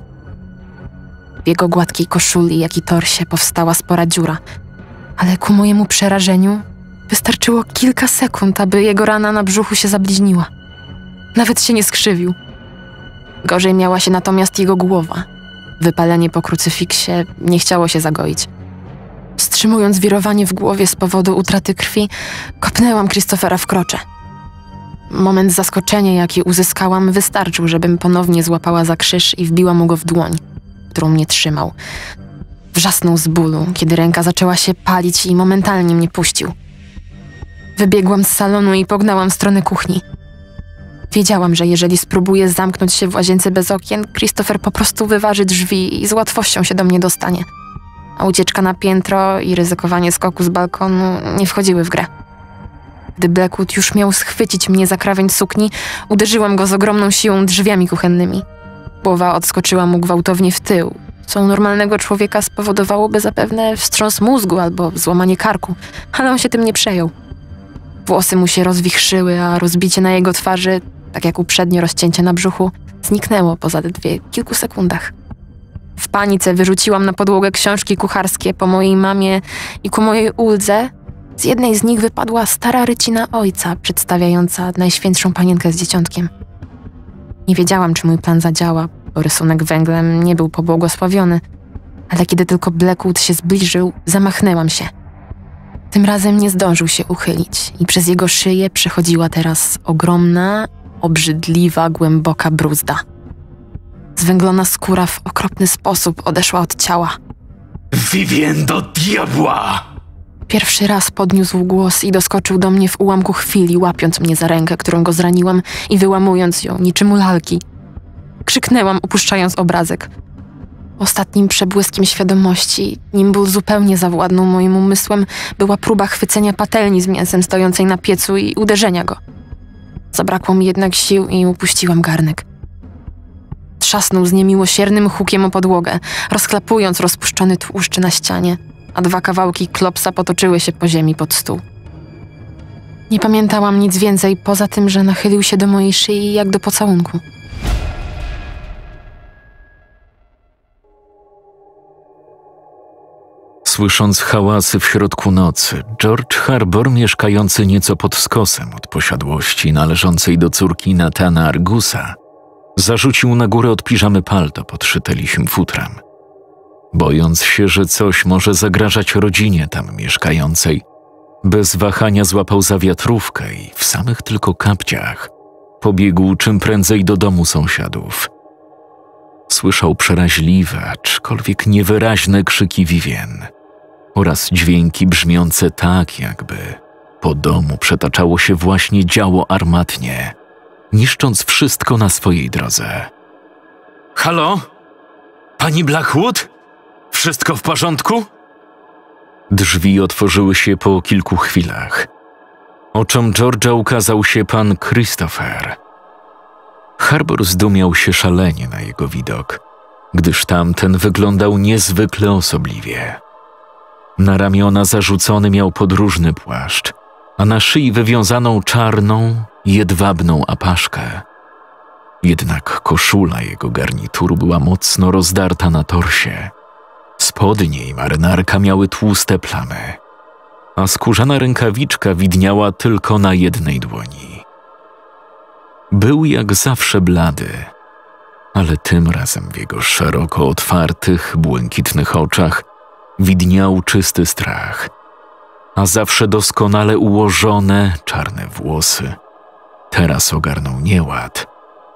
W jego gładkiej koszuli, jak i torsie powstała spora dziura, ale ku mojemu przerażeniu wystarczyło kilka sekund, aby jego rana na brzuchu się zabliźniła. Nawet się nie skrzywił. Gorzej miała się natomiast jego głowa. Wypalenie po krucyfiksie nie chciało się zagoić. Wstrzymując wirowanie w głowie z powodu utraty krwi, kopnęłam Christophera w krocze. Moment zaskoczenia, jaki uzyskałam, wystarczył, żebym ponownie złapała za krzyż i wbiła mu go w dłoń, którą mnie trzymał. Wrzasnął z bólu, kiedy ręka zaczęła się palić i momentalnie mnie puścił. Wybiegłam z salonu i pognałam w stronę kuchni. Wiedziałam, że jeżeli spróbuję zamknąć się w łazience bez okien, Christopher po prostu wyważy drzwi i z łatwością się do mnie dostanie. A ucieczka na piętro i ryzykowanie skoku z balkonu nie wchodziły w grę. Gdy Blackwood już miał schwycić mnie za krawędź sukni, uderzyłam go z ogromną siłą drzwiami kuchennymi. Głowa odskoczyła mu gwałtownie w tył co u normalnego człowieka spowodowałoby zapewne wstrząs mózgu albo złamanie karku, ale on się tym nie przejął. Włosy mu się rozwichrzyły, a rozbicie na jego twarzy, tak jak uprzednio rozcięcie na brzuchu, zniknęło po zaledwie kilku sekundach. W panice wyrzuciłam na podłogę książki kucharskie po mojej mamie i ku mojej uldze z jednej z nich wypadła stara rycina ojca, przedstawiająca Najświętszą Panienkę z Dzieciątkiem. Nie wiedziałam, czy mój plan zadziała, bo rysunek węglem nie był pobłogosławiony, ale kiedy tylko Blackwood się zbliżył, zamachnęłam się. Tym razem nie zdążył się uchylić i przez jego szyję przechodziła teraz ogromna, obrzydliwa, głęboka bruzda. Zwęglona skóra w okropny sposób odeszła od ciała. Vivien, do diabła! Pierwszy raz podniósł głos i doskoczył do mnie w ułamku chwili, łapiąc mnie za rękę, którą go zraniłam i wyłamując ją niczym u lalki. Krzyknęłam, opuszczając obrazek. Ostatnim przebłyskiem świadomości, nim ból zupełnie zawładnął moim umysłem, była próba chwycenia patelni z mięsem stojącej na piecu i uderzenia go. Zabrakło mi jednak sił i upuściłam garnek. Trzasnął z niemiłosiernym hukiem o podłogę, rozchlapując rozpuszczony tłuszcz na ścianie, a dwa kawałki klopsa potoczyły się po ziemi pod stół. Nie pamiętałam nic więcej poza tym, że nachylił się do mojej szyi jak do pocałunku. Słysząc hałasy w środku nocy, George Harbor, mieszkający nieco pod skosem od posiadłości należącej do córki Nathana Argusa, zarzucił na górę od piżamy palto podszyte lisim futrem. Bojąc się, że coś może zagrażać rodzinie tam mieszkającej, bez wahania złapał za wiatrówkę i w samych tylko kapciach pobiegł czym prędzej do domu sąsiadów. Słyszał przeraźliwe, aczkolwiek niewyraźne krzyki Vivien oraz dźwięki brzmiące tak, jakby po domu przetaczało się właśnie działo armatnie, niszcząc wszystko na swojej drodze. Halo? Pani Blackwood? Wszystko w porządku? Drzwi otworzyły się po kilku chwilach. Oczom George'a ukazał się pan Christopher. Harbor zdumiał się szalenie na jego widok, gdyż tamten wyglądał niezwykle osobliwie. Na ramiona zarzucony miał podróżny płaszcz, a na szyi wywiązaną czarną, jedwabną apaszkę. Jednak koszula jego garnituru była mocno rozdarta na torsie. Spodnie i marynarka miały tłuste plamy, a skórzana rękawiczka widniała tylko na jednej dłoni. Był jak zawsze blady, ale tym razem w jego szeroko otwartych, błękitnych oczach widniał czysty strach, a zawsze doskonale ułożone, czarne włosy teraz ogarnął nieład.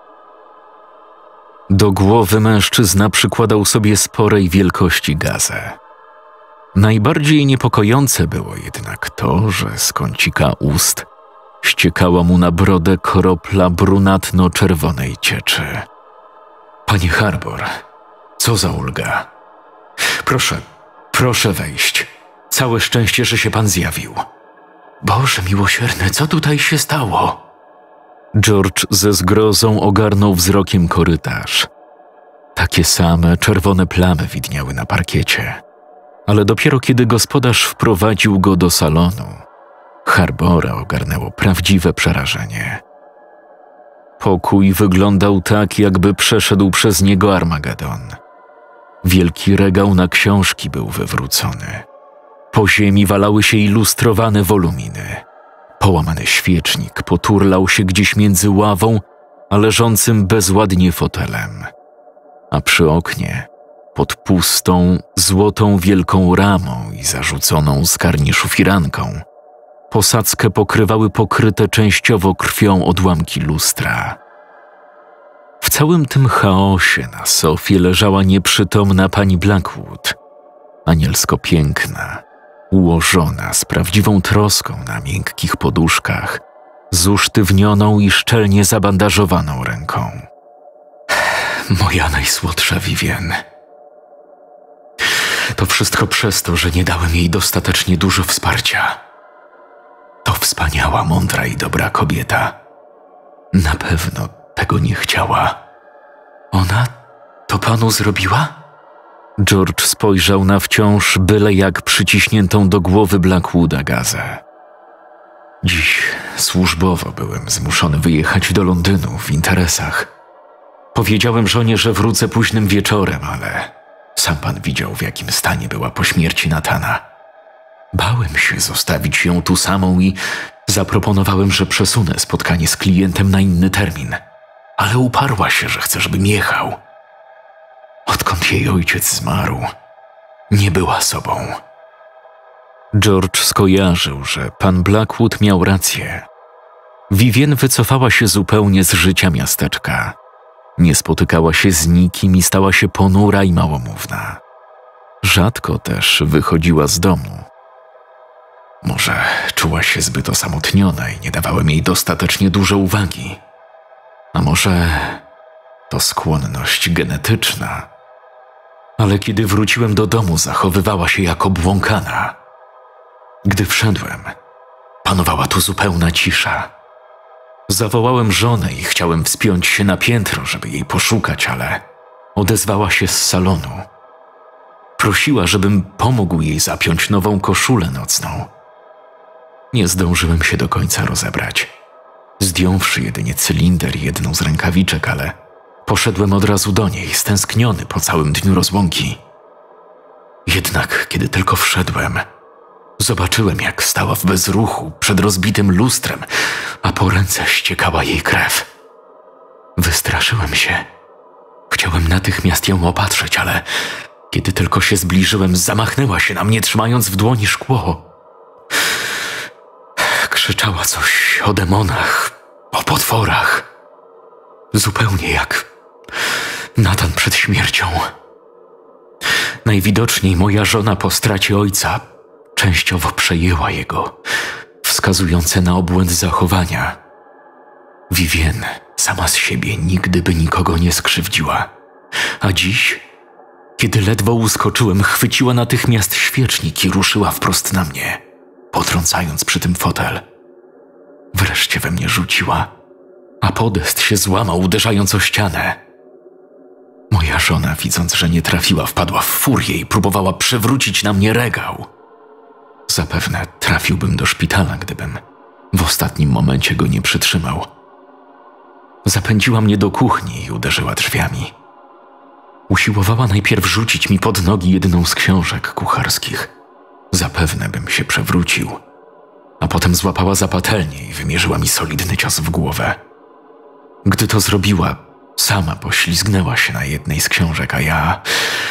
Do głowy mężczyzna przykładał sobie sporej wielkości gazę. Najbardziej niepokojące było jednak to, że z kącika ust ściekała mu na brodę kropla brunatno-czerwonej cieczy. Panie Harbor, co za ulga. Proszę, proszę wejść. Całe szczęście, że się pan zjawił. Boże miłosierny, co tutaj się stało? George ze zgrozą ogarnął wzrokiem korytarz. Takie same czerwone plamy widniały na parkiecie, ale dopiero kiedy gospodarz wprowadził go do salonu, Harbora ogarnęło prawdziwe przerażenie. Pokój wyglądał tak, jakby przeszedł przez niego Armagedon. Wielki regał na książki był wywrócony. Po ziemi walały się ilustrowane woluminy. Połamany świecznik poturlał się gdzieś między ławą a leżącym bezładnie fotelem. A przy oknie, pod pustą, złotą wielką ramą i zarzuconą z karniszu firanką, posadzkę pokrywały pokryte częściowo krwią odłamki lustra. W całym tym chaosie na sofie leżała nieprzytomna pani Blackwood, anielsko piękna, ułożona z prawdziwą troską na miękkich poduszkach, z usztywnioną i szczelnie zabandażowaną ręką. Moja najsłodsza Vivien. To wszystko przez to, że nie dałem jej dostatecznie dużo wsparcia. To wspaniała, mądra i dobra kobieta. Na pewno tego nie chciała. Ona to panu zrobiła? George spojrzał na wciąż byle jak przyciśniętą do głowy Blackwooda Gazę. Dziś służbowo byłem zmuszony wyjechać do Londynu w interesach. Powiedziałem żonie, że wrócę późnym wieczorem, ale sam pan widział, w jakim stanie była po śmierci Nathana. Bałem się zostawić ją tu samą i zaproponowałem, że przesunę spotkanie z klientem na inny termin, ale uparła się, że chce, żebym jechał. Odkąd jej ojciec zmarł, nie była sobą. George skojarzył, że pan Blackwood miał rację. Vivienne wycofała się zupełnie z życia miasteczka. Nie spotykała się z nikim i stała się ponura i małomówna. Rzadko też wychodziła z domu. Może czuła się zbyt osamotniona i nie dawałem jej dostatecznie dużo uwagi. A może to skłonność genetyczna. Ale kiedy wróciłem do domu, zachowywała się jak obłąkana. Gdy wszedłem, panowała tu zupełna cisza. Zawołałem żonę i chciałem wspiąć się na piętro, żeby jej poszukać, ale odezwała się z salonu. Prosiła, żebym pomógł jej zapiąć nową koszulę nocną. Nie zdążyłem się do końca rozebrać, zdjąwszy jedynie cylinder i jedną z rękawiczek, ale poszedłem od razu do niej, stęskniony po całym dniu rozłąki. Jednak kiedy tylko wszedłem, zobaczyłem, jak stała w bezruchu przed rozbitym lustrem, a po ręce ściekała jej krew. Wystraszyłem się. Chciałem natychmiast ją opatrzyć, ale kiedy tylko się zbliżyłem, zamachnęła się na mnie, trzymając w dłoni szkło. Krzyczała coś o demonach, o potworach. Zupełnie jak Nathan przed śmiercią. Najwidoczniej moja żona po stracie ojca częściowo przejęła jego, wskazujące na obłęd zachowania. Vivienne sama z siebie nigdy by nikogo nie skrzywdziła. A dziś, kiedy ledwo uskoczyłem, chwyciła natychmiast świecznik i ruszyła wprost na mnie, potrącając przy tym fotel. Wreszcie we mnie rzuciła, a podest się złamał, uderzając o ścianę. Moja żona, widząc, że nie trafiła, wpadła w furię i próbowała przewrócić na mnie regał. Zapewne trafiłbym do szpitala, gdybym w ostatnim momencie go nie przytrzymał. Zapędziła mnie do kuchni i uderzyła drzwiami. Usiłowała najpierw rzucić mi pod nogi jedną z książek kucharskich. Zapewne bym się przewrócił. A potem złapała za patelnię i wymierzyła mi solidny cios w głowę. Gdy to zrobiła, sama poślizgnęła się na jednej z książek, a ja...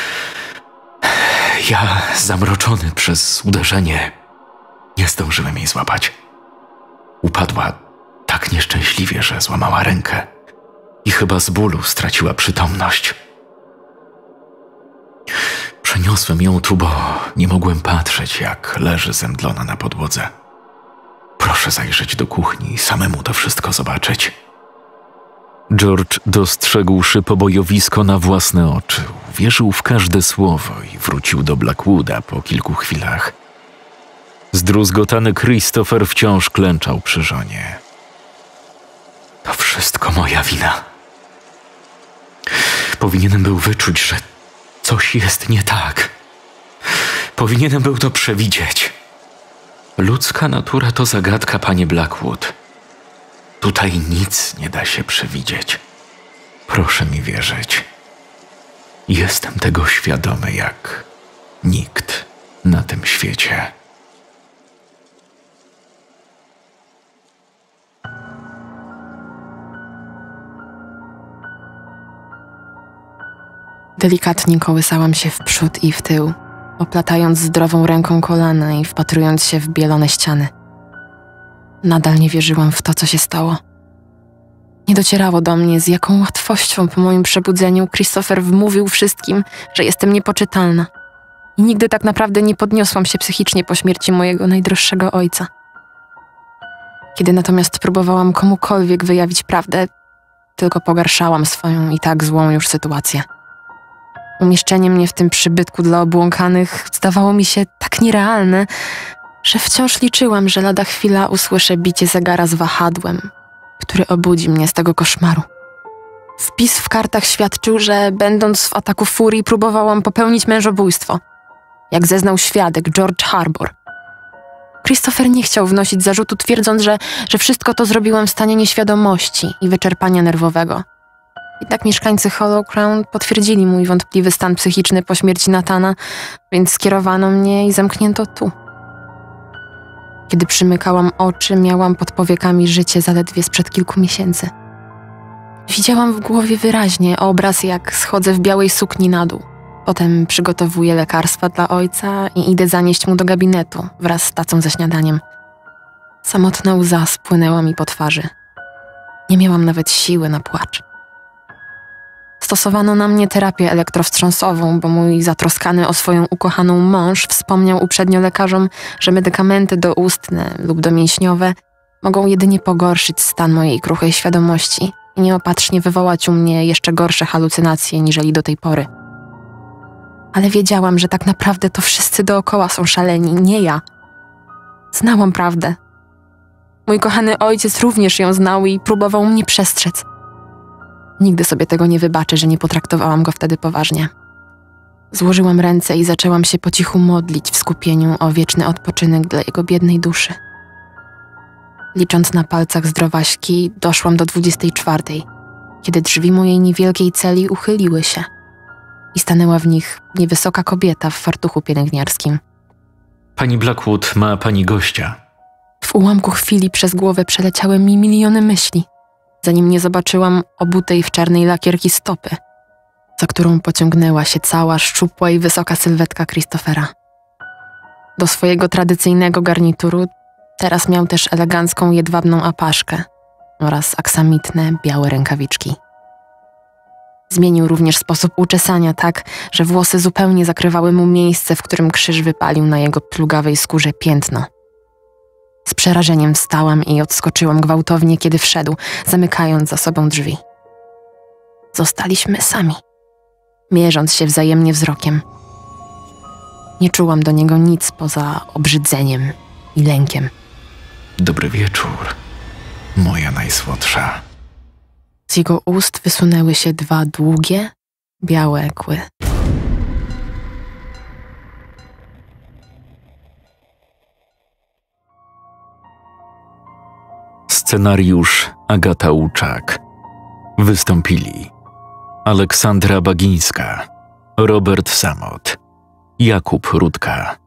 Ja, zamroczony przez uderzenie, nie zdążyłem jej złapać. Upadła tak nieszczęśliwie, że złamała rękę i chyba z bólu straciła przytomność. Przeniosłem ją tu, bo nie mogłem patrzeć, jak leży zemdlona na podłodze. Proszę zajrzeć do kuchni i samemu to wszystko zobaczyć. George, dostrzegłszy pobojowisko na własne oczy, wierzył w każde słowo i wrócił do Blackwooda po kilku chwilach. Zdruzgotany Christopher wciąż klęczał przy żonie. To wszystko moja wina. Powinienem był wyczuć, że coś jest nie tak. Powinienem był to przewidzieć. Ludzka natura to zagadka, panie Blackwood. Tutaj nic nie da się przewidzieć. Proszę mi wierzyć. Jestem tego świadomy jak nikt na tym świecie. Delikatnie kołysałam się w przód i w tył, oplatając zdrową ręką kolana i wpatrując się w bielone ściany. Nadal nie wierzyłam w to, co się stało. Nie docierało do mnie, z jaką łatwością po moim przebudzeniu Christopher wmówił wszystkim, że jestem niepoczytalna. I nigdy tak naprawdę nie podniosłam się psychicznie po śmierci mojego najdroższego ojca. Kiedy natomiast próbowałam komukolwiek wyjawić prawdę, tylko pogarszałam swoją i tak złą już sytuację. Umieszczenie mnie w tym przybytku dla obłąkanych zdawało mi się tak nierealne, że wciąż liczyłam, że lada chwila usłyszę bicie zegara z wahadłem, który obudzi mnie z tego koszmaru. Wpis w kartach świadczył, że będąc w ataku furii próbowałam popełnić mężobójstwo. Jak zeznał świadek George Harbour. Christopher nie chciał wnosić zarzutu, twierdząc, że, że wszystko to zrobiłam w stanie nieświadomości i wyczerpania nerwowego. Jednak mieszkańcy Hollow Crown potwierdzili mój wątpliwy stan psychiczny po śmierci Nathana, więc skierowano mnie i zamknięto tu. Kiedy przymykałam oczy, miałam pod powiekami życie zaledwie sprzed kilku miesięcy. Widziałam w głowie wyraźnie obraz, jak schodzę w białej sukni na dół. Potem przygotowuję lekarstwa dla ojca i idę zanieść mu do gabinetu wraz z tacą ze śniadaniem. Samotna łza spłynęła mi po twarzy. Nie miałam nawet siły na płacz. Stosowano na mnie terapię elektrowstrząsową, bo mój zatroskany o swoją ukochaną mąż wspomniał uprzednio lekarzom, że medykamenty doustne lub domięśniowe mogą jedynie pogorszyć stan mojej kruchej świadomości i nieopatrznie wywołać u mnie jeszcze gorsze halucynacje niżeli do tej pory. Ale wiedziałam, że tak naprawdę to wszyscy dookoła są szaleni, nie ja. Znałam prawdę. Mój kochany ojciec również ją znał i próbował mnie przestrzec. Nigdy sobie tego nie wybaczę, że nie potraktowałam go wtedy poważnie. Złożyłam ręce i zaczęłam się po cichu modlić w skupieniu o wieczny odpoczynek dla jego biednej duszy. Licząc na palcach zdrowaśki, doszłam do dwudziestej czwartej, kiedy drzwi mojej niewielkiej celi uchyliły się i stanęła w nich niewysoka kobieta w fartuchu pielęgniarskim. Pani Blackwood, ma pani gościa. W ułamku chwili przez głowę przeleciały mi miliony myśli, zanim nie zobaczyłam obutej w czarnej lakierki stopy, za którą pociągnęła się cała szczupła i wysoka sylwetka Christophera. Do swojego tradycyjnego garnituru teraz miał też elegancką jedwabną apaszkę oraz aksamitne białe rękawiczki. Zmienił również sposób uczesania tak, że włosy zupełnie zakrywały mu miejsce, w którym krzyż wypalił na jego plugawej skórze piętno. Z przerażeniem wstałam i odskoczyłam gwałtownie, kiedy wszedł, zamykając za sobą drzwi. Zostaliśmy sami, mierząc się wzajemnie wzrokiem. Nie czułam do niego nic poza obrzydzeniem i lękiem. Dobry wieczór, moja najsłodsza. Z jego ust wysunęły się dwa długie, białe kły. Scenariusz Agata Łuczak. Wystąpili Aleksandra Bagińska, Robert Samot, Jakub Rudka.